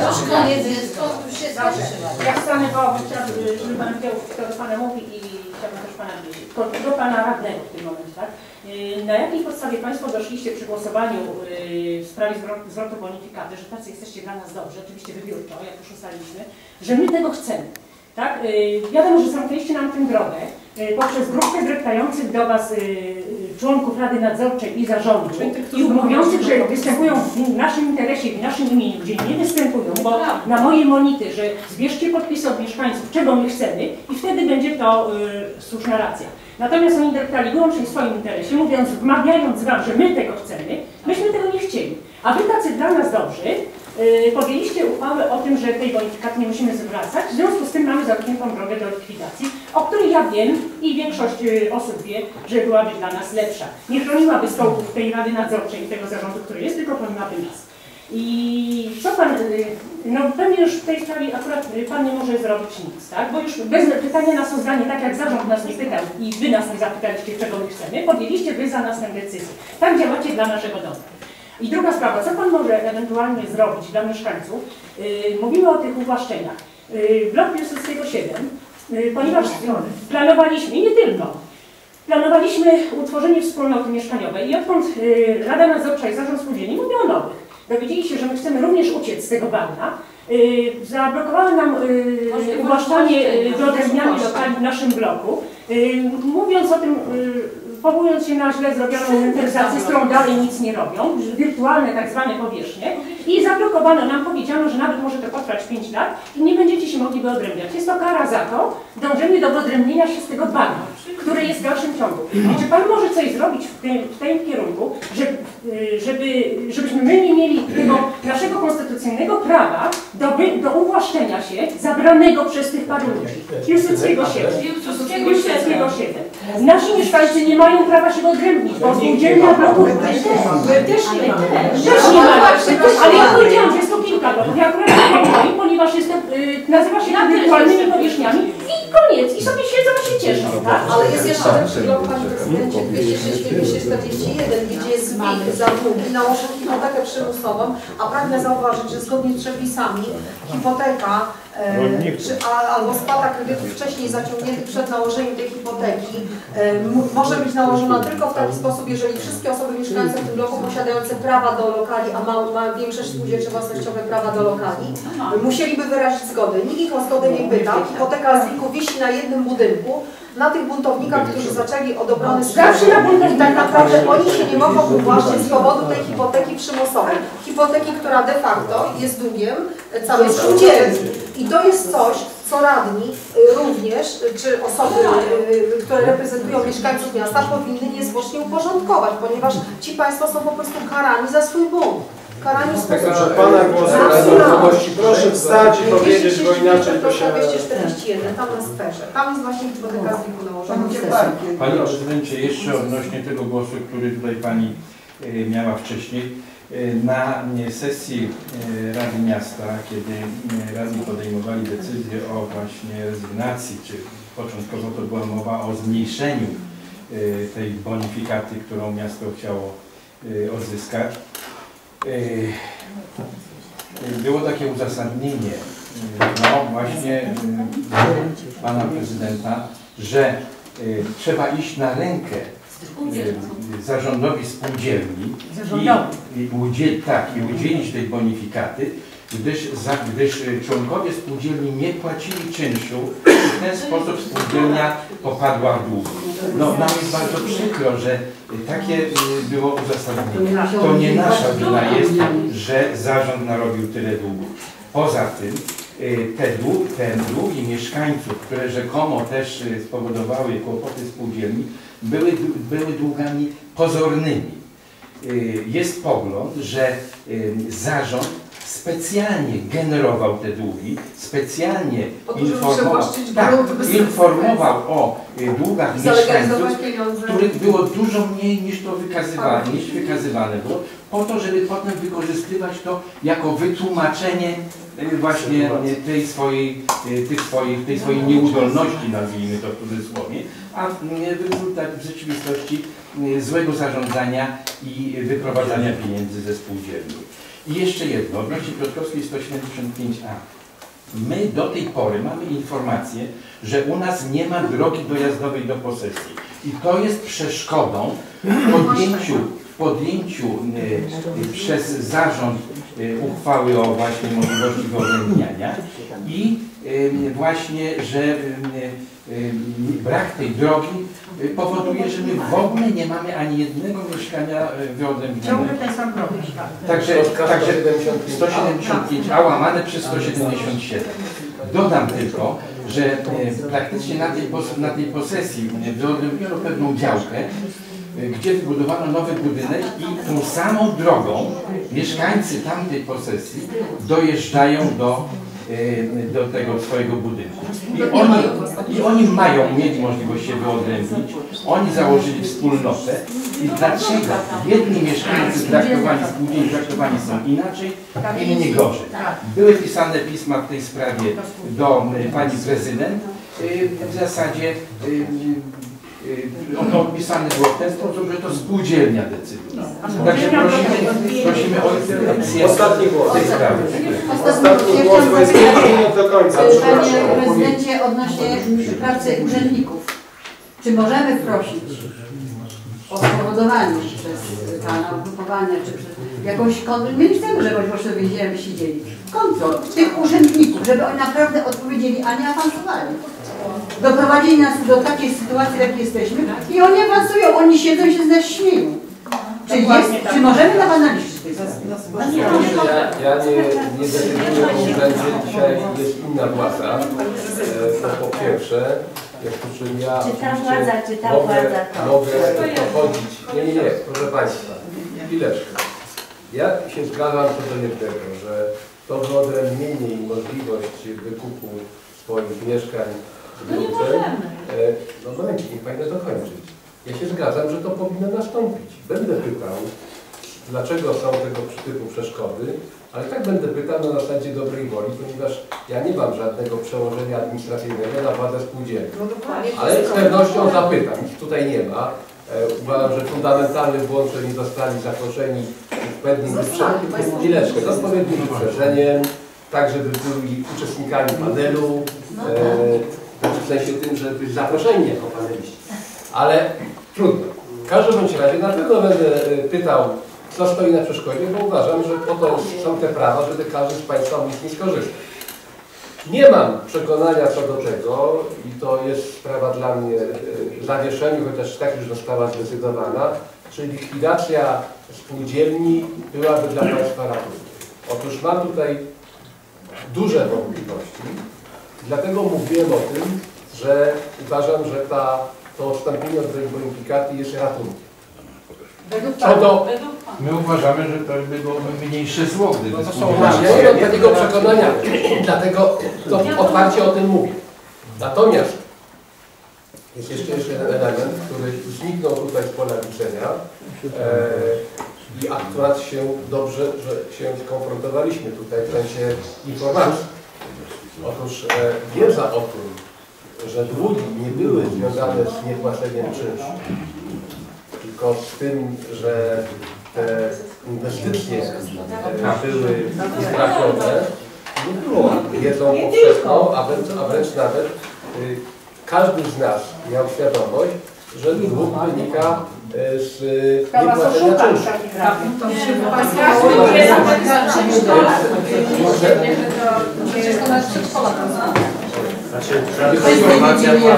Ja wstanę, bo chciałabym, żeby Pan wiedział, kto do Pana mówi i chciałabym też Pana wiedzieć. Do Pana radnego w tym momencie, tak? Na jakiej podstawie Państwo doszliście przy głosowaniu w sprawie zwrotu bonifikaty, że tacy jesteście dla nas dobrzy, oczywiście wybiórczo, jak już ustaliliśmy, że my tego chcemy, tak? Wiadomo, że zamknęliście nam tę drogę poprzez grupę zwracających do Was członków Rady Nadzorczej i Zarządu i mówiących, że występują w naszym interesie i w naszym imieniu, gdzie nie występują, bo na moje monity, że zbierzcie podpisy od mieszkańców, czego my chcemy i wtedy będzie to słuszna racja. Natomiast oni interpretowali wyłącznie w swoim interesie, mówiąc, wmawiając wam, że my tego chcemy, myśmy tego nie chcieli. A wy tacy dla nas dobrzy podjęliście uchwałę o tym, że tej bonifikaty nie musimy zwracać, w związku z tym mamy zamkniętą drogę do likwidacji, o której ja wiem i większość osób wie, że byłaby dla nas lepsza. Nie chroniłaby stołków tej Rady Nadzorczej i tego zarządu, który jest, tylko chroniłaby nas. I co pan, no pewnie już w tej sprawie akurat pan nie może zrobić nic, tak? Bo już bez pytania nas o zdanie, tak jak zarząd nas nie pytał i wy nas nie zapytaliście, czego my chcemy, podjęliście wy za nas tę decyzję. Tak działacie dla naszego dobra. I druga sprawa, co pan może ewentualnie zrobić dla mieszkańców? Mówimy o tych uwłaszczeniach. Blok Piłsudskiego 7, ponieważ planowaliśmy, i nie tylko, planowaliśmy utworzenie wspólnoty mieszkaniowej i odkąd Rada Nadzorcza i Zarząd Spółdzielni mówią o nowych. Dowiedzieli się, że my chcemy również uciec z tego bagna. Zablokowały nam uwłaszczanie wyodrębnianie lokali w naszym bloku. Mówiąc o tym, powołując się na źle zrobioną inwentaryzację, z którą dalej nic nie robią, wirtualne tak zwane powierzchnie, i zablokowano nam, powiedziano, że nawet może to potrwać 5 lat i nie będziecie się mogli wyodrębniać. Jest to kara za to, dążenie do wyodrębnienia się z tego bagna, które jest w dalszym ciągu. I czy pan może coś zrobić w tym kierunku, żebyśmy my nie mieli tego naszego konstytucyjnego prawa do uwłaszczenia się zabranego przez tych paru ludzi? Piłsudskiego 7. Nasi mieszkańcy nie mają prawa się odrębnić, bo spółdzielnia blokuje. Też nie mają. Ale ja powiedziałam, że jest to kilka bloków. Ja akurat nie ponieważ jest to, nazywa się to wirtualnymi powierzchniami i koniec. I sobie siedzą i się cieszą, tak? Ale jest jeszcze ten przygląd, panie prezydencie, 206-241, gdzie jest zwik za długi, nałożył hipotekę przymusową, a pragnę zauważyć, że zgodnie z przepisami hipoteka albo spłata kredytów wcześniej zaciągniętych przed nałożeniem tej hipoteki może być nałożona tylko w taki sposób, jeżeli wszystkie osoby mieszkające w tym bloku posiadające prawa do lokali, a ma większość spółdzielcze własnościowe prawa do lokali, musieliby wyrazić zgodę. Nikt ich o zgodę nie pytał. Hipoteka z WIK-u wisi na jednym budynku. Na tych buntownikach, którzy zaczęli od obrony i tak naprawdę oni się nie mogą uwłaszczyć z powodu tej hipoteki przymusowej. Hipoteki, która de facto jest długiem całej spółdzielni. I to jest coś, co radni również, czy osoby, które reprezentują mieszkańców miasta, powinny niezwłocznie uporządkować, ponieważ ci państwo są po prostu karani za swój bunt. Karani w sposób... Także Pana głos, proszę wstać i powiedzieć, bo inaczej to się... 241, tam na sferze. Tam jest właśnie hipoteka z WIK-u nałożona. Panie prezydencie, jeszcze odnośnie tego głosu, który tutaj Pani miała wcześniej. Na sesji Rady Miasta, kiedy radni podejmowali decyzję o właśnie rezygnacji, czy początkowo to była mowa o zmniejszeniu tej bonifikaty, którą miasto chciało odzyskać, było takie uzasadnienie, no właśnie Pana Prezydenta, że trzeba iść na rękę zarządowi spółdzielni i udzielić tej bonifikaty, gdyż członkowie spółdzielni nie płacili czynszu i w ten sposób spółdzielnia popadła w dług. No, nam jest bardzo przykro, że takie było uzasadnienie. To nie nasza wina jest, że zarząd narobił tyle długów. Poza tym te długi mieszkańców, które rzekomo też spowodowały kłopoty spółdzielni, były długami pozornymi. Jest pogląd, że zarząd specjalnie generował te długi, specjalnie informował o długach mieszkańców, których było dużo mniej niż to wykazywane było, po to, żeby potem wykorzystywać to jako wytłumaczenie właśnie tej swojej nieudolności, nazwijmy to w cudzysłowie, a rezultat w rzeczywistości złego zarządzania i wyprowadzania pieniędzy ze spółdzielni. I jeszcze jedno, odnośnie Piotrkowskiej 175A. My do tej pory mamy informację, że u nas nie ma drogi dojazdowej do posesji. I to jest przeszkodą w podjęciu przez zarząd uchwały o właśnie możliwości wyodrębniania i właśnie, że brak tej drogi powoduje, że my w ogóle nie mamy ani jednego mieszkania wyodrębnionego. Ciągle ten sam problem. Także 175a łamane przez 177. Dodam tylko, że praktycznie na tej posesji wyodrębniono pewną działkę, gdzie wybudowano nowy budynek i tą samą drogą mieszkańcy tamtej posesji dojeżdżają do tego swojego budynku. I oni mieli możliwość się wyodrębnić, oni założyli wspólnotę i dlaczego jedni mieszkańcy spółdzielni traktowani są inaczej, inni gorzej. Były pisane pisma w tej sprawie do pani prezydent, w zasadzie ono opisane było w ten sposób, że to spółdzielnia decyduje. Także prosimy o interwencję. Ostatni głos. Ostatni głos, bo jest 5 minut do końca. Panie prezydencie, odnośnie pracy urzędników. Czy możemy prosić o spowodowanie przez pana ugrupowania, czy przez jakąś kontrolę? My nie chcemy, żeby po prostu więzieniem siedzieli. Kontrol tych urzędników, żeby oni naprawdę odpowiedzieli, a nie awansowali. Doprowadzili nas do takiej sytuacji, w jakiej jesteśmy i oni awansują, oni siedzą i się z nas śmieją. Czy możemy na pana liczyć? Ja nie decyduję o urzędzie, dzisiaj jest inna władza. To po pierwsze, przy czym ja mogę dochodzić. Nie, proszę Państwa, chwileczkę. Ja się zgadzam co do jednego, że to wyodrębnienie i możliwość wykupu swoich mieszkań w grupę, no momencie, niech Pani dokończyć. Ja się zgadzam, że to powinno nastąpić. Będę pytał, dlaczego są tego typu przeszkody, ale tak będę pytał na zasadzie dobrej woli, ponieważ ja nie mam żadnego przełożenia administracyjnego na władzę spółdzielni. Ale z pewnością zapytam, ich tutaj nie ma. Uważam, że fundamentalny błąd, że nie zostali zaproszeni w pewnym chwileczkę, z odpowiednim wyprzedzeniem, tak żeby byli uczestnikami panelu, w sensie tym, że byli zaproszeni jako paneliści. Ale trudno. W każdym bądź razie na pewno będę pytał, co stoi na przeszkodzie, bo uważam, że po to są te prawa, żeby każdy z Państwa mógł z nich skorzystać. Nie mam przekonania co do tego i to jest sprawa dla mnie w zawieszeniu, chociaż tak już została zdecydowana, czy likwidacja spółdzielni byłaby dla Państwa ratunkiem. Otóż mam tutaj duże wątpliwości, dlatego mówiłem o tym, że uważam, że to odstąpienie od bonifikaty jest ratunkiem. My uważamy, że to byłoby mniejsze zło, gdyby ja nie mam takiego przekonania, dlatego to otwarcie o tym mówię. Natomiast jest jeszcze jeden element, który zniknął tutaj z pola widzenia i akurat się dobrze, że się skonfrontowaliśmy tutaj w sensie informacji. Otóż wiedza o tym, że długi nie były związane z niepłaceniem czynszu, tylko z tym, że te inwestycje były straszone, nie było wiedzą powszechną, a wręcz nawet każdy z nas miał świadomość, że dług wynika z niepłacenia czynszu. Informacja była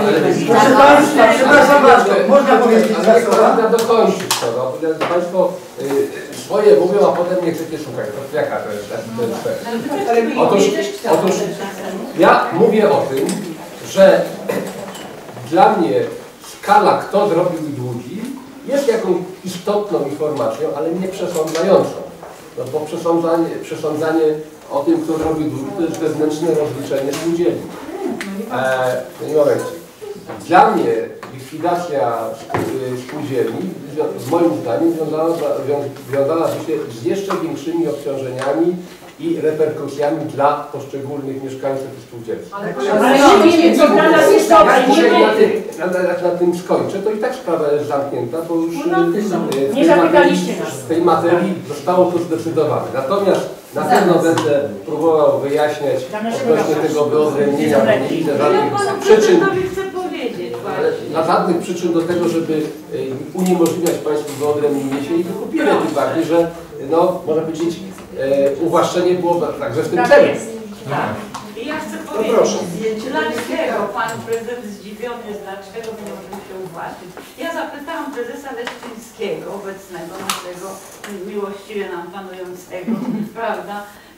można powiedzieć, ale dokończyć to. Państwo swoje mówią, a potem nie chcecie szukać. To jaka to jest? Otóż ja mówię o tym, że dla mnie skala, kto zrobił długi, jest jakąś istotną informacją, ale nie przesądzającą. No bo przesądzanie o tym, kto zrobił długi, to jest wewnętrzne rozliczenie spółdzielni. Nie momencie. Dla mnie likwidacja spółdzielni, moim zdaniem, wiązałaby się z jeszcze większymi obciążeniami i reperkusjami dla poszczególnych mieszkańców i spółdzielstw. Jak na tym skończę, to i tak sprawa jest zamknięta, bo już w tej materii zostało to zdecydowane. Natomiast na pewno będę próbował wyjaśniać odnośnie tego wyodrębnienia, bo nie widzę żadnych przyczyn, żadnych przyczyn do tego, żeby uniemożliwiać Państwu wyodrębnienie się i wykupimy, tym bardziej, że no, można powiedzieć, uwłaszczenie było także w tym celu. Tak. I ja chcę powiedzieć, dlaczego pan prezydent zdziwiony jest, dlaczego my nie możemy się uwłaszczyć. Ja zapytałam prezesa Leszczyńskiego, obecnego naszego miłościwie nam panującego, prawda,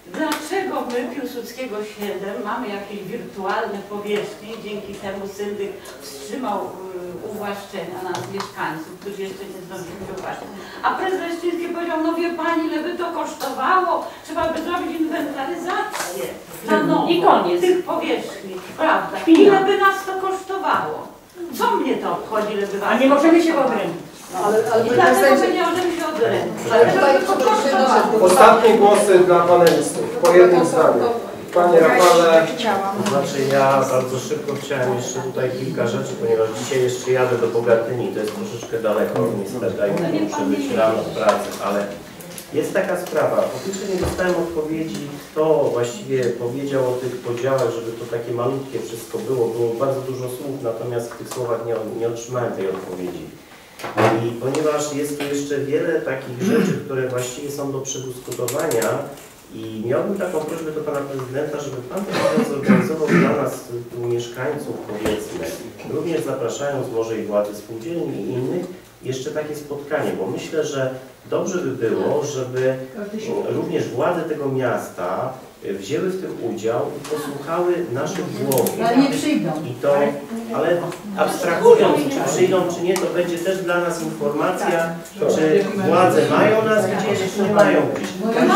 Dlaczego my Piłsudskiego 7 mamy jakieś wirtualne powierzchnie i dzięki temu syndyk wstrzymał uwłaszczenia nas mieszkańców, którzy jeszcze nie zdążyli wypłacić. A prezes Leszczyński powiedział, no wie pani, ile by to kosztowało, trzeba by zrobić inwentaryzację i koniec tych powierzchni, prawda? Ile by nas to kosztowało? Co mnie to obchodzi, ile by was A nie możemy się odrębnić. I dlatego my nie możemy się odręczyć. Ale tutaj Ostatnie głosy dla panelistów, po jednym zdaniu. Panie Rafale. To znaczy ja bardzo szybko chciałem jeszcze tutaj kilka rzeczy, ponieważ dzisiaj jeszcze jadę do Bogatyni, to jest troszeczkę daleko niestety, i muszę być rano w pracy, ale jest taka sprawa. Po pierwsze nie dostałem odpowiedzi, kto właściwie powiedział o tych podziałach, żeby to takie malutkie wszystko było. Było bardzo dużo słów, natomiast w tych słowach nie otrzymałem tej odpowiedzi. I ponieważ jest tu jeszcze wiele takich rzeczy, które właściwie są do przedyskutowania i miałbym taką prośbę do Pana Prezydenta, żeby Pan zorganizował dla nas, tu mieszkańców powiedzmy, również zapraszając może i władze spółdzielni i innych, jeszcze takie spotkanie, bo myślę, że dobrze by było, żeby również władze tego miasta wzięły w tym udział i posłuchały naszych głosów. Ale nie przyjdą. Ale abstrahując, czy przyjdą, czy nie, to będzie też dla nas informacja, czy władze mają nas gdzieś, czy nie mają gdzieś.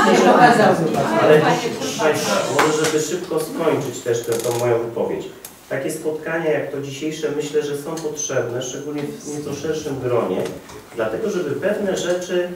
Ale może, żeby szybko skończyć też tą moją wypowiedź. Takie spotkania jak to dzisiejsze myślę, że są potrzebne, szczególnie w nieco szerszym gronie, dlatego żeby pewne rzeczy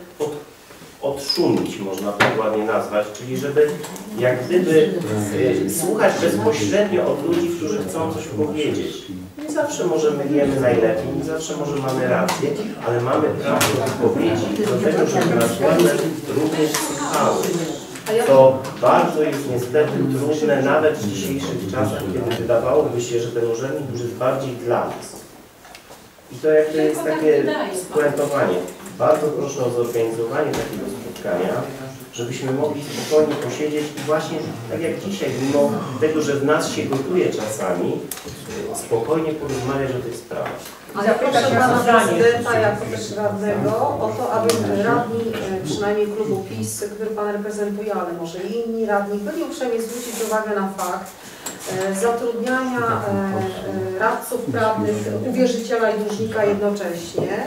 odszumić, można to ładnie nazwać, czyli żeby jak gdyby słuchać bezpośrednio od ludzi, którzy chcą coś powiedzieć. Nie zawsze może my wiemy najlepiej, nie zawsze może mamy rację, ale mamy prawo do wypowiedzi do tego, żeby nas władze również słuchały. To bardzo jest niestety trudne nawet w dzisiejszych czasach, kiedy wydawałoby się, że ten urzędnik już jest bardziej dla nas. I to jakby jest takie spuentowanie. Bardzo proszę o zorganizowanie takiego spotkania, żebyśmy mogli spokojnie posiedzieć i właśnie tak jak dzisiaj, mimo tego, że w nas się gotuje czasami, spokojnie porozmawiać o tych sprawach. A ja proszę Pana Prezydenta jako też radnego o to, aby radni, przynajmniej klubu PiS, który Pan reprezentuje, ale może i inni radni, byli uprzejmi zwrócić uwagę na fakt zatrudniania radców prawnych, uwierzyciela i dłużnika jednocześnie,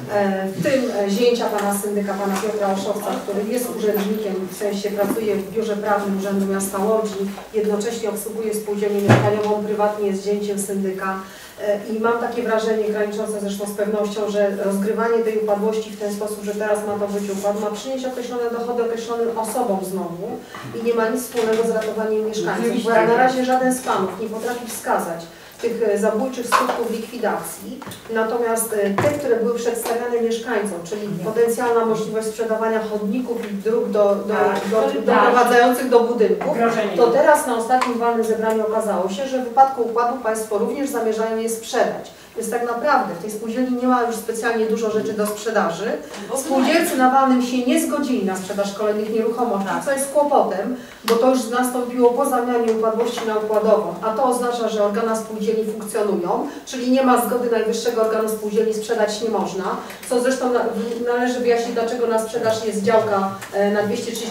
w tym zięcia Pana syndyka, Pana Piotra Oszowca, który jest urzędnikiem, w sensie pracuje w Biurze Prawnym Urzędu Miasta Łodzi, jednocześnie obsługuje spółdzielnię mieszkaniową, prywatnie jest zięciem syndyka. I mam takie wrażenie, graniczące zresztą z pewnością, że rozgrywanie tej upadłości w ten sposób, że teraz ma to być układ, ma przynieść określone dochody określonym osobom znowu i nie ma nic wspólnego z ratowaniem mieszkańców. Bo na razie żaden z Panów nie potrafi wskazać tych zabójczych skutków likwidacji, natomiast te, które były przedstawiane mieszkańcom, czyli potencjalna możliwość sprzedawania chodników i dróg doprowadzających do budynków, to teraz na ostatnim walnym zebraniu okazało się, że w wypadku układu Państwo również zamierzają je sprzedać. Więc tak naprawdę w tej spółdzielni nie ma już specjalnie dużo rzeczy do sprzedaży. Spółdzielcy na walnym się nie zgodzili na sprzedaż kolejnych nieruchomości, co jest kłopotem, bo to już nastąpiło po zamianie upadłości na układową, a to oznacza, że organa spółdzielni funkcjonują, czyli nie ma zgody najwyższego organu spółdzielni, sprzedać nie można, co zresztą należy wyjaśnić, dlaczego na sprzedaż jest działka na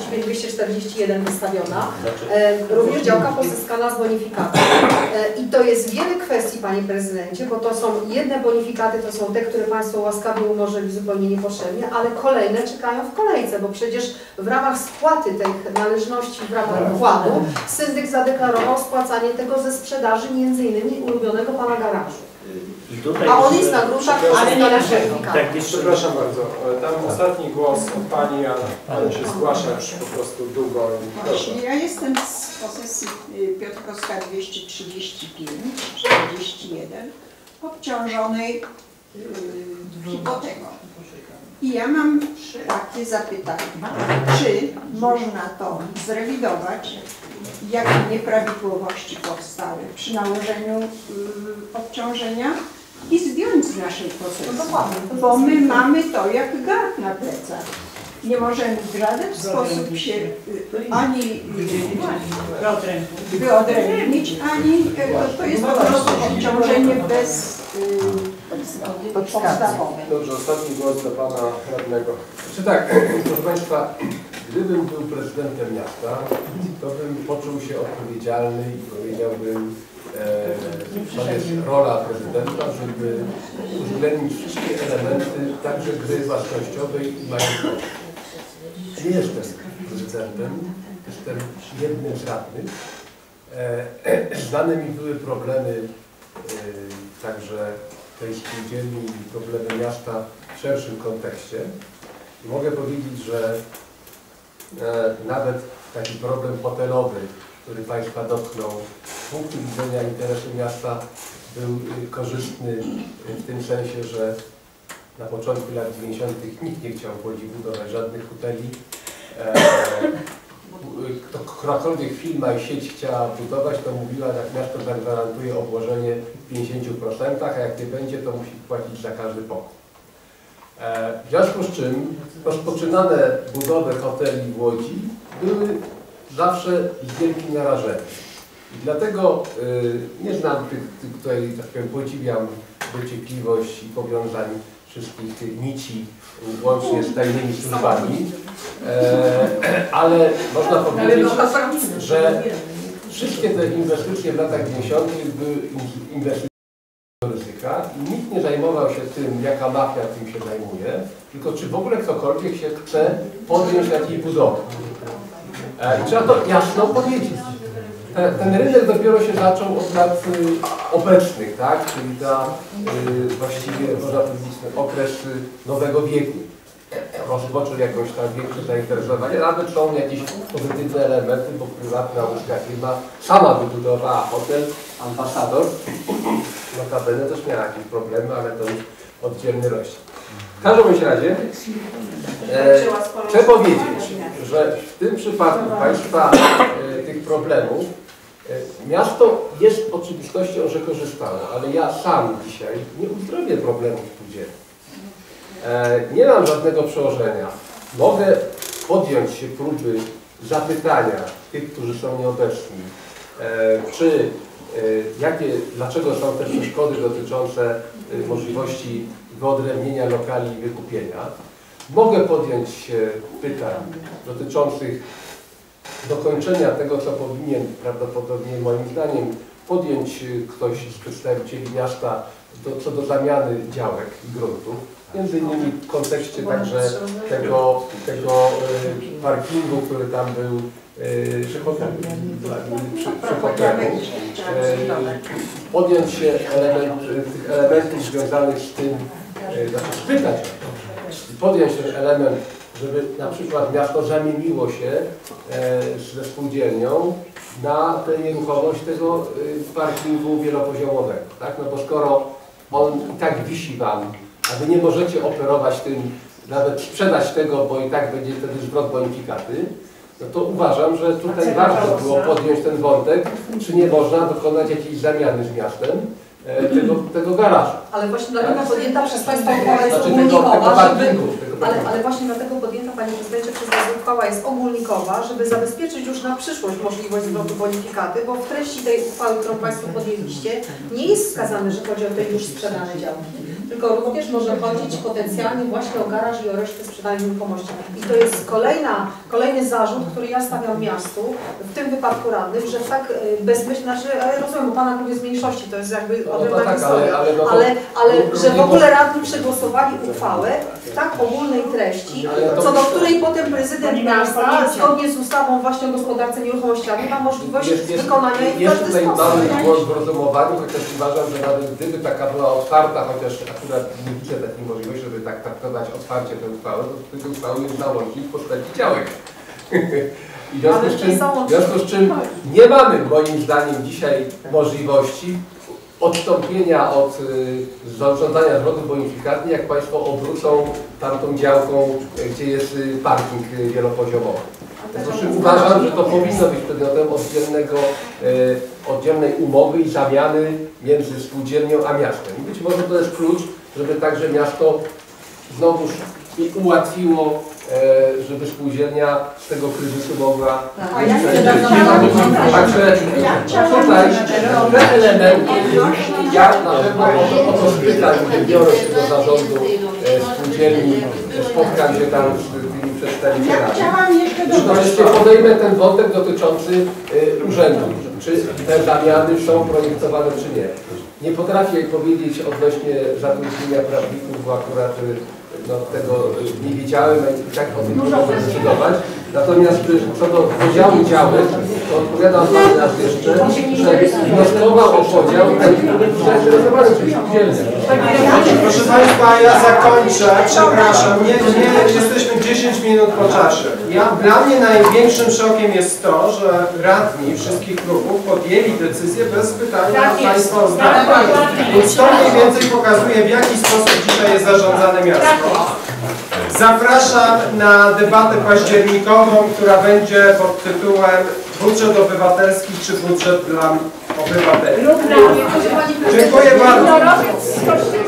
235-241 wystawiona, również działka pozyskana z bonifikatem. I to jest wiele kwestii, Panie Prezydencie, bo to są jedne bonifikaty, to są te, które Państwo łaskawie umorzyli zupełnie niepotrzebnie, ale kolejne czekają w kolejce, bo przecież w ramach spłaty tych należności w ramach układu syndyk zadeklarował spłacanie tego ze sprzedaży m.in. ulubionego Pana garażu. A on jest na gruszach, ale nie na bonifikaty. Przepraszam bardzo, tam ostatni głos od Pani, a Pani się zgłasza już po prostu długo. Proszę. Ja jestem z posesji Piotrkowska 235, 41, obciążonej hipoteką. I ja mam takie zapytanie, czy można to zrewidować, jakie nieprawidłowości powstały przy nałożeniu obciążenia i zdjąć z naszej posesji, bo my mamy to jak garb na plecach. Nie możemy w żaden sposób się ani wyodrębnić, ani to jest po prostu obciążenie bez podstawowe. Dobrze, ostatni głos do Pana Radnego. Czy tak, proszę Państwa, gdybym był prezydentem miasta, to bym poczuł się odpowiedzialny i powiedziałbym, to jest rola prezydenta, żeby uwzględnić wszystkie elementy, także gry własnościowej i majątkowej. Nie jestem prezydentem, jestem jednym z radnych. Znane mi były problemy także tej spółdzielni i problemy miasta w szerszym kontekście. I mogę powiedzieć, że nawet taki problem hotelowy, który Państwa dotknął, z punktu widzenia interesu miasta był korzystny w tym sensie, że na początku lat 90. nikt nie chciał w Łodzi budować żadnych hoteli. Ktokolwiek firma i sieć chciała budować, to mówiła, jak miasto zagwarantuje obłożenie w 50%, a jak nie będzie, to musi płacić za każdy pokój. W związku z czym rozpoczynane budowy hoteli w Łodzi były zawsze z wielkim narażeniem. I dlatego nie znam tych, tutaj tak powiem, podziwiam dociekliwość i powiązań wszystkich nici, łącznie z tajnymi służbami, ale można powiedzieć, że wszystkie te inwestycje w latach 90. były inwestycje ryzyka i nikt nie zajmował się tym, jaka mafia tym się zajmuje, tylko czy w ogóle ktokolwiek się chce podjąć takiej budowy. I trzeba to jasno powiedzieć. Ten rynek dopiero się zaczął od lat obecnych, tak? Czyli właściwie można powiedzieć ten okres nowego wieku. Rozpoczął jakąś tam większe zainteresowanie, nawet są jakieś pozytywne elementy, bo prywatna łódzka firma sama wybudowała hotel Ambasador. Notabene też miała jakieś problemy, ale to już oddzielny rozdział. W każdym razie chcę powiedzieć, że w tym przypadku Państwa tych problemów miasto jest oczywistością, że korzystało, ale ja sam dzisiaj nie uzdrowię problemów spółdzielni. Nie mam żadnego przełożenia. Mogę podjąć się próby zapytania tych, którzy są nieobecni, dlaczego są te przeszkody dotyczące możliwości wyodrębnienia lokali i wykupienia. Mogę podjąć się pytań dotyczących dokończenia tego, co powinien prawdopodobnie moim zdaniem podjąć ktoś z przedstawicieli miasta co do zamiany działek i gruntów. Między innymi w kontekście także tego parkingu, który tam był przy hotelu. Podjąć się tych elementów związanych z tym, znaczy spytać i podjąć ten element, żeby na przykład miasto zamieniło się ze spółdzielnią na tę nieruchomość tego parkingu wielopoziomowego. Tak? No bo skoro on i tak wisi Wam, a Wy nie możecie operować tym, nawet sprzedać tego, bo i tak będzie wtedy zwrot bonifikaty, no to uważam, że tutaj warto było podjąć ten wątek, czy nie można dokonać jakiejś zamiany z miastem tego garażu. Ale właśnie dlatego podjęta przez Państwa uchwała jest ogólnikowa, ale właśnie dlatego podjęta, Panie Prezydencie, przez Was uchwała jest ogólnikowa, żeby zabezpieczyć już na przyszłość możliwość zwrotu bonifikaty, bo w treści tej uchwały, którą Państwo podjęliście, nie jest wskazane, że chodzi o te już sprzedane działki, tylko również może chodzić potencjalnie właśnie o garaż i o resztę sprzedanej nieruchomości. I to jest kolejny zarzut, który ja stawiam miastu, w tym wypadku radnym, że tak bezmyślnie, znaczy, ale rozumiem, bo Pana klub jest mniejszości, to jest jakby odrębna historia, ale że w ogóle radni przegłosowali uchwałę w tak ogólnej treści, co do której potem prezydent miasta, zgodnie z ustawą właśnie o gospodarce nieruchomościami, ma możliwość wykonania jej w każdy tutaj sposób. mamy głos w rozumowaniu, chociaż uważam, że nawet gdyby taka była otwarta, chociaż akurat nie widzę takiej możliwości, żeby tak traktować otwarcie tę uchwałę, to tej uchwały jest załącznik w postaci działek. I w związku z czym nie mamy moim zdaniem dzisiaj możliwości odstąpienia od zarządzania zwrotu bonifikaty, jak Państwo obrócą tamtą działką, gdzie jest parking wielopoziomowy. Zresztą uważam, że to powinno być przedmiotem oddzielnej umowy i zamiany między spółdzielnią a miastem. I być może to jest klucz, żeby także miasto znowuż ułatwiło, żeby spółdzielnia z tego kryzysu mogła... Także tutaj te elementy, ja na pewno o to spytam, gdy biorę się do zarządu spółdzielni, spotkam się tam z tymi Ja przedstawicielami. chciałam jeszcze Wreszcie podejmę ten wątek dotyczący urzędu. Czy te zamiany są projektowane, czy nie. Nie potrafię powiedzieć odnośnie zatrudnienia prawników, bo akurat tego nie wiedziałem i tak o tym nie mogę decydować. Natomiast co do podziału działek, to odpowiadam Panu raz jeszcze, że wnioskował o podział ten, który zainteresowany, czyli spółdzielnia. Proszę Państwa, ja zakończę, przepraszam, nie jesteśmy 10 minut po czasie. Dla mnie największym szokiem jest to, że radni wszystkich klubów podjęli decyzję bez pytania Państwa o zdanie. Więc to mniej więcej pokazuje, w jaki sposób dzisiaj jest zarządzane miasto. Zapraszam na debatę październikową, która będzie pod tytułem Budżet obywatelski czy budżet dla obywateli. Dziękuję bardzo.